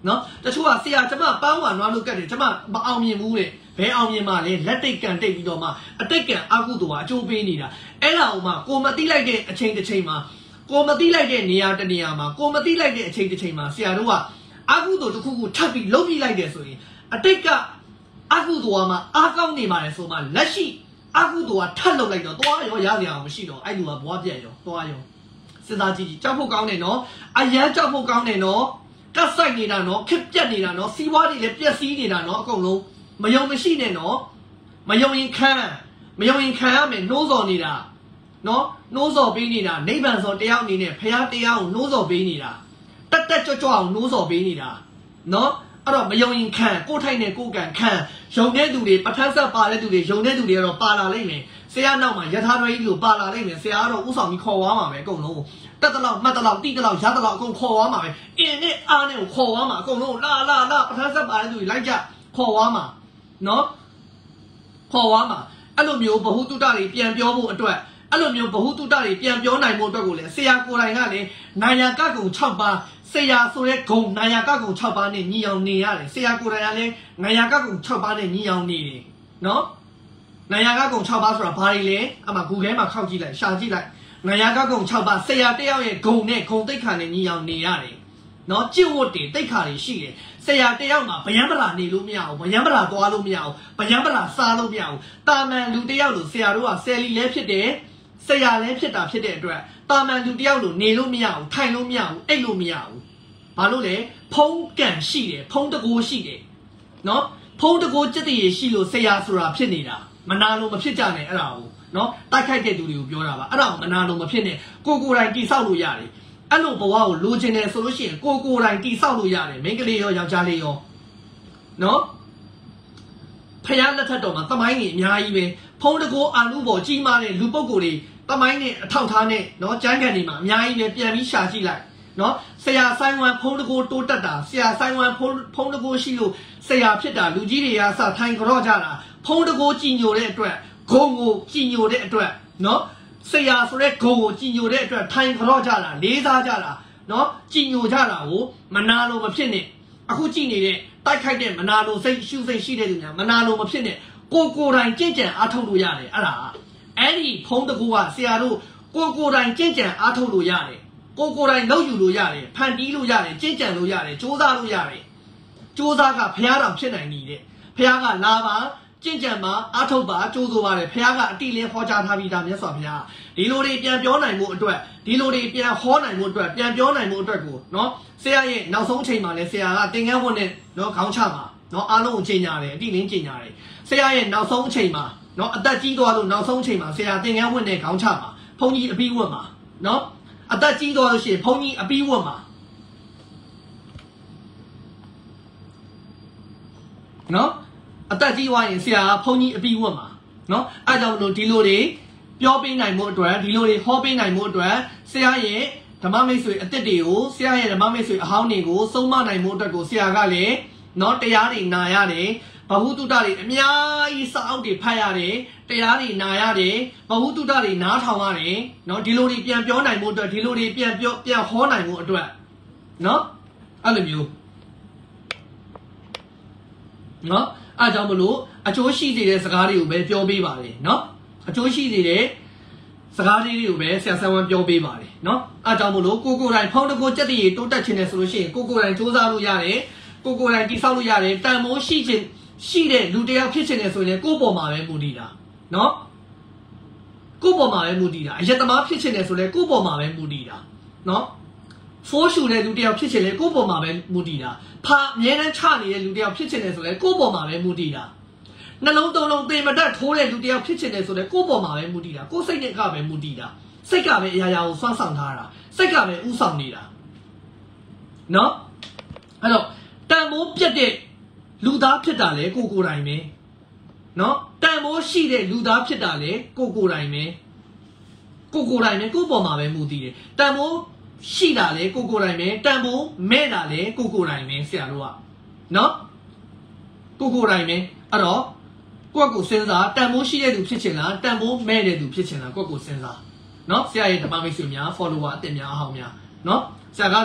နော်တချို့ကဆရာကျမပန်းဝါနွားလို့ကတ်တယ်ကျမမအောင်မြင်ဘူးတဲ့ဘယ်အောင်မြင်မှလဲလက်တိတ်ကန်တိတ်ပြီးတော့မှအတိတ်ကန်အကုသိုလ်ကအကျိုးပေးနေတာအဲ့ဒါကိုမှကိုမသိလိုက်တဲ့အချိန်တစ်ချိန်မှာကိုမသိလိုက်တဲ့နေရာတစ်နေရာမှာကိုမသိလိုက်တဲ့အချိန်တစ်ချိန်မှာဆရာတို့ကအကုသိုလ်တစ်ခုခုထပ်ပြီးလုံးပြလိုက်တယ်ဆိုရင်အတိတ်ကအကုသိုလ်ကမှအားကောင်းနေပါတယ်ဆိုမှလက်ရှိအကုသိုလ်ကထပ်လုပ်လိုက်တော့သွားရောရစရာမရှိတော့အဲ့လူကဘွားပြက်ရောသွားရောစဉ်းစားကြည့်ကြည့်ကြောက်ဖို့ကောင်းတယ်နော်အရန်ကြောက်ဖို့ကောင်းတယ်နော်ကတ်ဆိုင်နေတာနော်ခက်ပြက်နေတာနော်စီးပွားတွေလည်းပြက်စီးနေတာနော်အကုန်လုံးမယုံမရှိနဲ့နော်မယုံရင်ခံမယုံရင်ခံရမယ်နှိုးစော်နေတာနော်နှိုးစော်ပေးနေတာနိဗ္ဗာန်စော်တရားအနေနဲ့ဖရာတရားကိုနှိုးစော်ပေးနေတာတက်တက်ကြွကြွအောင်နှိုးစော်ပေးနေတာနော်အဲ့တော့မယုံရင်ခံကိုထိုက်နဲ့ကိုကန်ခံယုံတဲ့သူတွေပဋ္ဌာန်းဆက်ပါတဲ့သူတွေယုံတဲ့သူတွေကတော့ပါလာလိမ့်မယ်ဆရာနောက်မှာယထာတော်ကြီးကိုပါလာလိမ့်မယ်ဆရာကတော့ဥဆောင်ပြီးခေါ်သွားမှာပဲအကုန်လုံးတက်တလောက်မှတ်တလောက်တိတလောက်ရတလောက်အကုန်ခေါ်သွားမှာပဲအင်းနဲ့အားနဲ့ကိုခေါ်သွားမှာအကုန်လုံးလာလာလာပဋ္ဌာန်းဆက်ပါတဲ့သူတွေလိုက်ကြခေါ်သွားမှာနော်ခေါ်သွားမှာအဲ့လိုမျိုးဘ ഹു တုတ္တတွေပြန်ပြောဖို့အတွက်အဲ့လိုမျိုးဘ ഹു တုတ္တတွေပြန်ပြောနိုင်ဖို့အတွက်ကိုလည်းဆရာကိုယ်တိုင်ကလည်းနာယကကုံ၆ပါးဆရာဆိုတဲ့ဂုံနာယကကုံ၆ပါးနဲ့ညီအောင်နေရတယ်ဆရာကိုယ်တိုင်ကလည်းနာယကကုံ၆ပါးနဲ့ညီအောင်နေတယ်နော်နာယကကုံ၆ပါးဆိုတာဘာတွေလဲအမှ Google မှာခောက်ကြည့်လိုက်ရှာကြည့်လိုက်နာယကကုံ၆ပါးဆရာတယောက်ရဲ့ဂုံနဲ့ဂုံတိတ်ခါနဲ့ညီအောင်နေရတယ်နော်ကျင့်ဝတ်တွေတိတ်ခါတွေရှိတယ်ဆရာတယောက်မှာဗျံပလာနေလို့မရဘူးဗျံပလာသွားလို့မရဘူးဗျံပလာစားလို့မရဘူးတာမန်လူတယောက်လို့ဆရာတို့ကဆယ်လီလဲဖြစ်တယ်ဆရာလဲဖြစ်တာဖြစ်တဲ့အတွက်တာမန်လူတယောက်လို့နေလို့မရဘူးထိုင်လို့မရဘူးအိတ်လို့မရဘူးဘာလို့လဲဖုံးကန်ရှိတယ်ဖုံးတကိုးရှိတယ်နော်ဖုံးတကိုးစက်တည်းရှိလို့ဆရာဆိုတာဖြစ်နေတာမနာလို့မဖြစ်ကြနဲ့အဲ့ဒါကိုနော်တိုက်ခိုက်တဲ့သူတွေကိုပြောတာပါအဲ့ဒါကိုမနာလို့မဖြစ်နဲ့ကိုကိုယ်တိုင်တိဆောက်လို့ရတယ်အဲ့လိုဘဝကိုလိုချင်တယ်ဆိုလို့ရှိရင်ကိုကိုယ်တိုင်တိဆောက်လို့ရတယ်မိန်းကလေးရောယောက်ျားလေးရောနော်ဖယားလက်ထက်တော်မှာတမိုင်းကြီးအများကြီးပဲဖုံးတကိုးအာလူပေါ်ကြီးမားတဲ့လူပုဂ္ဂိုလ်တွေတမိုင်းနဲ့အထောက်ထားနဲ့နော်ကျမ်းဂန်တွေမှာအများကြီးပဲပြန်ပြီးရှာကြည့်လိုက်နော်ဆရာဆိုင်ဝမ်ဖုံးတကိုးတိုးတက်တာဆရာဆိုင်ဝမ်ဖုံးဖုံးတကိုးရှိလို့ဆရာဖြစ်တာလူကြီးတွေကစထိုင်ကြော့ကြတာဖုံးတကိုးကြည်ညိုတဲ့အတွက်ဂုံကိုကြည်ညိုတဲ့အတွက်နော်ဆရာဆိုတဲ့ဂုံကိုကြည်ညိုတဲ့အတွက်ထိုင်ကြော့ကြတာလေးစားကြတာနော်ကြည်ညိုကြတာကိုမနာလို့မဖြစ်နဲ့အခုကြည်နေတဲ့တိုက်ခိုက်တဲ့မနာလို့စိတ်ရှုစိတ်ရှိတဲ့သူများမနာလို့မဖြစ်နဲ့ကိုကိုယ်တိုင်ကြင်ကြံအားထုတ်လို့ရတယ်အဲ့ဒါအဲ့ဒီဖုံးတကူကဆရာတို့ကိုကိုယ်တိုင်ကြင်ကြံအားထုတ်လို့ရတယ်ကိုကိုယ်တိုင်လောက်ယူလို့ရတယ်ဖန်တီးလို့ရတယ်ကြင်ကြံလို့ရတယ်စူးစမ်းလို့ရတယ်စူးစမ်းကဘုရားတော်ဖြစ်နိုင်နေတဲ့ဘုရားကလာပါကြင်ကြံမှာအားထုတ်ပါကြိုးစိုးပါတယ်ဘုရားကအတိလင်းဟောကြားထားပြီးသားမြတ်စွာဘုရားဒီလိုတွေပြန်ပြောနိုင်မှုအတွက်ဒီလိုတွေပြန်ဟောနိုင်မှုအတွက်ပြန်ပြောနိုင်မှုအတွက်ကိုနော်ဆရာရဲ့နောက်ဆုံးအချိန်မှာလဲဆရာကသင်္ကန်းဝတ်နဲ့နော်ခေါင်းချမှာနော်အားလုံးကိုချိန်ညာတယ်အတိလင်းချိန်ညာတယ်ဆရာရဲ့နောက်ဆုံးအချိန်မှာနော်အသက်ကြီးသွားလို့နောက်ဆုံးအချိန်မှာဆရာသင်္ကန်းဝတ်နဲ့ခေါင်းချမှာဘုန်းကြီးအပြီးဝတ်မှာနော်အသက်ကြီးသွားလို့ရှိရင်ဘုန်းကြီးအပြီးဝတ်မှာနော်အသက်ကြီးသွားရင်ဆရာကဘုန်းကြီးအပြီးဝတ်မှာနော်အဲကြောင့်မလို့ဒီလိုတွေပြောပေးနိုင်မှုအတွက်ဒီလိုတွေဟောပေးနိုင်မှုအတွက်ဆရာရဲ့ဓမ္မမိတ်ဆွေအစ်စ်တွေကိုဆရာရဲ့ဓမ္မမိတ်ဆွေအဟောင်းတွေကိုစုံမနိုင်မှုအတွက်ကိုဆရာကလည်းနော်တရားတွေနာရတယ်ဘ ഹു တုတ္တတွေအများကြီးစာအုပ်တွေဖတ်ရတယ်တရားတွေနာရတယ်ဘ ഹു တုတ္တတွေနားထောင်ရတယ်နော်ဒီလိုတွေပြန်ပြောနိုင်မှုအတွက်ဒီလိုတွေပြန်ပြောပြန်ဟောနိုင်မှုအတွက်နော်အဲ့လိုမျိုးနော်အားကြောင့်မလို့အကျိုးရှိစေတဲ့စကားတွေကိုပဲပြောပေးပါလေနော်အကျိုးရှိစေတဲ့စကားလေးတွေကိုပဲဆရာဆန်းဝမ်းပြောပေးပါလေနော်အားကြောင့်မလို့ကိုကိုယ်တိုင်ဖုံးတကိုကြက်တည်းတိုးတက်ခြင်းနဲ့ဆိုလို့ရှိရင်ကိုကိုယ်တိုင်စူးစမ်းလို့ရတယ်ကိုကိုယ်တိုင်တိဆောက်လို့ရတယ်တန်မိုးရှိခြင်းရှိတဲ့လူတယောက်ဖြစ်ခြင်းနဲ့ဆိုရင်ကိုယ့်ပေါ်မှာပဲမူတည်တာနော်ကိုယ့်ပေါ်မှာပဲမူတည်တာအယက်သမားဖြစ်ခြင်းနဲ့ဆိုရင်ကိုယ့်ပေါ်မှာပဲမူတည်တာနော်ဖိုးရှူတဲ့လူတယောက်ဖြစ်ခြင်းလေကိုယ့်ပေါ်မှာပဲမူတည်တာဖာအမြဲတမ်းချနေတဲ့လူတယောက်ဖြစ်ခြင်းနဲ့ဆိုရင်ကိုယ့်ပေါ်မှာပဲမူတည်တာနှလုံးသုံးလုံးသေမတတ်ထိုးတဲ့လူတယောက်ဖြစ်ခြင်းနဲ့ဆိုရင်ကိုယ့်ပေါ်မှာပဲမူတည်တာကိုယ်စိတ်နဲ့ကပဲမူတည်တာစိတ်ကပဲအရာရာကိုစွမ်းဆောင်ထားတာစိတ်ကပဲဥဆောင်နေတာနော်အဲ့တော့တန်မိုးပြတ်တဲ့လူသားဖြစ်တာလေကိုကိုယ်တိုင်ပဲနော်တန်မိုးရှိတဲ့လူသားဖြစ်တာလေကိုကိုယ်တိုင်ပဲကိုကိုယ်တိုင်ပဲကိုယ့်ပေါ်မှာပဲမူတည်တယ်တန်မိုးရှိတာလေကိုကိုယ်တိုင်ပဲတန်မိုးမဲ့တာလေကိုကိုယ်တိုင်ပဲဆရာတို့ကနော်ကိုကိုယ်တိုင်ပဲအဲ့တော့ကိုယ့်ကိုစဉ်းစားတန်မိုးရှိတဲ့သူဖြစ်ချင်လားတန်မိုးမဲ့တဲ့သူဖြစ်ချင်လားကိုယ့်ကိုစဉ်းစားနော်ဆရာရဲ့ဓမ္မမိတ်ဆွေများ follower အသစ်များအဟောင်းများနော်ဆရာကတော့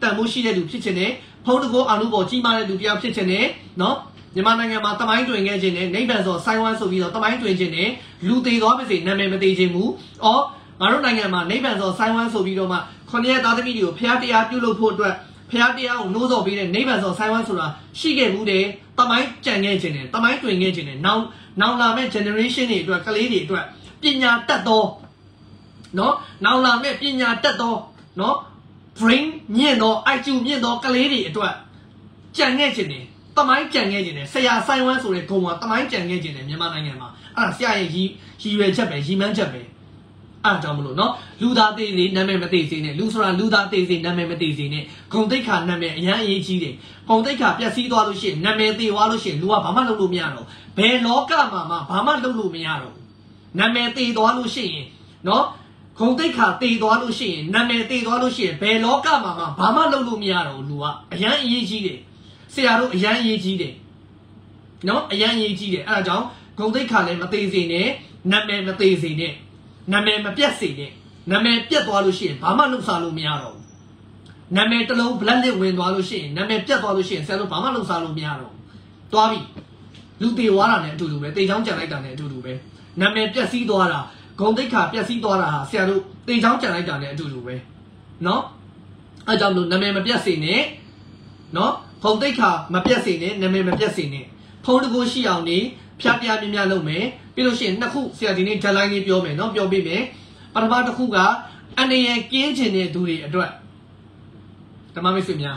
တန်ဖိုးရှိတဲ့လူဖြစ်ခြင်းနဲ့ဖုံးတကိုးအာလူပေါ်ကြီးမားတဲ့လူတရားဖြစ်ခြင်းနဲ့နော်မြန်မာနိုင်ငံမှာတမိုင်းတွင်ခဲ့ခြင်းနဲ့နိဗ္ဗာန်ဆိုဆိုင်းဝမ်းဆိုပြီးတော့တမိုင်းတွင်ခြင်းနဲ့လူသေးသွားပါစေနာမည်မသေးခြင်းမူအော်ငါတို့နိုင်ငံမှာနိဗ္ဗာန်ဆိုဆိုင်းဝမ်းဆိုပြီးတော့မှခொနည်းသားသမီးတွေကိုဖျားတရားပြုလုပ်ဖို့အတွက်ဖျားတရားကိုနှိုးဆော်ပေးတဲ့နိဗ္ဗာန်ဆိုဆိုင်းဝမ်းဆိုတာရှိခဲ့မှုတဲ့တမိုင်းကြံခဲ့ခြင်းနဲ့တမိုင်းတွင်ခဲ့ခြင်းနဲ့နောက်နောက်လာမဲ့ generation တွေအတွက်ကလေးတွေအတွက်ပညာတတ်သောနော်နောက်လာမဲ့ပညာတတ်သောနော် brain မြင့်သော I Q မြင့်သောကလေးတွေအတွက်ကြံခဲ့ခြင်းနဲ့တမိုင်းကြံခဲ့ခြင်းနဲ့ဆရာဆိုင်ဝမ်းဆိုတဲ့ဂုံကတမိုင်းကြံခဲ့ခြင်းနဲ့မြန်မာနိုင်ငံမှာအဲ့ဒါဆရာရဲ့ရည်ရည်ရွယ်ချက်ပဲရည်မှန်းချက်ပဲအဲ့ဒါကြောင့်မလို့နော်လူသားသေးသေးနာမည်မသိစေနဲ့လူဆိုတာလူသားသေးသေးနာမည်မသိစေနဲ့ဂုံတိတ်ခါနာမည်အရန်အရေးကြီးတယ်ဂုံတိတ်ခါပျက်စီးသွားလို့ရှိရင်နာမည်သေးသွားလို့ရှိရင်လူကဘာမှလုပ်လို့မရတော့ဘယ်လောကမှာမှဘာမှလုပ်လို့မရတော့နာမည်သေးသွားလို့ရှိရင်နော်ဂုံတိတ်ခါသေးသွားလို့ရှိရင်နာမည်သေးသွားလို့ရှိရင်ဘယ်လောကမှာမှဘာမှလုပ်လို့မရတော့လူကအရန်အရေးကြီးတယ်ဆရာတို့အရန်အရေးကြီးတယ်နော်အရန်အရေးကြီးတယ်အဲ့ဒါကြောင့်ဂုံတိတ်ခါလည်းမသေးစေနဲ့နာမည်မသေးစေနဲ့နာမည်မပြတ်စေနဲ့နာမည်ပြတ်သွားလို့ရှိရင်ဘာမှလုပ်စားလို့မရတော့ဘူးနာမည်တစ်လုံး black list ဝင်သွားလို့ရှိရင်နာမည်ပြတ်သွားလို့ရှိရင်ဆရာတို့ဘာမှလုပ်စားလို့မရတော့ဘူးသွားပြီလူတေဝါတာနဲ့အတူတူပဲတေချောင်းကြံလိုက်တာနဲ့အတူတူပဲနာမည်ပြတ်စည်းသွားတာဂုံတိတ်ခါပြတ်စည်းသွားတာဟာဆရာတို့တေချောင်းကြံလိုက်တာနဲ့အတူတူပဲနော်အဲကြောင့်မလို့နာမည်မပြတ်စေနဲ့နော်ဂုံတိတ်ခါမပြတ်စေနဲ့နာမည်မပြတ်စေနဲ့ဖုံးတကူရှိအောင်နေဖြတ်ပြမြမြလုပ်မယ်ပြီးလို့ရှိရင်နှစ်ခုဆရာဒီနေ့ deadline လေးပြောမယ်နော်ပြောပြမယ်ပထမတစ်ခုကအန္တရာယ်ကင်းချင်တဲ့သူတွေအတွက်ဓမ္မမိတ်ဆွေများ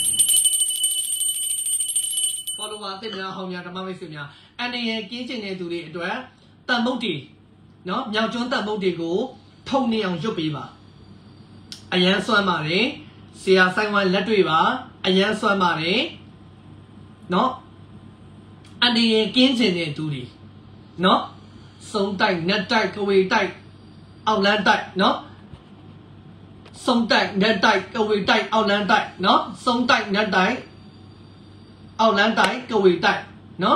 follower အသစ်များဟောင်းများဓမ္မမိတ်ဆွေများအန္တရာယ်ကင်းချင်တဲ့သူတွေအတွက်တန်မုတ်တီနော်မြောက်ကျွန်းတန်မုတ်တီကိုထုံနေအောင်ရွတ်ပေးပါအရန်ဆွမ်းပါတယ်ဆရာဆိုင်ဝမ်လက်တွေ့ပါအရန်ဆွမ်းပါတယ်နော်အန္တရာယ်ကင်းချင်တဲ့သူတွေနော်စုံတိုက်နက်တိုက်ကဝေတိုက်အောက်လန်းတိုက်နော်စုံတိုက်နက်တိုက်ကဝေတိုက်အောက်လန်းတိုက်နော်စုံတိုက်နက်တိုက်အောက်လန်းတိုက်ကဝေတိုက်နော်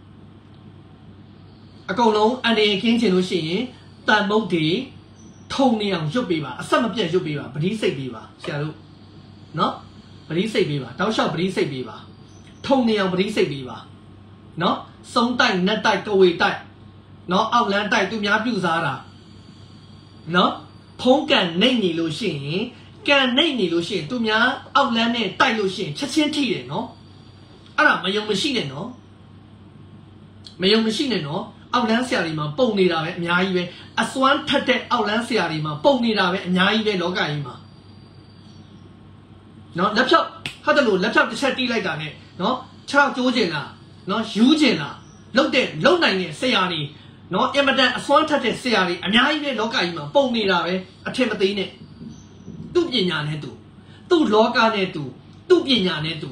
အကုန်လုံးအန္တရာယ်ကင်းချင်လို့ရှိရင်တန်မုတ်တွေထုံနေအောင်ရွတ်ပေးပါအဆက်မပြတ်ရွတ်ပေးပါပတိစိတ်ပေးပါဆရာတို့နော်ပတိစိတ်ပေးပါတောက်လျှောက်ပတိစိတ်ပေးပါထုံနေအောင်ပတိစိတ်ပေးပါနော်စုံတိုက်နက်တိုက်ကဝေတိုက်နော်အောက်လန်းတိုက်သူများပြူစားတာနော်ဖုံးကန်နှိမ့်နေလို့ရှိရင်ကန်နှိမ့်နေလို့ရှိရင်သူများအောက်လန်းနဲ့တိုက်လို့ရှိရင်ချက်ချင်းထိတယ်နော်အဲ့ဒါမယုံမရှိနဲ့နော်မယုံမရှိနဲ့နော်အောက်လန်းဆရာတွေမှာပုံနေတာပဲအများကြီးပဲအစွမ်းထက်တဲ့အောက်လန်းဆရာတွေမှာပုံနေတာပဲအများကြီးပဲလောကကြီးမှာနော်လက်ဖြောက်ဟုတ်တယ်လို့လက်ဖြောက်တစ်ချက်တီးလိုက်တာနဲ့နော်ခြေထောက်ကျိုးကျင်လားနော်ယူကျင်လားလုတ်တဲ့လုတ်နိုင်တဲ့ဆရာတွေနော်အင်မတန်အစွမ်းထက်တဲ့ဆရာတွေအများကြီးပဲလောကကြီးမှာပုံနေတာပဲအထင်မသေးနဲ့သူ့ပညာနဲ့သူသူ့လောကနဲ့သူသူ့ပညာနဲ့သူ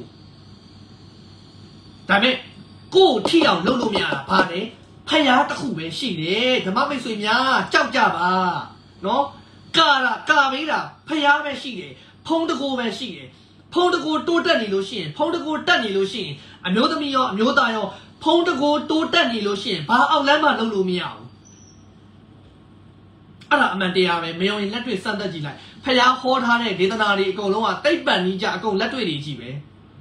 ဒါပေမဲ့ကိုယ်ထိအောင်လုပ်လို့မရတာဘာလဲဖယားတစ်ခုပဲရှိတယ်ဓမ္မမိတ်ဆွေများကြောက်ကြပါနော်ကာတာကာပေးတာဖယားပဲရှိတယ်ဖုံးတကိုပဲရှိတယ်ဖုံးတကိုတိုးတက်နေလို့ရှိရင်ဖုံးတကိုတက်နေလို့ရှိရင်အမျိုးသမီးရောအမျိုးသားရောဖုံးတကိုတိုးတက်နေလို့ရှိရင်ဘာအောက်လမ်းမှလုပ်လို့မရဘူးအဲ့ဒါအမှန်တရားပဲမယုံရင်လက်တွေ့စမ်းသပ်ကြည့်လိုက်ဖယားဟောထားတဲ့ဒေသနာတွေအကုန်လုံးကတိတ်ပံကြီးကြအကုန်လက်တွေ့တွေကြည့်ပဲ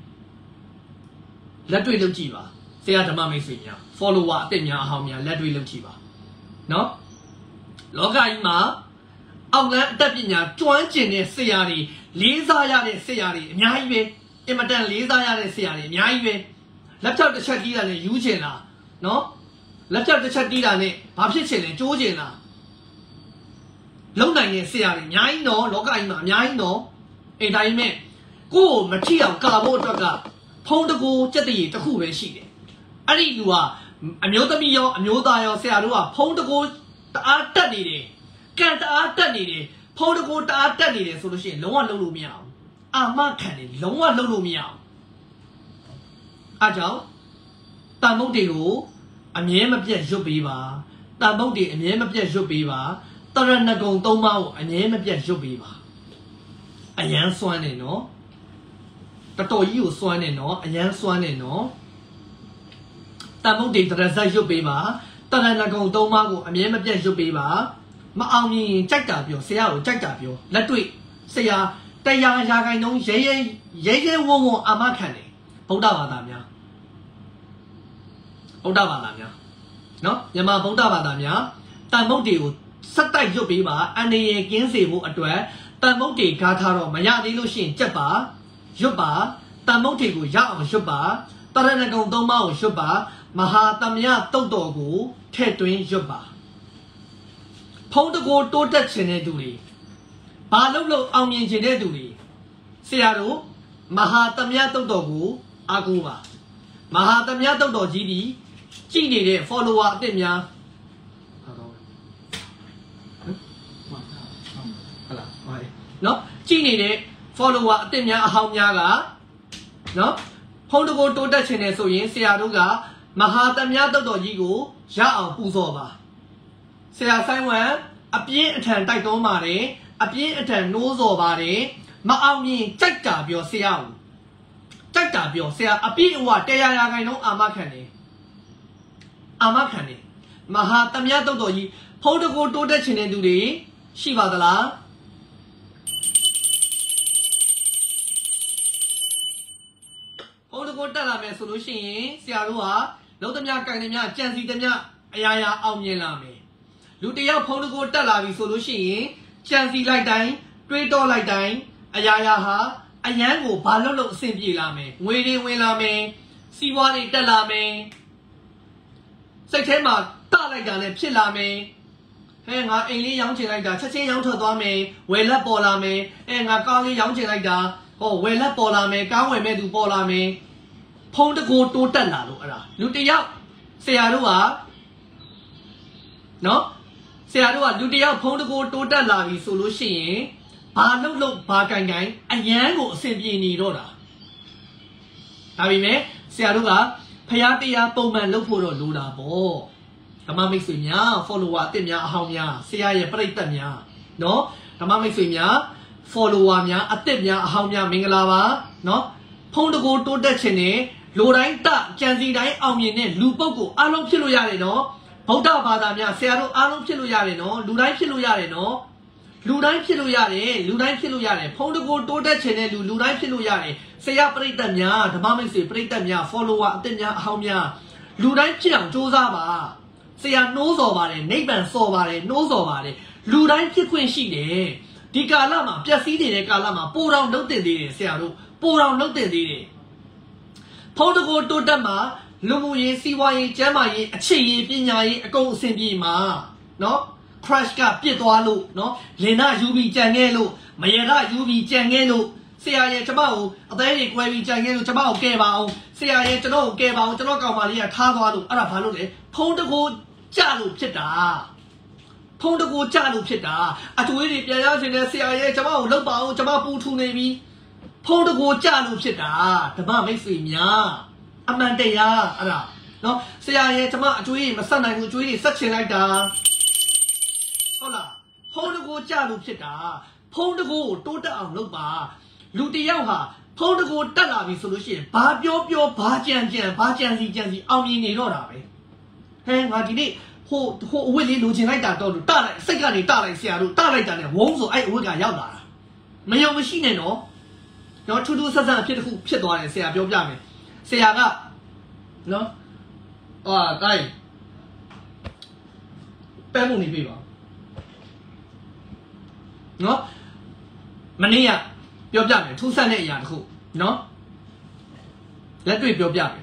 လက်တွေ့လုပ်ကြည့်ပါဆရာဓမ္မမိတ်ဆွေများ follower အစ်များအဟောင်းများလက်တွေ့လုပ်ကြည့်ပါနော်လောကကြီးမှာအောက်လန်းအတတ်ပညာကျွမ်းကျင်တဲ့ဆရာတွေလေးစားရတဲ့ဆရာတွေအများကြီးပဲအင်မတန်လေးစားရတဲ့ဆရာတွေအများကြီးပဲလက်ဖြောက်တစ်ချက်တီးတာနဲ့ယူချင်လားနော်လက်ဖြောက်တစ်ချက်တီးတာနဲ့ဘာဖြစ်ချင်လဲကျိုးချင်လားလုံနိုင်တဲ့ဆရာတွေအများကြီးနော်လောကကြီးမှာအများကြီးနော်အဲ့ဒါကြီးမဲ့ကိုယ်မထီအောင်ကာဖို့အတွက်ကဖုံးတကူစက်တည်တစ်ခုပဲရှိတယ်အဲ့ဒီလူကအမျိုးသမီးရောအမျိုးသားရောဆရာတို့ကဖုံးတကူတအားတက်နေတယ်ကန်တအားတက်နေတယ်ဖုံးတကူတအားတက်နေတယ်ဆိုလို့ရှိရင်လုံးဝလုံးလို့မရအောင်အာမခံတယ်လုံးဝလုံးလို့မရအောင်အားကြောင့်တန်မုတ်တွေကိုအမြဲမပြတ်ရွတ်ပေးပါတန်မုတ်တွေအမြဲမပြတ်ရွတ်ပေးပါတရဏဂုံသုံးပါးကိုအမြဲမပြတ်ရွတ်ပေးပါအယမ်းစွမ်းနေနော်တော်တော်ကြီးကိုစွမ်းနေနော်အယမ်းစွမ်းနေနော်တန်မုတ်တွေတရဇက်ရွတ်ပေးပါတရဏဂုံသုံးပါးကိုအမြဲမပြတ်ရွတ်ပေးပါမအောင်မြင်ကြိုက်တာပြောဆရာကိုကြိုက်တာပြောလက်တွေ့ဆရာတရားရာခိုင်နှုန်းရဲရဲရဲရဲဝုံဝုံအာမခံတယ်ဗုဒ္ဓဘာသာများဗုဒ္ဓဘာသာများနော်မြန်မာဗုဒ္ဓဘာသာများတန်မုတ်တွေကိုစက်တိုက်ရွတ်ပေးပါအန္တရာယ်ကင်းစေဖို့အတွက်တန်မုတ်တွေကားထားတော့မရသေးလို့ရှိရင်ကြက်ပါရွတ်ပါတန်မုတ်တွေကိုရအောင်ရွတ်ပါတရဏဂုံသုံးပါးကိုရွတ်ပါမဟာသမယတုတ်တော်ကိုထည့်သွင်းရွတ်ပါဖုံးတကိုတိုးတက်ခြင်းတဲ့သူတွေဘာလို့လို့အောင်မြင်ခြင်းတဲ့သူတွေဆရာတို့မဟာသမယတုတ်တော်ကိုအားကိုးပါမဟာသမယတုတ်တော်ကြီးဒီကြည့်နေတဲ့ follower အစ်စ်များဟုတ်လားဟုတ်တယ်နော်ကြည့်နေတဲ့ follower အစ်စ်များအဟောင်းများကနော်ဖုံးတကိုတိုးတက်ခြင်းနဲ့ဆိုရင်ဆရာတို့ကမဟာသမယတုတ်တော်ကြီးကိုရအောင်ပူဇော်ပါဆရာဆိုင်ဝမ်အပြင်းအထန်တိုက်တွန်းပါတယ်အပြင်းအထန်နှိုးဆော်ပါတယ်မအောင်မြင်ကြိုက်တာပြောဆရာကိုကြိုက်တာပြောဆရာအပြည့်အဝတရားရာခိုင်နှုန်းအာမခံတယ်အာမခံတယ်မဟာသမယတုတ်တော်ကြီးဖုံးတကိုတိုးတက်ခြင်းတဲ့သူတွေရှိပါသလားဖုံးတကိုတက်လာမယ်ဆိုလို့ရှိရင်ဆရာတို့ဟာလုံးသမျှကန်သမျှကြံစီသမျှအရာရာအောင်မြင်လာမယ်လူတယောက်ဖုံးတကိုတက်လာပြီဆိုလို့ရှိရင်ကြံစီလိုက်တိုင်းတွေးတောလိုက်တိုင်းအရာရာဟာအရန်ကိုဘာလို့လို့အဆင်ပြေလာမယ်ငွေတွေဝင်လာမယ်စီးပွားတွေတက်လာမယ်စိတ်ထဲမှာတလိုက်တာနဲ့ဖြစ်လာမယ်ဟဲ့ငါအိမ်လေးရောင်းချင်လိုက်တာချက်ချင်းရောင်းထွက်သွားမယ်ဝယ်လက်ပေါ်လာမယ်အဲငါကားလေးရောင်းချင်လိုက်တာဟောဝယ်လက်ပေါ်လာမယ်ကားဝယ်မဲ့သူပေါ်လာမယ်ဖုံးတကိုတိုးတက်လာလို့အဲ့ဒါလူတယောက်ဆရာတို့ကနော်ဆရာတို့ကလူတယောက်ဖုံးတကိုတိုးတက်လာပြီဆိုလို့ရှိရင်ဘာလို့လို့ဘာကန်ကန်အရန်ကိုအဆင်ပြေနေတော့တာဒါပေမဲ့ဆရာတို့ကဖျားတရားပုံမှန်လုပ်ဖို့တော့လိုတာပေါ့ဓမ္မမိတ်ဆွေများ follower အစ်များအဟောင်းများဆရာရဲ့ပြိတ္တများနော်ဓမ္မမိတ်ဆွေများ follower များအစ်များအဟောင်းများမင်္ဂလာပါနော်ဖုံးတကိုတိုးတက်ခြင်းနဲ့လူတိုင်းတကြံစီတိုင်းအောင်မြင်တဲ့လူပုဂ္ဂိုလ်အားလုံးဖြစ်လို့ရတယ်နော်ဗုဒ္ဓဘာသာများဆရာတို့အားလုံးဖြစ်လို့ရတယ်နော်လူတိုင်းဖြစ်လို့ရတယ်နော်လူတိုင်းဖြစ်လို့ရတယ်လူတိုင်းဖြစ်လို့ရတယ်ဖုံးတကိုတိုးတက်ခြင်းတဲ့လူလူတိုင်းဖြစ်လို့ရတယ်ဆရာပြိတ္တများဓမ္မမိတ်ဆွေပြိတ္တများ follower အစ်များအဟောင်းများလူတိုင်းဖြစ်အောင်ကြိုးစားပါဆရာနှိုးဆော်ပါတယ်နိဗ္ဗာန်ဆော်ပါတယ်နှိုးဆော်ပါတယ်လူတိုင်းဖြစ်ခွင့်ရှိတယ်ဒီကာလမှာပျက်စီးနေတဲ့ကာလမှာပိုတော်နှုတ်တင်သေးတယ်ဆရာတို့ပိုတော်နှုတ်တင်သေးတယ်ဖုံးတကိုတိုးတက်မှာလူမှုရေးစီးပွားရေးကျန်းမာရေးအခြေရေးပညာရေးအကုန်အဆင်ပြေမှာနော် crash ကပြစ်သွားလို့နော်လင်နာယူပြီးကြံခဲ့လို့မရရယူပြီးကြံခဲ့လို့ဆရာရဲ့ကျွန်မကိုအသေးတွေကွဲပြီးကြံခဲ့လို့ကျွန်မကိုကဲပါအောင်ဆရာရဲ့ကျွန်တော်ကိုကဲပါအောင်ကျွန်တော်ကောင်မလေးကထားသွားလို့အဲ့ဒါဘာလို့လဲဖုံးတကိုကြလို့ဖြစ်တာဖုံးတကိုကြလို့ဖြစ်တာအကျွေးတွေပြန်ရခြင်းနဲ့ဆရာရဲ့ကျွန်မကိုလှုပ်ပါအောင်ကျွန်မပူထူနေပြီဖုံးတကိုကြလို့ဖြစ်တာဓမ္မမိတ်ဆွေများအမှန်တရားအဲ့ဒါနော်ဆရာရဲ့ကျွန်မအကျွေးတွေမဆက်နိုင်ဘူးအကျွေးတွေဆက်ချင်လိုက်တာဟုတ်လားဖုံးတကိုကြလို့ဖြစ်တာဖုံးတကိုတိုးတက်အောင်လုပ်ပါလူတယောက်ဟာဖုံးတကိုတက်လာပြီဆိုလို့ရှိရင်ဘာပြောပြောဘာကြံကြံဘာကြံစီကြံစီအောင်မြင်နေတော့တာပဲဟဲငါဒီနေ့ဟိုဟိုအဝတ်လေးလိုချင်လိုက်တာတော့လို့တလိုက်စိတ်ကနေတလိုက်ဆရာတို့တလိုက်တာနဲ့ဝုန်းဆိုအဲ့အဝတ်ကရောက်လာတာမယုံမရှိနဲ့နော်နော်ထူးထူးဆန်းဆန်းအဖြစ်တစ်ခုဖြစ်သွားတယ်ဆရာပြောပြမယ်ဆရာကနော်အာတိုင်းပဲမှုနေပြီပါနော်မနေ့ကပြောပြမယ်ထူးဆန်းတဲ့အရာတစ်ခုနော်လက်တွေ့ပြောပြမယ်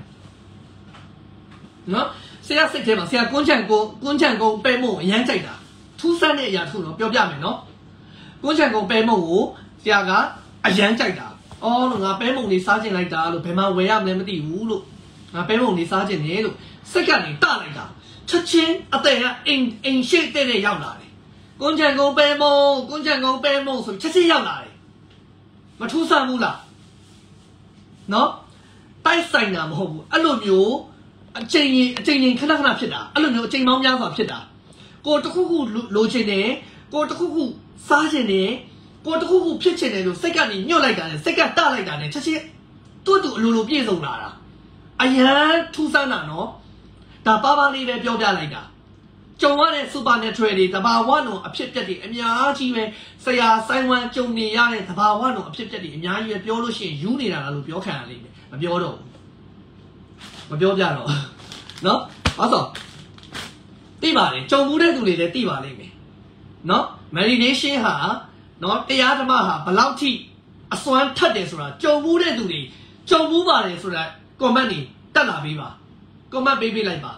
နော်ဆရာစိတ်ထဲမှာဆရာကွန်းချန်ကိုကွန်းချန်ကိုပဲမှုအရန်ကြိုက်တာထူးဆန်းတဲ့အရာတစ်ခုနော်ပြောပြမယ်နော်ကွန်းချန်ကိုပဲမှုကိုဆရာကအရန်ကြိုက်တာအော်လို့ငါပဲမှုလေးစားကျင်လိုက်တာလို့ဘယ်မှာဝယ်ရမလဲမသိဘူးလို့ငါပဲမှုလေးစားကျင်တယ်လို့စိတ်ကနေတလိုက်တာချက်ချင်းအတဲ့ကအိမ်အိမ်ရှိတဲ့တဲ့ရောက်လာတယ်ကွန်းချန်ကိုပဲမှုကွန်းချန်ကိုပဲမှုဆိုချက်ချင်းရောက်လာတယ်မထူးဆန်းဘူးလားနော်တိုက်ဆိုင်တာမဟုတ်ဘူးအဲ့လိုမျိုးအချိန်ကြီးအချိန်ကြီးခဏခဏဖြစ်တာအဲ့လိုမျိုးအချိန်ပေါင်းများစွာဖြစ်တာကိုတခုခုလိုချင်တယ်ကိုတခုခုစားချင်တယ်ကိုတခုခုဖြစ်ချင်တယ်လို့စိတ်ကနေညှို့လိုက်တာနဲ့စိတ်ကတလိုက်တာနဲ့ချက်ချင်းတူတူအလိုလိုပြည့်စုံလာတာအရန်ထူးဆန်းတာနော်ဒါပါပါလေးပဲပြောပြလိုက်တာ中华的 supernatural 的，他把我弄啊撇撇的，哎呀，几位谁呀？三万九年呀的，他把我弄啊撇撇的，哎呀，因为表路线有你啦，路表看里面，我表到，我表表了，喏，我说，对吧嘞？中国的都里的对吧里面，喏，每年的线哈，喏，第二他妈哈，不老体，啊，算特的说啦，中国的都里，中国吧的说啦，哥们你得哪边吧？哥们别别来吧。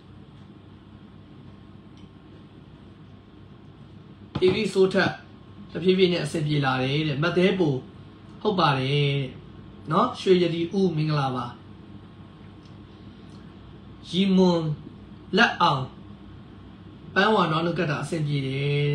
ဒီလိုဆိုထက်တဖြည်းဖြည်းနဲ့အဆင်ပြေလာတယ်တဲ့မသေးပူဟုတ်ပါတယ်နော်ရွှေရည်ဦးမင်္ဂလာပါရီမွန်လက်အောင်ပန်းဝါနော်လုတ်ကတာအဆင်ပြေတယ်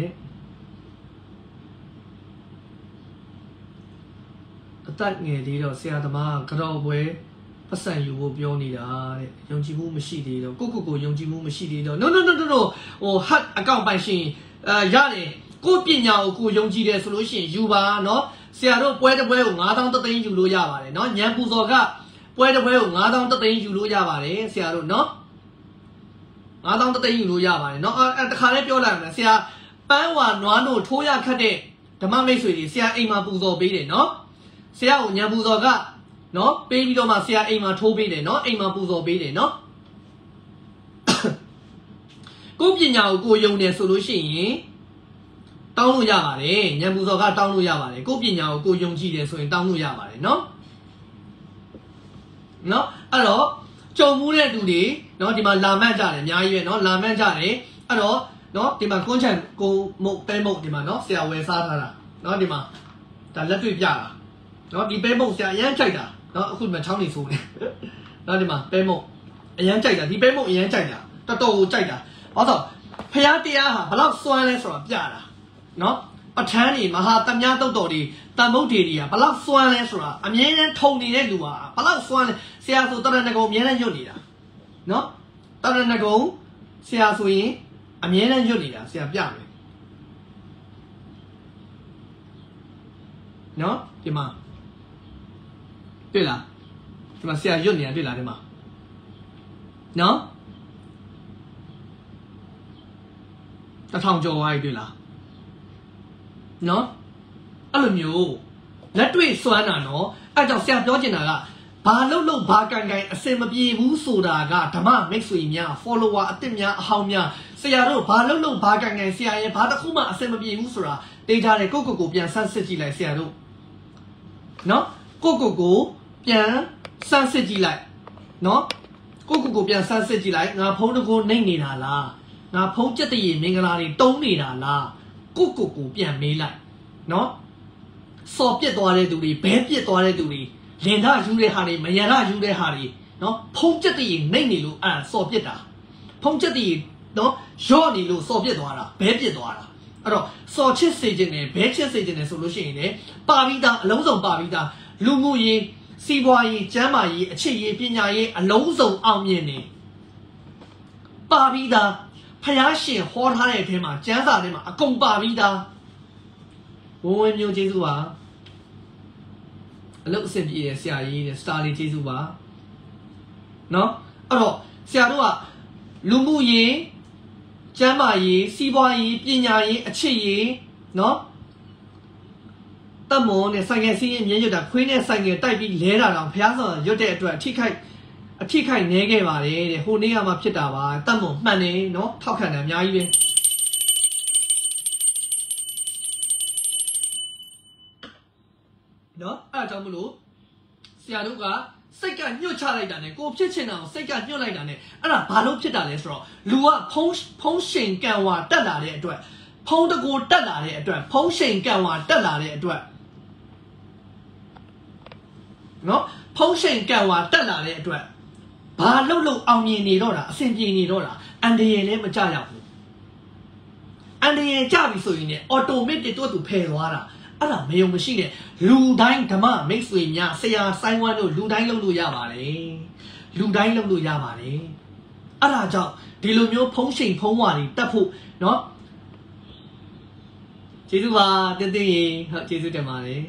တဲ့အသက်ငယ်သေးတော့ဆရာသမားကတော့ပွဲပတ်စံယူဖို့ပြောနေတာတဲ့ယုံကြည်မှုမရှိသေးတော့ကိုကိုကိုယုံကြည်မှုမရှိသေးတော့ no no no no no ဟို hard account ပိုင်ရှင်အဲရတယ်ကိုပညာကိုကိုယုံကြည်တယ်ဆိုလို့ရှိရင်ယူပါနော်ဆရာတို့ပွဲတစ်ပွဲကိုငါးသောင်းတစ်သိန်းယူလို့ရပါတယ်နော်ညံပူစော်ကပွဲတစ်ပွဲကိုငါးသောင်းတစ်သိန်းယူလို့ရပါတယ်ဆရာတို့နော်ငါးသောင်းတစ်သိန်းယူလို့ရပါတယ်နော်အဲတခါလေးပြောလိုက်မယ်ဆရာပန်းဝါနွားတို့ထိုးရခတ်တဲ့ဓမ္မမိတ်ဆွေတွေဆရာအိမ်မှာပူဇော်ပေးတယ်နော်ဆရာကိုညံပူစော်ကနော်ပေးပြီးတော့မှဆရာအိမ်မှာထိုးပေးတယ်နော်အိမ်မှာပူဇော်ပေးတယ်နော်ကိုပညာကိုကိုယုံတယ်ဆိုလို့ရှိရင်တောင်းလို့ရပါတယ်ညံပူစော်ကတောင်းလို့ရပါတယ်ကိုပညာကိုကိုယုံကြည်တယ်ဆိုရင်တောင်းလို့ရပါတယ်နော်နော်အဲ့တော့ကြုံမှုတဲ့သူတွေနော်ဒီမှာလာမန့်ကြတယ်အများကြီးပဲနော်လာမန့်ကြတယ်အဲ့တော့နော်ဒီမှာကွန်းချန်ကိုမုတ်ပဲမုတ်ဒီမှာနော်ဆရာဝယ်စားထားတာနော်ဒီမှာဒါလက်တွေ့ပြတာနော်ဒီပဲမုတ်ဆရာအရန်ကြိုက်တာနော်အခုဒီမှာချောင်းနေဆိုးတယ်နော်ဒီမှာပဲမုတ်အရန်ကြိုက်တာဒီပဲမုတ်အရန်ကြိုက်တာတော်တော်ကိုကြိုက်တာဟုတ်တော့ဖျားတရားဟာဘလောက်စွမ်းလဲဆိုတာပြတာနော်ပဋ္ဌာန်းတွေမဟာတမယတုတ်တော်တွေတန်ဖို့တွေကဘလောက်စွမ်းလဲဆိုတာအမြဲတမ်းထုံနေတဲ့လူဟာဘလောက်စွမ်းလဲဆရာဆိုတရဏဂုံအမြဲတမ်းညွတ်နေတာနော်တရဏဂုံဆရာဆိုရင်အမြဲတမ်းညွတ်နေတာဆရာပြမယ်နော်ဒီမှာတွေ့လားဒီမှာဆရာညွတ်နေတာတွေ့လားဒီမှာနော်တထောင်ကျော်သွားပြီတွေ့လားနော်အဲ့လိုမျိုးလက်တွေ့စွမ်းတာနော်အဲ့ကြောင့်ဆရာပြောချင်တာကဘာလို့လို့ဘာကန်ကန်အစင်မပြေဘူးဆိုတာကဓမ္မမိတ်ဆွေများ follower အစ်စ်များအဟောင်းများဆရာတို့ဘာလို့လို့ဘာကန်ကန်ဆရာရဲ့ဘာတစ်ခုမှအစင်မပြေဘူးဆိုတာတေးကြတယ်ကိုကိုကိုပြန်ဆန်းစစ်ကြည့်လိုက်ဆရာတို့နော်ကိုကိုကိုပြန်ဆန်းစစ်ကြည့်လိုက်နော်ကိုကိုကိုပြန်ဆန်းစစ်ကြည့်လိုက်ငါဖုံးတကိုနှိမ့်နေတာလားငါဖုံးကြက်တရေမင်္ဂလာတွေတုံးနေတာလားကိုကိုကိုပြန်မေးလိုက်နော်စော်ပြစ်သွားတဲ့သူတွေဘဲပြစ်သွားတဲ့သူတွေလင်ဓာယူတဲ့ဟာတွေမယရယူတဲ့ဟာတွေနော်ဖုံးကြက်တရေနှိမ့်နေလို့အဲ့စော်ပြစ်တာဖုံးကြက်တရေနော်ရော့နေလို့စော်ပြစ်သွားတာဘဲပြစ်သွားတာအဲ့တော့စော်ချစ်စေခြင်းနဲ့ဘဲချစ်စေခြင်းနဲ့ဆိုလို့ရှိရင်လေပါပြီးသားအလုံးစုံပါပြီးသားလူမှုရေးစီးပွားရေးကျန်းမာရေးအခြေရေးပညာရေးအလုံးစုံအောင်မြင်နေပါပြီးသားဖျားရှင်ဟောထားတဲ့အထဲမှာကျမ်းစာထဲမှာအကုန်ပါပြီးသားဝဝမျိုးကျေးဇူးပါအလုပ်အဆင်ပြေတဲ့ဆရာကြီးတဲ့စတာလေးကျေးဇူးပါနော်အဲ့တော့ဆရာတို့ကလူမှုရေးကျမ်းမာရေးစီးပွားရေးပညာရေးအခြေရေးနော်တမွန်နဲ့ဆိုင်ငယ်စီးရင်မြင်းရွတ်တာခွေးနဲ့ဆိုင်ငယ်တိုက်ပြီးလဲတာတော့ဖျားဆောင်ရွတ်တဲ့အတွက်အထိခိုက်အထိခိုက်နေခဲ့ပါတယ်တဲ့ဟိုနေ့ကမှဖြစ်တာပါတတ်မွန်မှန်နေနော်ထောက်ခံတယ်အများကြီးပဲနော်အဲ့ဒါကြောင့်မလို့ဆရာတို့ကစိတ်ကညှို့ချလိုက်တာနဲ့ကိုဖြစ်ချင်တာကိုစိတ်ကညှို့လိုက်တာနဲ့အဲ့ဒါဘာလို့ဖြစ်တာလဲဆိုတော့လူကဖုံးဖုံးရှင်ကံဝါတက်လာတဲ့အတွက်ဖုံးတကူတက်လာတဲ့အတွက်ဖုံးရှင်ကံဝါတက်လာတဲ့အတွက်နော်ဖုံးရှင်ကံဝါတက်လာတဲ့အတွက်ဘာလို့လို့အောင်မြင်နေတော့တာအဆင်ပြေနေတော့တာအန်တရယ်လည်းမကြရဘူးအန်တရယ်ကြပြီဆိုရင်လည်းအော်တိုမက်တစ်တို့သူဖယ်သွားတာအဲ့ဒါမယုံမရှိနဲ့လူတိုင်းဓမ္မမိတ်ဆွေများဆရာဆိုင်ဝမ်တို့လူတိုင်းလုပ်လို့ရပါတယ်လူတိုင်းလုပ်လို့ရပါတယ်အဲ့ဒါကြောင့်ဒီလိုမျိုးဖုံးချိန်ဖုံးဝါတွေတက်ဖို့နော်ကျေးဇူးပါတင်းတင်းရေဟုတ်ကျေးဇူးတင်ပါတယ်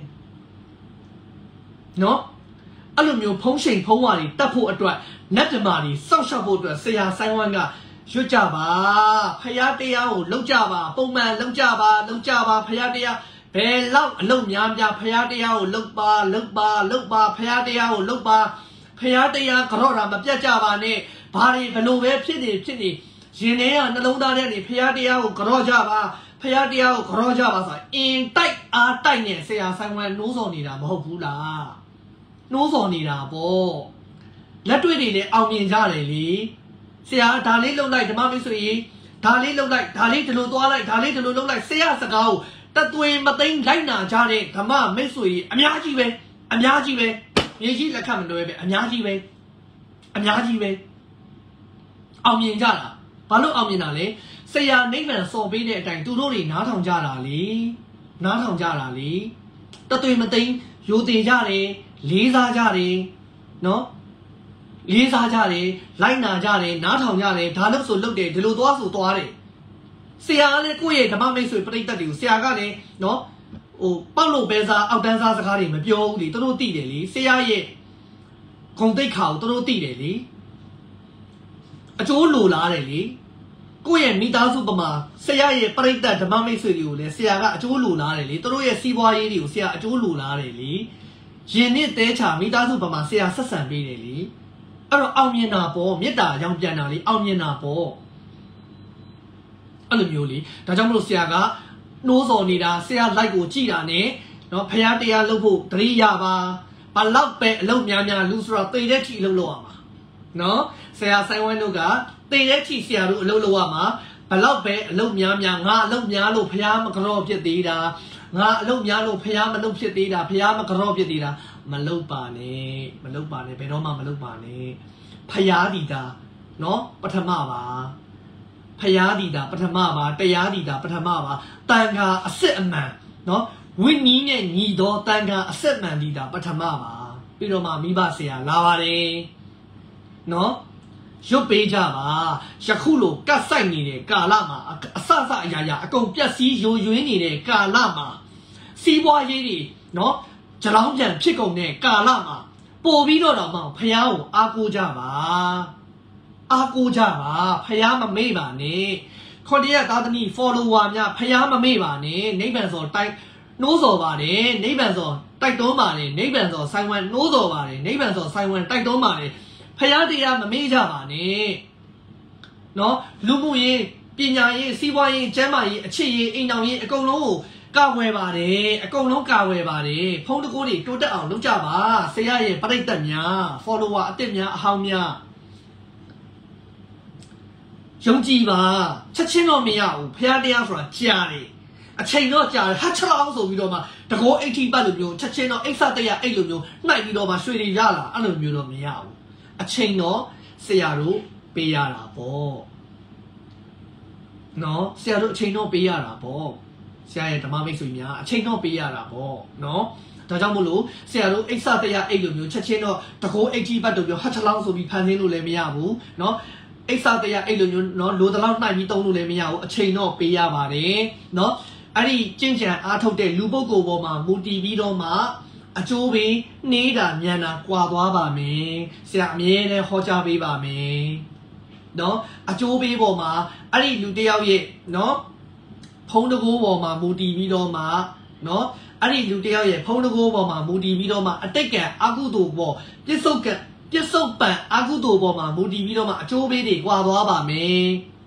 နော်အဲ့လိုမျိုးဖုံးချိန်ဖုံးဝါတွေတက်ဖို့အတွက်နတ်ဓမ္မတွေစောင့်ရှောက်ဖို့အတွက်ဆရာဆိုင်ဝမ်ကရွတ်ကြပါဖယားတရားကိုလှုပ်ကြပါပုံမှန်လှုပ်ကြပါလှုပ်ကြပါဖယားတရားဘယ်လောက်အလုပ်များများဖယားတရားကိုလှုပ်ပါလှုပ်ပါလှုပ်ပါဖယားတရားကိုလှုပ်ပါဖယားတရားကြော့တာမပြတ်ကြပါနဲ့ဘာတွေဘလို့ပဲဖြစ်နေဖြစ်နေရင်ထဲကနှလုံးသားထဲနေဖယားတရားကိုကြော့ကြပါဖယားတရားကိုကြော့ကြပါဆိုအင်တိုက်အားတိုက်နဲ့ဆရာဆိုင်ဝမ်နှိုးစော်နေတာမဟုတ်ဘူးလားနှိုးစော်နေတာပေါ့လက်တွေ့တွေလည်းအောင်မြင်ကြတယ်လေဆရာဒါလေးလှုပ်လိုက်ဓမ္မမိတ်ဆွေဒါလေးလှုပ်လိုက်ဒါလေးဒီလိုသွားလိုက်ဒါလေးဒီလိုလှုပ်လိုက်ဆရာစကားကိုတသွင်မသိမ်းလိုက်နာကြတဲ့ဓမ္မမိတ်ဆွေအများကြီးပဲအများကြီးပဲမြေကြီးလက်ခတ်မလွဲပဲအများကြီးပဲအများကြီးပဲအောင်မြင်ကြတာဘာလို့အောင်မြင်တာလဲဆရာနိဗ္ဗာန်စော်ပေးတဲ့အတိုင်းသူတို့တွေနားထောင်ကြတာလေနားထောင်ကြတာလေတသွင်မသိမ်းယိုတင်ကြတယ်လေးစားကြတယ်နော်လေးစားကြတယ်လိုက်နာကြတယ်နားထောင်ကြတယ်ဒါလို့ဆိုလုပ်တယ်ဒီလိုသွားဆိုသွားတယ်ဆရာကလည်းကိုယ့်ရဲ့ဓမ္မမိတ်ဆွေပြိတ္တတွေကိုဆရာကလည်းနော်ဟိုပေါက်လို့ပဲစားအောက်တန်းစားစကားတွေမပြောဘူးလေသူတို့သိတယ်လေဆရာရဲ့ဂုံတိတ်ခါကိုသူတို့သိတယ်လေအကျိုးလိုလားတယ်လေကိုယ့်ရဲ့မိသားစုပမာဆရာရဲ့ပြိတ္တဓမ္မမိတ်ဆွေတွေကိုလည်းဆရာကအကျိုးလိုလားတယ်လေသူတို့ရဲ့စီးပွားရေးတွေကိုဆရာအကျိုးလိုလားတယ်လေယင်နှစ်တဲချာမိသားစုပမာဆရာဆက်ဆံပေးတယ်လေအဲ့တော့အောင်မြင်တာပေါ့မေတ္တာကြောင့်ပြန်တာလေအောင်မြင်တာပေါ့အဲ့လိုမျိုးလေဒါကြောင့်မလို့ဆရာကနှိုးစော်နေတာဆရာလိုက်ကိုကြည်တာနဲ့နော်ဖယားတရားလုပ်ဖို့တတိယပါဘလောက်ပဲအလုပ်များများလူဆိုတော့တေတဲ့ချီအလုပ်လုပ်ရမှာနော်ဆရာဆိုင်ဝမ်တို့ကတေတဲ့ချီဆရာတို့အလုပ်လုပ်ရမှာဘလောက်ပဲအလုပ်များများငါအလုပ်များလို့ဖယားမကြော့ဖြစ်သေးတာငါအလုပ်များလို့ဖယားမလုပ်ဖြစ်သေးတာဖယားမကြော့ဖြစ်သေးတာမလုပ်ပါနဲ့မလုပ်ပါနဲ့ဘယ်တော့မှမလုပ်ပါနဲ့ဖယားဒီတာနော်ပထမပါဖယားဒီတာပထမပါတရားဒီတာပထမပါတန်ခါအစစ်အမှန်နော်ဝိနည်းနဲ့ညီတော်တန်ခါအစစ်မှန်ဒီတာပထမပါပြီးတော့မှမိဘဆရာလာပါတယ်နော်ရုပ်ပေးကြပါယခုလိုကတ်ဆိုင်နေတဲ့ကာလမှာအဆအဆအရာရာအကုန်ပြက်စီးယိုယွင်းနေတဲ့ကာလမှာစီးပွားရေးတွေနော်ကြလောင်းပြန်ဖြစ်ကုန်တဲ့ကာလမှာပို့ပြီးတော့တော့မှဖယားကိုအားကိုးကြပါအားကိုးကြပါဖယားမမေ့ပါနဲ့ခေါ်တရသားသမီး follower များဖယားမမေ့ပါနဲ့နိဗ္ဗာန်စောတိုက်နှိုးစော်ပါတယ်နိဗ္ဗာန်စောတိုက်တွန်းပါတယ်နိဗ္ဗာန်စောဆိုင်ဝမ်နှိုးစော်ပါတယ်နိဗ္ဗာန်စောဆိုင်ဝမ်တိုက်တွန်းပါတယ်ဖယားတရားမမေ့ကြပါနဲ့နော်လူမှုရေးပညာရေးစီးပွားရေးကျန်းမာရေးအချစ်ရေးအိမ်တော်ရေးအကုန်လုံးကိုကာဝယ်ပါတယ်အကုန်လုံးကာဝယ်ပါတယ်ဖုန်းတကိုးတွေတိုးတက်အောင်လုပ်ကြပါဆရာရဲ့ပရိသတ်များ follower အစ်စ်များအဟောင်းများယုံကြည်ပါချက်ချင်းတော့မရဘူးဖယားတရားဆိုတာကြားတယ်အချိန်တော့ကြားတယ်ဟာချလောင်းဆိုပြီးတော့မှတကောအိတ်ထိပတ်လိုမျိုးချက်ချင်းတော့အိတ်စတရားအိတ်လိုမျိုးနှိုက်ပြီးတော့မှရွှေတွေရလာအဲ့လိုမျိုးတော့မရဘူးအချိန်တော့ဆရာတို့ပေးရတာပေါ့နော်ဆရာတို့အချိန်တော့ပေးရတာပေါ့ဆရာရဲ့ဓမ္မမိတ်ဆွေများအချိန်တော့ပေးရတာပေါ့နော်ဒါကြောင့်မို့လို့ဆရာတို့အိတ်စတရားအိတ်လိုမျိုးချက်ချင်းတော့တကောအိတ်ထိပတ်တို့ပြောဟာချလောင်းဆိုပြီးဖန်ဆင်းလို့လည်းမရဘူးနော်အိတ်စတရားအဲ့လိုမျိုးနော်လိုတလောက်နှိုက်ပြီးတုံးလို့လည်းမရဘူးအချိန်တော့ပေးရပါတယ်နော်အဲ့ဒီကျင့်ကြံအားထုတ်တဲ့လူပုဂ္ဂိုလ်ပေါ်မှာမူတည်ပြီးတော့မှအကျိုးပေးနှေးတာမြန်တာကွာသွားပါမယ်ဆရာအမြဲတမ်းဟောကြားပေးပါမယ်နော်အကျိုးပေးပေါ်မှာအဲ့ဒီလူတယောက်ရဲ့နော်ဖုံးတကိုးပေါ်မှာမူတည်ပြီးတော့မှနော်အဲ့ဒီလူတယောက်ရဲ့ဖုံးတကိုးပေါ်မှာမူတည်ပြီးတော့မှအတိတ်ကအကုသိုလ်ပေါ်ပြစ္ဆုတ်ကပြစ္ဆုတ်ပံအကုသိုလ်ပေါ်မှာမူတည်ပြီးတော့မှအကျိုးပေးတွေကွာသွားပါမယ်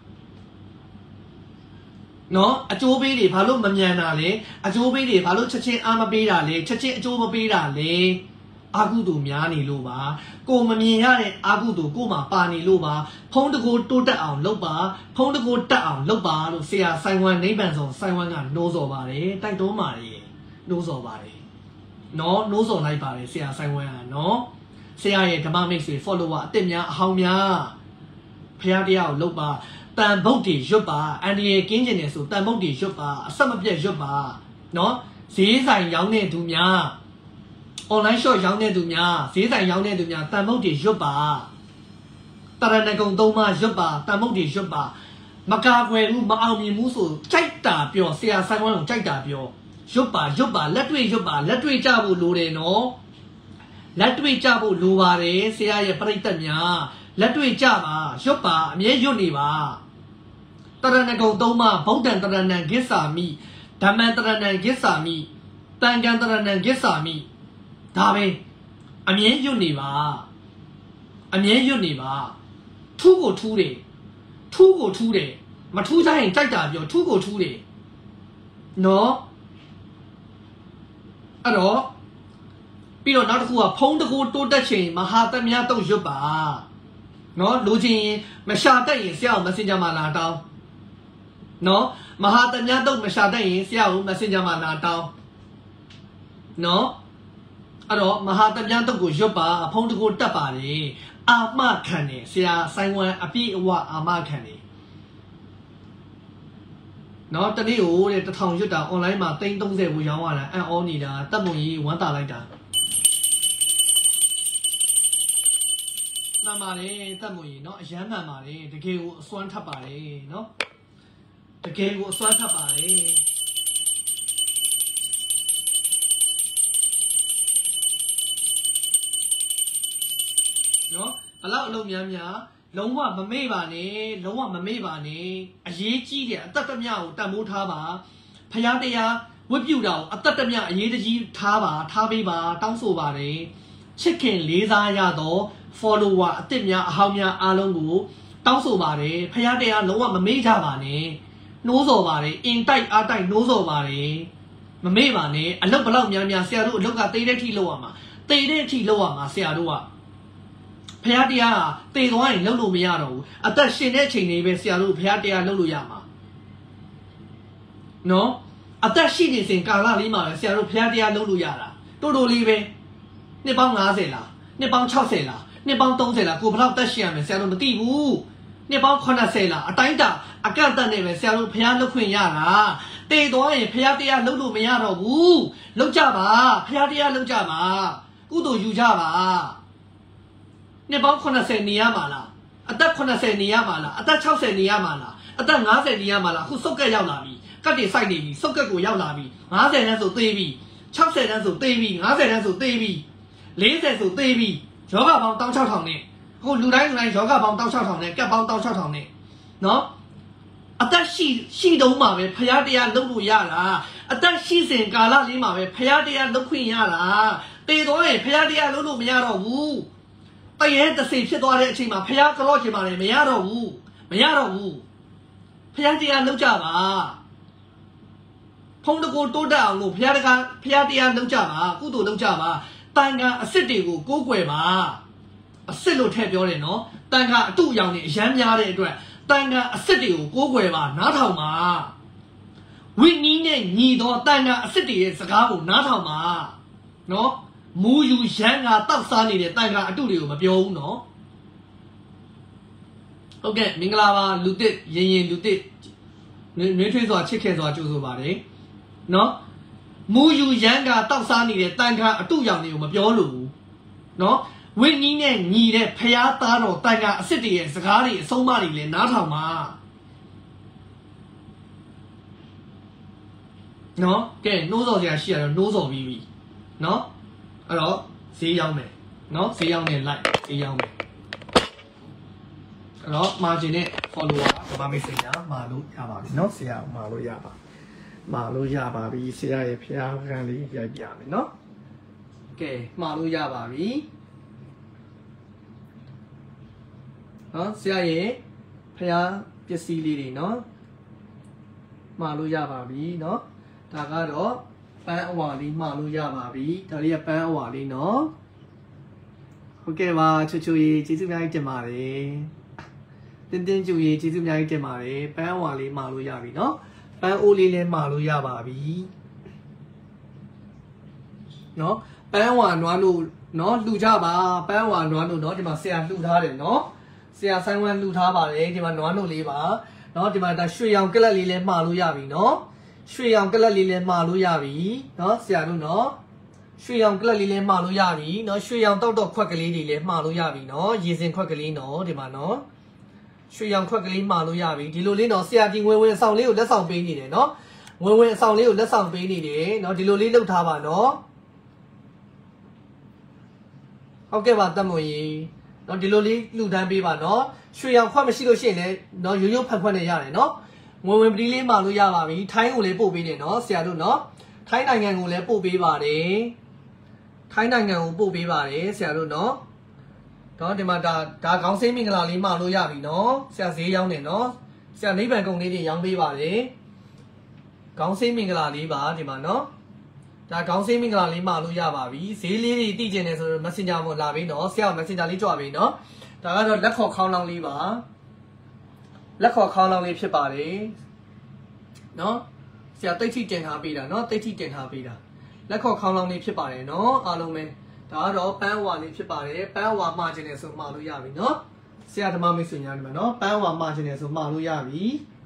နော်အကျိုးပေးတွေဘာလို့မမြန်တာလဲအကျိုးပေးတွေဘာလို့ချက်ချင်းအားမပေးတာလဲချက်ချင်းအကျိုးမပေးတာလဲအာကုသိုလ်များနေလို့ပါကိုမမြင်ရတဲ့အာကုသိုလ်ကိုမှပါနေလို့ပါဖုံးတကိုတိုးတက်အောင်လုပ်ပါဖုံးတကိုတက်အောင်လုပ်ပါလို့ဆရာဆိုင်ဝမ်နိဗ္ဗာန်ဆောင်ဆိုင်ဝမ်ကနှိုးဆော်ပါတယ်တိုက်တွန်းပါတယ်နှိုးဆော်ပါတယ်နော်နှိုးဆော်လိုက်ပါတယ်ဆရာဆိုင်ဝမ်ကနော်ဆရာရဲ့ဓမ္မမိတ်ဆွေ follower အစ်စ်များအဟောင်းများဖယားတရားကိုလုပ်ပါတန်ဗုဒ္ဓရွတ်ပါအန်ဒီယေကင်းကျင်နေဆိုတန်ဗုဒ္ဓရွတ်ပါအဆက်မပြတ်ရွတ်ပါနော်ဈေးဆိုင်ရောင်းတဲ့သူများ online shop ရောင်းတဲ့သူများဈေးဆိုင်ရောင်းတဲ့သူများတန်ဗုဒ္ဓရွတ်ပါတရဏဂုံသုံးပါးရွတ်ပါတန်ဗုဒ္ဓရွတ်ပါမကာကွယ်ဘူးမအောင်မြင်ဘူးဆိုကြိုက်တာပြောဆရာဆိုင်ဝမ်ကိုကြိုက်တာပြောရွတ်ပါရွတ်ပါလက်တွေ့ရွတ်ပါလက်တွေ့ကြဖို့လိုတယ်နော်လက်တွေ့ကြဖို့လိုပါတယ်ဆရာရဲ့ပရိသတ်များလက်တွေ့ကြပါရွတ်ပါအမြဲရွတ်နေပါတရဏဂုံသုံးပါးဗုဒ္ဓံတရဏံဂစ္ဆာမိဓမ္မံတရဏံဂစ္ဆာမိတန်ခံတရဏံဂစ္ဆာမိဒါပဲအမြဲရွတ်နေပါအမြဲရွတ်နေပါထူးကိုထူးတယ်ထူးကိုထူးတယ်မထူးကြရင်ကြိုက်တာပြောထူးကိုထူးတယ်နော်အဲ့တော့ပြီးတော့နောက်တစ်ခုကဖုံးတကူတိုးတက်ချိန်မဟာသမယတုတ်ရွတ်ပါနော်လိုချင်ရင်မရှာတတ်ရင်ဆရာကို Messenger မှာလာတောင်းနော်မဟာသမယတုတ်မရှာတတ်ရင်ဆရာကို Messenger မှာလာတောင်းနော်အဲ့တော့မဟာသမယတုတ်ကိုရွတ်ပါဖုံးတကူတက်ပါတယ်အာမခံတယ်ဆရာဆိုင်ဝမ်အပြည့်အဝအာမခံတယ်နော်တနေ့ကိုတဲ့တစ်ထောင်ရွတ်တာ online မှာသိန်းသုံးဆယ်ကိုရောင်းရတာအံ့ဩနေတာတက်မုံကြီးဝမ်းသာလိုက်တာမှန်ပါတယ်တက်မုံကြီးနော်အရမ်းမှန်ပါတယ်တကယ်ကိုအစွမ်းထပ်ပါတယ်နော်တကယ်ကိုအစွမ်းထပ်ပါတယ်နော်ဘလောက်အလုံးများများလုံးဝမမေ့ပါနဲ့လုံးဝမမေ့ပါနဲ့အရေးကြီးတယ်အသက်တမျှကိုတန်ဖိုးထားပါဖျားတရားဝတ်ပြုတာကိုအသက်တမျှအရေးတကြီးထားပါထားပေးပါတောင်းဆိုပါတယ်ချစ်ခင်လေးစားရတော့ follower အစ်စ်များအဟောင်းများအားလုံးကိုတောင်းဆိုပါတယ်ဖျားတရားလုံးဝမမေ့ကြပါနဲ့နှိုးဆော်ပါတယ်အင်တိုက်အားတိုက်နှိုးဆော်ပါတယ်မမေ့ပါနဲ့အလုပ်ဘလောက်များများဆရာတို့အလုပ်ကတေးတဲ့ထိလောက်ရမှာတေးတဲ့ထိလောက်ရမှာဆရာတို့ကဖျားတရားတေသွားရင်လှုပ်လို့မရတော့ဘူးအသက်ရှင်တဲ့အချိန်လေးပဲဆရာတို့ဖျားတရားလှုပ်လို့ရမှာနော်အသက်ရှိနေစဉ်ကာလလေးမှာပဲဆရာတို့ဖျားတရားလှုပ်လို့ရတာတိုးတိုးလေးပဲနှစ်ပေါင်း၅၀လားနှစ်ပေါင်း၆၀လားနှစ်ပေါင်း၃၀လားကိုဘယ်လောက်သက်ရှင်ရမယ်ဆရာတို့မသိဘူးနှစ်ပေါင်း၇၀လားအတိုင်းတာအကန့်အသတ်နဲ့ပဲဆရာတို့ဖျားလှုပ်ခွင့်ရတာတေသွားရင်ဖျားတရားလှုပ်လို့မရတော့ဘူးလှုပ်ကြပါဖျားတရားလှုပ်ကြပါကုသိုလ်ယူကြပါနှစ်ပေါင်း၇၀နေရမှာလားအသက်၇၀နေရမှာလားအသက်၆၀နေရမှာလားအသက်၅၀နေရမှာလားအခုစုတ်ကက်ရောက်လာပြီကတ်တွေစိုက်နေပြီစုတ်ကက်ကိုရောက်လာပြီ၅၀တန်းဆိုသေးပြီ၆၀တန်းဆိုသေးပြီ၅၀တန်းဆိုသေးပြီ၄၀ဆိုသေးပြီယောဂပေါင်း၁၆ထောင်နဲ့အခုလူတိုင်းလူတိုင်းယောဂပေါင်း၁၆ထောင်နဲ့ကက်ပေါင်း၁၆ထောင်နဲ့နော်အသက်ရှိရှိတုံးမှာပဲဖရာတရားလုပ်လို့ရတာအသက်ရှိစဉ်ကာလလေးမှာပဲဖရာတရားလုပ်ခွင့်ရတာတေတော့ရင်ဖရာတရားလုပ်လို့မရတော့ဘူးတရဲတစေဖြစ်သွားတဲ့အချိန်မှာဖရာကြော့ချင်ပါလေမရတော့ဘူးမရတော့ဘူးဖရာတရားလုပ်ကြပါဖုံးတကိုတိုးတက်အောင်လို့ဖရာတကာဖရာတရားလုပ်ကြပါကုသိုလ်လုပ်ကြပါတန်ခါအစ်စ်တွေကိုကိုးကွယ်ပါအစ်စ်လို့ထည့်ပြောတယ်နော်တန်ခါအတုအယောင်တွေအရမ်းများတဲ့အတွက်တန်ခါအစ်စ်တွေကိုကိုးကွယ်ပါနားထောင်ပါဝိနည်းနဲ့ညီသောတန်ခါအစ်စ်တွေရဲ့စကားကိုနားထောင်ပါနော်မူယူရန်ကတောက်စားနေတဲ့တန်ခါအတုတွေကိုမပြောဘူးနော်ဟုတ်ကဲ့မင်္ဂလာပါလူတစ်ရင်ရင်လူတစ်နှွေးထွေးစွာချစ်ခဲ့စွာကြိုးဆိုပါတယ်နော်မူယူရန်ကတောက်စားနေတဲ့တန်ခါအတုရောင်တွေကိုမပြောလို့ဘူးနော်ဝိနည်းနဲ့ညီတဲ့ဖျားသားတော်တန်ခါအစ်စ်တွေရဲ့စကားတွေအဆုံးအမတွေလည်းနားထောင်ပါနော်ကဲနှိုးဆော်စရာရှိရတော့နှိုးဆော်ပြီးပြီနော်အဲ့တော့ဈေးရောက်မယ်နော်ဈေးရောက်နေလိုက်ဈေးရောက်မယ်အဲ့တော့ margin နဲ့ follower ဘာ message ညာမှာလို့ရပါပြီနော်ဆရာမှာလို့ရပါမှာလို့ရပါပြီဆရာရဲ့ဖျားခန်းလေးရိုက်ပြမယ်နော်ကဲမှာလို့ရပါပြီနော်ဆရာရဲ့ဖျားပစ္စည်းလေးတွေနော်မှာလို့ရပါပြီနော်ဒါကတော့ပန်းအဝါလေးမှာလို့ရပါပြီဒါလေးကပန်းအဝါလေးနော်ဟုတ်ကဲ့ပါချူချူရေကျေးဇူးအများကြီးတင်ပါတယ်တင်းတင်းကျူရေကျေးဇူးအများကြီးတင်ပါတယ်ပန်းအဝါလေးမှာလို့ရပြီနော်ပန်းအိုးလေးလည်းမှာလို့ရပါပြီနော်ပန်းအဝါနွားလို့နော်လှူကြပါပန်းအဝါနွားလို့နော်ဒီမှာဆရာလှူထားတယ်နော်ဆရာဆိုင်ဝမ်လှူထားပါတယ်ဒီမှာနွားလို့လေးပါနော်ဒီမှာဒါရွှေရောင်ကလပ်လေးလည်းမှာလို့ရပြီနော်ရွှေရောင်ကလပ်လေးလည်းမှာလို့ရပြီနော်ဆရာတို့နော်ရွှေရောင်ကလပ်လေးလည်းမှာလို့ရပြီနော်ရွှေရောင်တောက်တော့ခွက်ကလေးတွေလည်းမှာလို့ရပြီနော်ရေစင်ခွက်ကလေးနော်ဒီမှာနော်ရွှေရောင်ခွက်ကလေးမှာလို့ရပြီဒီလိုလေးနော်ဆရာဒီငွေဝင်အဆောင်လေးကိုလက်ဆောင်ပေးနေတယ်နော်ငွေဝင်အဆောင်လေးကိုလက်ဆောင်ပေးနေတယ်နော်ဒီလိုလေးလုပ်ထားပါနော်ဟုတ်ကဲ့ပါတက်မွန်ကြီးနော်ဒီလိုလေးလှူဒန်းပေးပါနော်ရွှေရောင်ခွက်မရှိလို့ရှိရင်လည်းနော်ရိုးရိုးဖက်ဖက်နဲ့ရတယ်နော်ငွေဝင်ပတိလေးမှာလို့ရပါပြီထိုင်းကိုလည်းပို့ပေးတယ်နော်ဆရာတို့နော်ထိုင်းနိုင်ငံကိုလည်းပို့ပေးပါတယ်ထိုင်းနိုင်ငံကိုပို့ပေးပါတယ်ဆရာတို့နော်တော့ဒီမှာဒါဒါခေါင်းစိမ်းမင်္ဂလာလေးမှာလို့ရပြီနော်ဆရာဈေးရောင်းတယ်နော်ဆရာနိဗ္ဗာန်ကုန်လေးတွေရောင်းပေးပါတယ်ခေါင်းစိမ်းမင်္ဂလာလေးပါဒီမှာနော်ဒါခေါင်းစိမ်းမင်္ဂလာလေးမှာလို့ရပါပြီဈေးလေးတွေသိကျင်တယ်ဆိုတော့ Messenger မှာလာပြီးနော်ဆရာ Messenger လေးကြွပေးနော်ဒါကတော့လက်ခေါ်ခေါင်းလောင်းလေးပါလက်ခေါ်ခေါင်းလောင်းလေးဖြစ်ပါတယ်နော်ဆရာတိတ်ထိတင်ထားပေးတာနော်တိတ်ထိတင်ထားပေးတာလက်ခေါ်ခေါင်းလောင်းလေးဖြစ်ပါတယ်နော်အားလုံးပဲဒါကတော့ပန်းဝါလေးဖြစ်ပါတယ်ပန်းဝါမှာခြင်းတယ်ဆိုမှာလို့ရပြီနော်ဆရာဓမ္မမိတ်ဆွေများဒီမှာနော်ပန်းဝါမှာခြင်းတယ်ဆိုမှာလို့ရပြီ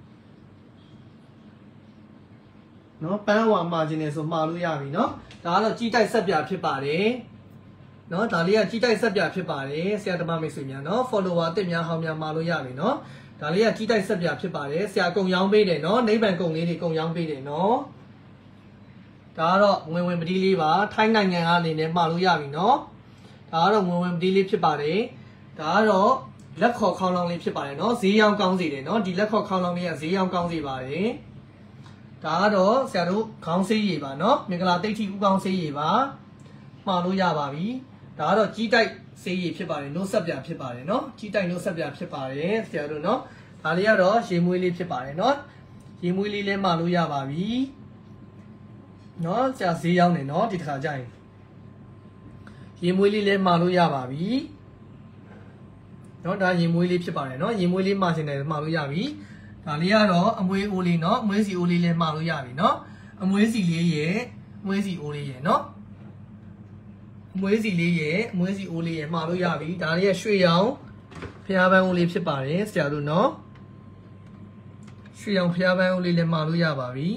နော်ပန်းဝါမှာခြင်းတယ်ဆိုမှာလို့ရပြီနော်ဒါကတော့ကြီးတိုက်ဆက်ပြဖြစ်ပါတယ်နော်ဒါလေးကကြီးတိုက်ဆက်ပြဖြစ်ပါတယ်ဆရာဓမ္မမိတ်ဆွေများနော် follower အစ်များဟောင်းများမှာလို့ရပြီနော်ဒါလေးကကြီးတိုက်ဆက်ပြဖြစ်ပါတယ်ဆရာကုံရောင်းပေးတယ်နော်နိဗ္ဗာန်ကုံလေးတွေကုံရောင်းပေးတယ်နော်ဒါကတော့ဝင်ဝင်ပတိလေးပါထိုင်းနိုင်ငံကနေနဲ့မှာလို့ရပြီနော်ဒါကတော့ဝင်ဝင်ပတိလေးဖြစ်ပါတယ်ဒါကတော့လက်ခေါ်ခေါင်းလောင်းလေးဖြစ်ပါတယ်နော်ဈေးရောင်းကောင်းစီတယ်နော်ဒီလက်ခေါ်ခေါင်းလောင်းလေးကဈေးရောင်းကောင်းစီပါတယ်ဒါကတော့ဆရာတို့ခေါင်းဆေးရည်ပါနော်မင်္ဂလာတိတ်ထိဥကောင်းဆေးရည်ပါမှာလို့ရပါပြီဒါကတော့ကြီးတိုက်ဆေးရည်ဖြစ်ပါတယ်နို့ဆက်ပြဖြစ်ပါတယ်နော်ကြီးတိုက်နို့ဆက်ပြဖြစ်ပါတယ်ဆရာတို့နော်ဒါလေးကတော့ရေမွေးလေးဖြစ်ပါတယ်နော်ရေမွေးလေးလည်းမှာလို့ရပါပြီနော်ဆရာဈေးရောက်နေနော်ဒီတစ်ခါကြာရင်ရေမွေးလေးလည်းမှာလို့ရပါပြီနော်ဒါရေမွေးလေးဖြစ်ပါတယ်နော်ရေမွေးလေးမှာရှင်တယ်မှာလို့ရပြီဒါလေးကတော့အမွေးအိုးလေးနော်အမွေးစီအိုးလေးလည်းမှာလို့ရပြီနော်အမွေးစီလေးရဲ့အမွေးစီအိုးလေးရဲ့နော်အမွေးစီလေးရဲ့အမွေးစီအိုးလေးရဲ့မှာလို့ရပြီဒါလေးရဲ့ရွှေရောင်ဖျားပန်းအိုးလေးဖြစ်ပါတယ်ဆရာတို့နော်ရွှေရောင်ဖျားပန်းအိုးလေးလည်းမှာလို့ရပါပြီ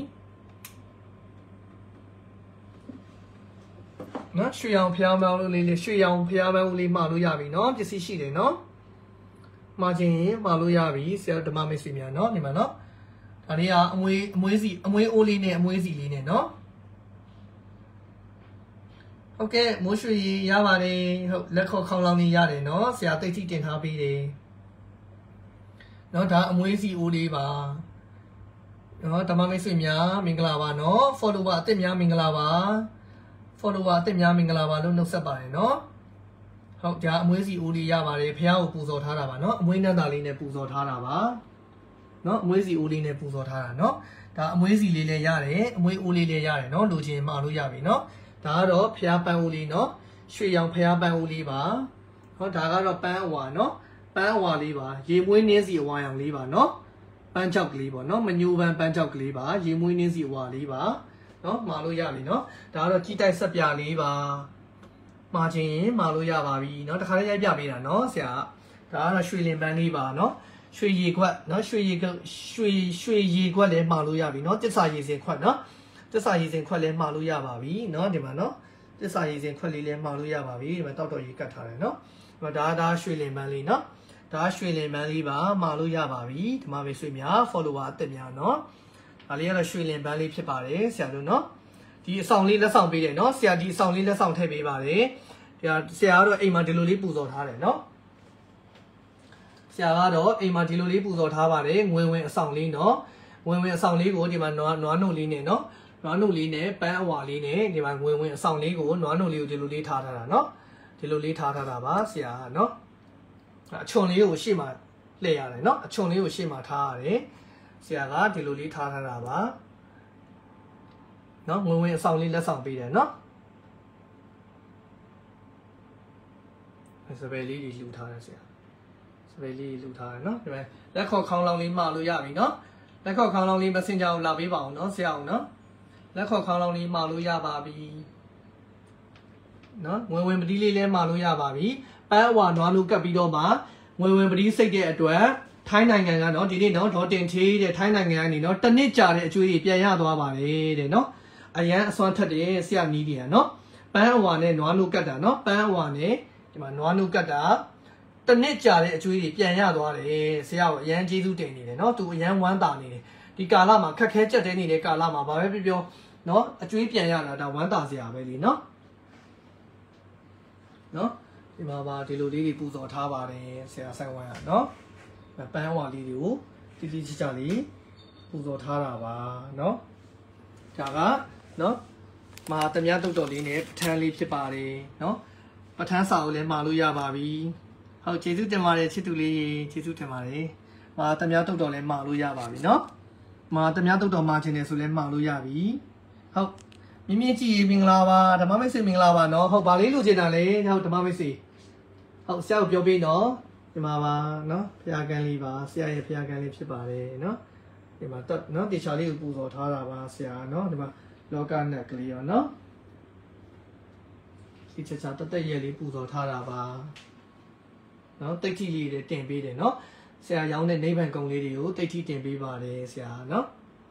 နော်ရွှေရောင်ဖျားပန်းအိုးလေးလေးရွှေရောင်ဖျားပန်းအိုးလေးမှာလို့ရပြီနော်ပစ္စည်းရှိတယ်နော်မှာချင်းမှာလို့ရပြီဆရာဓမ္မမိတ်ဆွေများနော်ဒီမှာနော်ဒါလေးကအမွေးအမွေးစီအမွေးအိုးလေးနဲ့အမွေးစီလေးနဲ့နော်ဟုတ်ကဲ့မိုးရွှေရပါတယ်ဟုတ်လက်ခေါ်ခေါင်းလောင်းလေးရတယ်နော်ဆရာတိတ်ထိတင်ထားပေးတယ်နော်ဒါအမွေးစီအိုးလေးပါနော်ဓမ္မမိတ်ဆွေများမင်္ဂလာပါနော် follower အစ်များမင်္ဂလာပါ follower အစ်များမင်္ဂလာပါလို့နှုတ်ဆက်ပါတယ်နော်ဟုတ်ဒါအမွေးစီအိုးလေးရပါတယ်ဖះကိုပူဇော်ထားတာပါနော်အမွေးနတ်သားလေးနဲ့ပူဇော်ထားတာပါနော်အမွေးစီအိုးလေးနဲ့ပူဇော်ထားတာနော်ဒါအမွေးစီလေးလည်းရတယ်အမွေးအိုးလေးလည်းရတယ်နော်လိုချင်မှာလို့ရပြီနော်ဒါကတော့ဖះပန်းအိုးလေးနော်ရွှေရောင်ဖះပန်းအိုးလေးပါဟောဒါကတော့ပန်းအဝါနော်ပန်းအဝါလေးပါရေမွေးနင်းစီအဝါရောင်လေးပါနော်ပန်းချောက်ကလေးပေါ့နော်မညိုပန်းပန်းချောက်ကလေးပါရေမွေးနင်းစီအဝါလေးပါနော်မှာလို့ရပြီနော်ဒါကတော့ကြီးတိုက်ဆက်ပြလေးပါမှာချင်းမှာလို့ရပါပြီเนาะတခါလေးရိုက်ပြပေးတာเนาะဆရာဒါကတော့ရွှေလင်ပန်းလေးပါเนาะရွှေရေခွက်เนาะရွှေရေရွှေရွှေရေခွက်လည်းမှာလို့ရပြီเนาะတစ္ဆာရေစင်ခွက်เนาะတစ္ဆာရေစင်ခွက်လည်းမှာလို့ရပါပြီเนาะဒီမှာเนาะတစ္ဆာရေစင်ခွက်လေးလည်းမှာလို့ရပါပြီဒီမှာတောက်တော်ရေကတ်ထားတယ်เนาะဒီမှာဒါဒါရွှေလင်ပန်းလေးเนาะဒါရွှေလင်ပန်းလေးပါမှာလို့ရပါပြီဒီမှာပဲရွှေများ follower အစ်များเนาะဒါလေးကတော့ရွှေလင်ပန်းလေးဖြစ်ပါတယ်ဆရာတို့เนาะဒီအဆောင်လေးလက်ဆောင်ပေးတယ်เนาะဆရာဒီအဆောင်လေးလက်ဆောင်ထည့်ပေးပါတယ်ဆရာကတော့အိမ်မှာဒီလိုလေးပူဇော်ထားတယ်เนาะဆရာကတော့အိမ်မှာဒီလိုလေးပူဇော်ထားပါတယ်ငွေဝင်အဆောင်လေးเนาะငွေဝင်အဆောင်လေးကိုဒီမှာနွားနွားနှုတ်လေးနဲ့เนาะနွားနှုတ်လေးနဲ့ပန်းအဝါလေးနဲ့ဒီမှာငွေဝင်အဆောင်လေးကိုနွားနှုတ်လေးကိုဒီလိုလေးထားထားတာเนาะဒီလိုလေးထားထားတာပါဆရာเนาะအချွန်လေးကိုရှေ့မှာလှည့်ရတယ်เนาะအချွန်လေးကိုရှေ့မှာထားရတယ်ဆရာကဒီလိုလေးထားထားတာပါเนาะငွေဝင်အဆောင်လေးလက်ဆောင်ပေးတယ်เนาะစပယ်လေးတွေလှူထားတယ်ဆရာစပယ်လေးလှူထားတယ်เนาะဒီမှာလက်ခေါ်ခေါင်းလောင်းလေးမှာလို့ရပြီเนาะလက်ခေါ်ခေါင်းလောင်းလေး Messenger ကိုလာပေးပါအောင်เนาะဆရာအောင်เนาะလက်ခေါ်ခေါင်းလောင်းလေးမှာလို့ရပါပြီเนาะငွေဝင်ပတိလေးလည်းမှာလို့ရပါပြီပန်းအဝါနွားလို့ကပ်ပြီးတော့မှငွေဝင်ပတိစိတ်တဲ့အတွက်ထိုင်းနိုင်ငံကเนาะဒီနေ့เนาะဒေါ်တင်သေးတဲ့ထိုင်းနိုင်ငံကနေเนาะတစ်နှစ်ကြာတဲ့အကျွေးတွေပြန်ရသွားပါတယ်တဲ့เนาะအရန်အစွမ်းထက်တဲ့ဆရာနီးတွေကเนาะပန်းအဝါနဲ့နွားလို့ကပ်တာเนาะပန်းအဝါနဲ့ဒီမှာနွားနှုတ်ကတ်တာတနစ်ကြာတဲ့အကျွေးတွေပြန်ရသွားတယ်ဆရာကအရန်ကျေးဇူးတင်နေတယ်เนาะသူအရန်ဝမ်းသာနေတယ်ဒီကာလမှာခက်ခဲကြက်တဲနေတဲ့ကာလမှာဘာပဲပြောပြောเนาะအကျွေးပြန်ရတာဒါဝမ်းသာစရာပဲလीเนาะเนาะဒီမှာပါဒီလိုလေးတွေပူဇော်ထားပါတယ်ဆရာဆိုင်ဝိုင်းอ่ะเนาะပန်းဝါလေးတွေကိုတိတိကျကျလေးပူဇော်ထားတာပါเนาะဒါကเนาะမဟာသမ ्या တုတ်တော်လေးနဲ့ပဋ္ဌာန်းလေးဖြစ်ပါတယ်เนาะပဋ္ဌာန်းစာကိုလည်းမှာလို့ရပါပြီဟုတ်ကျေးဇူးတင်ပါတယ်ချစ်သူလေးကျေးဇူးတင်ပါတယ်မဟာသမ ्या တုတ်တော်လည်းမှာလို့ရပါပြီเนาะမဟာသမ ्या တုတ်တော်မှာခြင်းတယ်ဆိုလည်းမှာလို့ရပြီဟုတ်မြင့်မြင့်ကြည်မင်္ဂလာပါဓမ္မမိတ်ဆွေမင်္ဂလာပါเนาะဟုတ်ဗာလေးလိုချင်တာလေဟုတ်ဓမ္မမိတ်ဆွေဟုတ်ဆရာကိုပြောပေးနော်ဒီမှာပါနော်ဖျားကန်းလေးပါဆရာရဲ့ဖျားကန်းလေးဖြစ်ပါတယ်နော်ဒီမှာတက်နော်တေချာလေးကိုပူဇော်ထားတာပါဆရာနော်ဒီမှာလောကနက်ကလေးရောနော်ဒီချာချာတက်တက်ရဲ့လေးပူဇော်ထားတာပါနော်တိတ်တိလေးတွေတင်ပေးတယ်နော်ဆရာရောင်းတဲ့နိဗ္ဗာန်ကုံလေးတွေကိုတိတ်တိတင်ပေးပါတယ်ဆရာနော်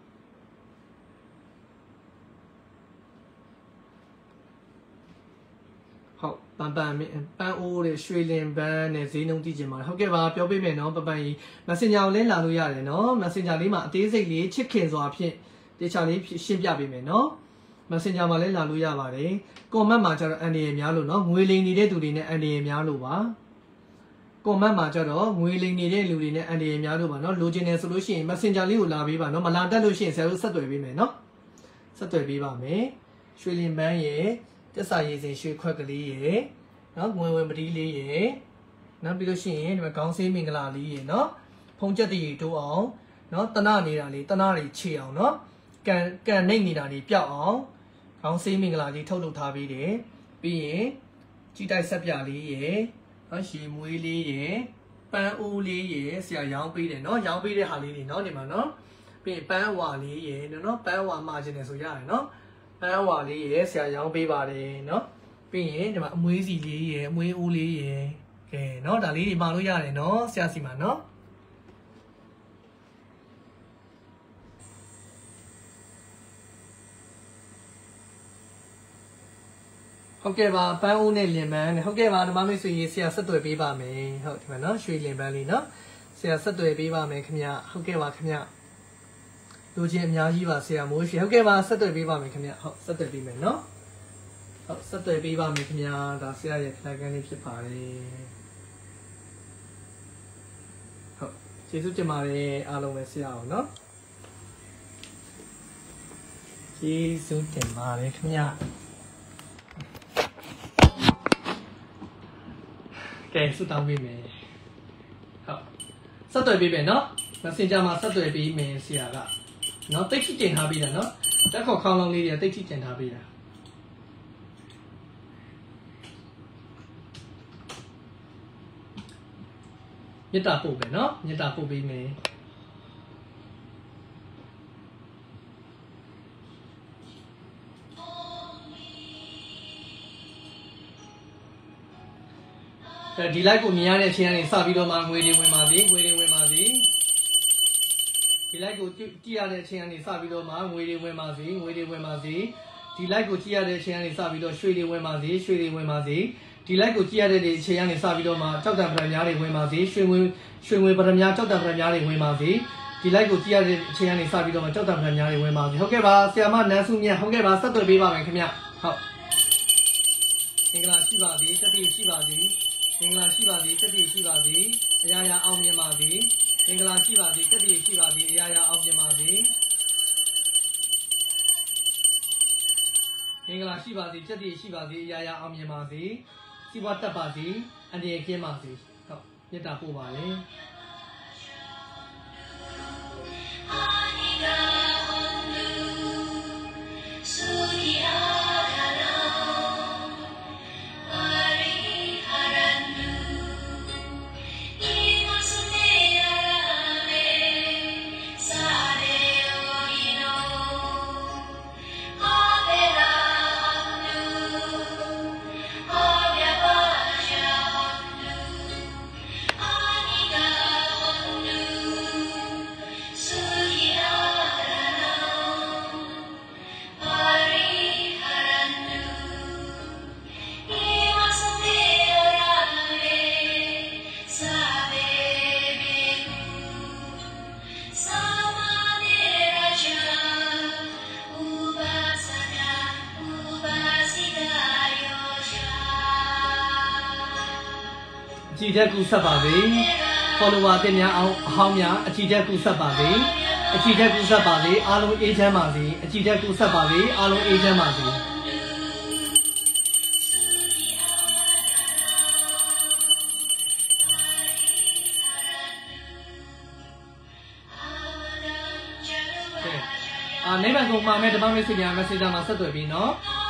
ဟုတ်ပန်ပန်ပန်းအိုးတဲ့ရွှေလင်ပန်းနဲ့ဈေးနှုန်းသိချင်ပါတယ်ဟုတ်ကဲ့ပါပြောပေးမယ်နော်ပပန်ကြီး Messenger ကိုလည်းလာလို့ရတယ်နော် Messenger လေးမှာအသေးစိတ်လေးချစ်ခင်စွာဖြင့်တေချာလေးရှင်းပြပေးမယ်နော် Messenger မှာလည်းလာလို့ရပါတယ် comment မှာကျတော့အန်ဒီရများလို့နော်ငွေလိမ်နေတဲ့သူတွေနဲ့အန်ဒီရများလို့ပါ comment မှာကျတော့ငွေလိမ်နေတဲ့လူတွေနဲ့အန်ဒီရများလို့ပါနော်လိုချင်တယ်ဆိုလို့ရှိရင် Messenger လေးကိုလာပေးပါနော်မလာတတ်လို့ရှိရင်ဆရာတို့ဆက်သွယ်ပေးမယ်နော်ဆက်သွယ်ပေးပါမယ်ရွှေလင်ပန်းရဲ့တစ္ဆာရည်စင်ရွှေခွက်ကလေးရေနော်ဝင်ဝင်ပတိလေးရေနောက်ပြီးလို့ရှိရင်ဒီမှာခေါင်းဆေးမင်္ဂလာလေးရေနော်ဖုံးချက်တည်တိုးအောင်နော်တနနေတာလေးတနတွေခြေအောင်နော်ကန်ကန်နှိမ့်နေတာတွေပျောက်အောင်ခေါင်းဆေးမင်္ဂလာလေးထုတ်လုပ်ထားပေးတယ်ပြီးရင်ကြီးတိုက်ဆက်ပြလေးရေနော်ရှည်မွေးလေးရေပန်းအိုးလေးရေဆရာရောင်းပေးတယ်နော်ရောင်းပေးတဲ့ဟာလေးတွေနော်ဒီမှာနော်ပြီးရင်ပန်းဝါလေးရေနော်ပန်းဝါမှာခြင်းတယ်ဆိုရတယ်နော်ပန်းဝါလေးရေဆရာရောင်းပေးပါတယ်နော်ပြီးရင်ဒီမှာအမွေးစီလေးရေအမွေးအိုးလေးရေကဲเนาะဒါလေးတွေမှာလို့ရတယ်เนาะဆရာစီမှာเนาะဟုတ်ကဲ့ပါပန်းအိုးနဲ့လင်ပန်းနဲ့ဟုတ်ကဲ့ပါဓမ္မမိတ်ဆွေရေဆရာဆက်သွယ်ပေးပါမယ်ဟုတ်ဒီမှာเนาะရွှေလင်ပန်းလေးเนาะဆရာဆက်သွယ်ပေးပါမယ်ခင်ဗျဟုတ်ကဲ့ပါခင်ဗျလူချင်းအများကြီးပါဆရာမိုးရွှေဟုတ်ကဲ့ပါဆက်သွယ်ပေးပါမယ်ခင်ဗျဟုတ်ဆက်သွယ်ပေးမယ်เนาะဟုတ်ဆက်သွယ်ပေးပါမယ်ခင်ဗျာဒါဆရာရဲ့ခဏကန်းလေးဖြစ်ပါတယ်ဟုတ်ကျေးဇူးတင်ပါတယ်အားလုံးပဲဆရာအောင်เนาะကျေးဇူးတင်ပါတယ်ခင်ဗျာကဲဆုတောင်းပေးမယ်ဟုတ်ဆက်သွယ်ပေးမယ်เนาะ Messenger မှာဆက်သွယ်ပေးမယ်ဆရာကเนาะတိတ်ထိတင်ထားပေးတာเนาะတက်ခေါက်ခေါင်းလုံးလေးတွေတိတ်ထိတင်ထားပေးတာမေတ္တာပို့ပဲเนาะမေတ္တာပို့ပေးမယ်ဒီ live ကိုမြင်ရတဲ့အချိန်ကနေစပြီးတော့မှငွေတွေဝင်ပါစေငွေတွေဝင်ပါစေဒီ live ကိုကြည့်ရတဲ့အချိန်ကနေစပြီးတော့မှငွေတွေဝင်ပါစေငွေတွေဝင်ပါစေဒီ live ကိုကြည့်ရတဲ့အချိန်ကနေစပြီးတော့ရွှေတွေဝင်ပါစေရွှေတွေဝင်ပါစေဒီ live ကိုကြည့်ရတဲ့အချိန်ကနေစပြီးတော့မှကြောက်တံပရံများတွေဝင်ပါစေရွှေငွေရွှေငွေပရံများကြောက်တံပရံများတွေဝင်ပါစေဒီ live ကိုကြည့်ရတဲ့အချိန်ကနေစပြီးတော့မှကြောက်တံပရံများတွေဝင်ပါစေဟုတ်ကဲ့ပါဆရာမနန်းစုမြတ်ဟုတ်ကဲ့ပါဆက်သွယ်ပေးပါမယ်ခင်ဗျဟုတ်မင်္ဂလာရှိပါစေတတိရှိပါစေမင်္ဂလာရှိပါစေတတိရှိပါစေအရာရာအောင်မြင်ပါစေမင်္ဂလာရှိပါစေတတိရှိပါစေအရာရာအောင်မြင်ပါစေမင်္ဂလာရှိပါစေတတိရှိပါစေအရာရာအောင်မြင်ပါစေစီးပွားတက်ပါစေအန္တရာယ်ကင်းပါစေဟုတ်မေတ္တာပို့ပါလေ Anika ကြည်တဲ့ကူဆက်ပါစေ follower တင်များအောင်အဟောင်းများအကြည်တဲ့ကူဆက်ပါစေအကြည်တဲ့ကူဆက်ပါစေအားလုံးအေးချမ်းပါစေအကြည်တဲ့ကူဆက်ပါစေအားလုံးအေးချမ်းပါစေအာနိဗ္ဗာန်ကိုမှာမဲ့ဓမ္မမက်ဆေ့ချ်များ messenger မှာဆက်သွယ်ပြီးနော်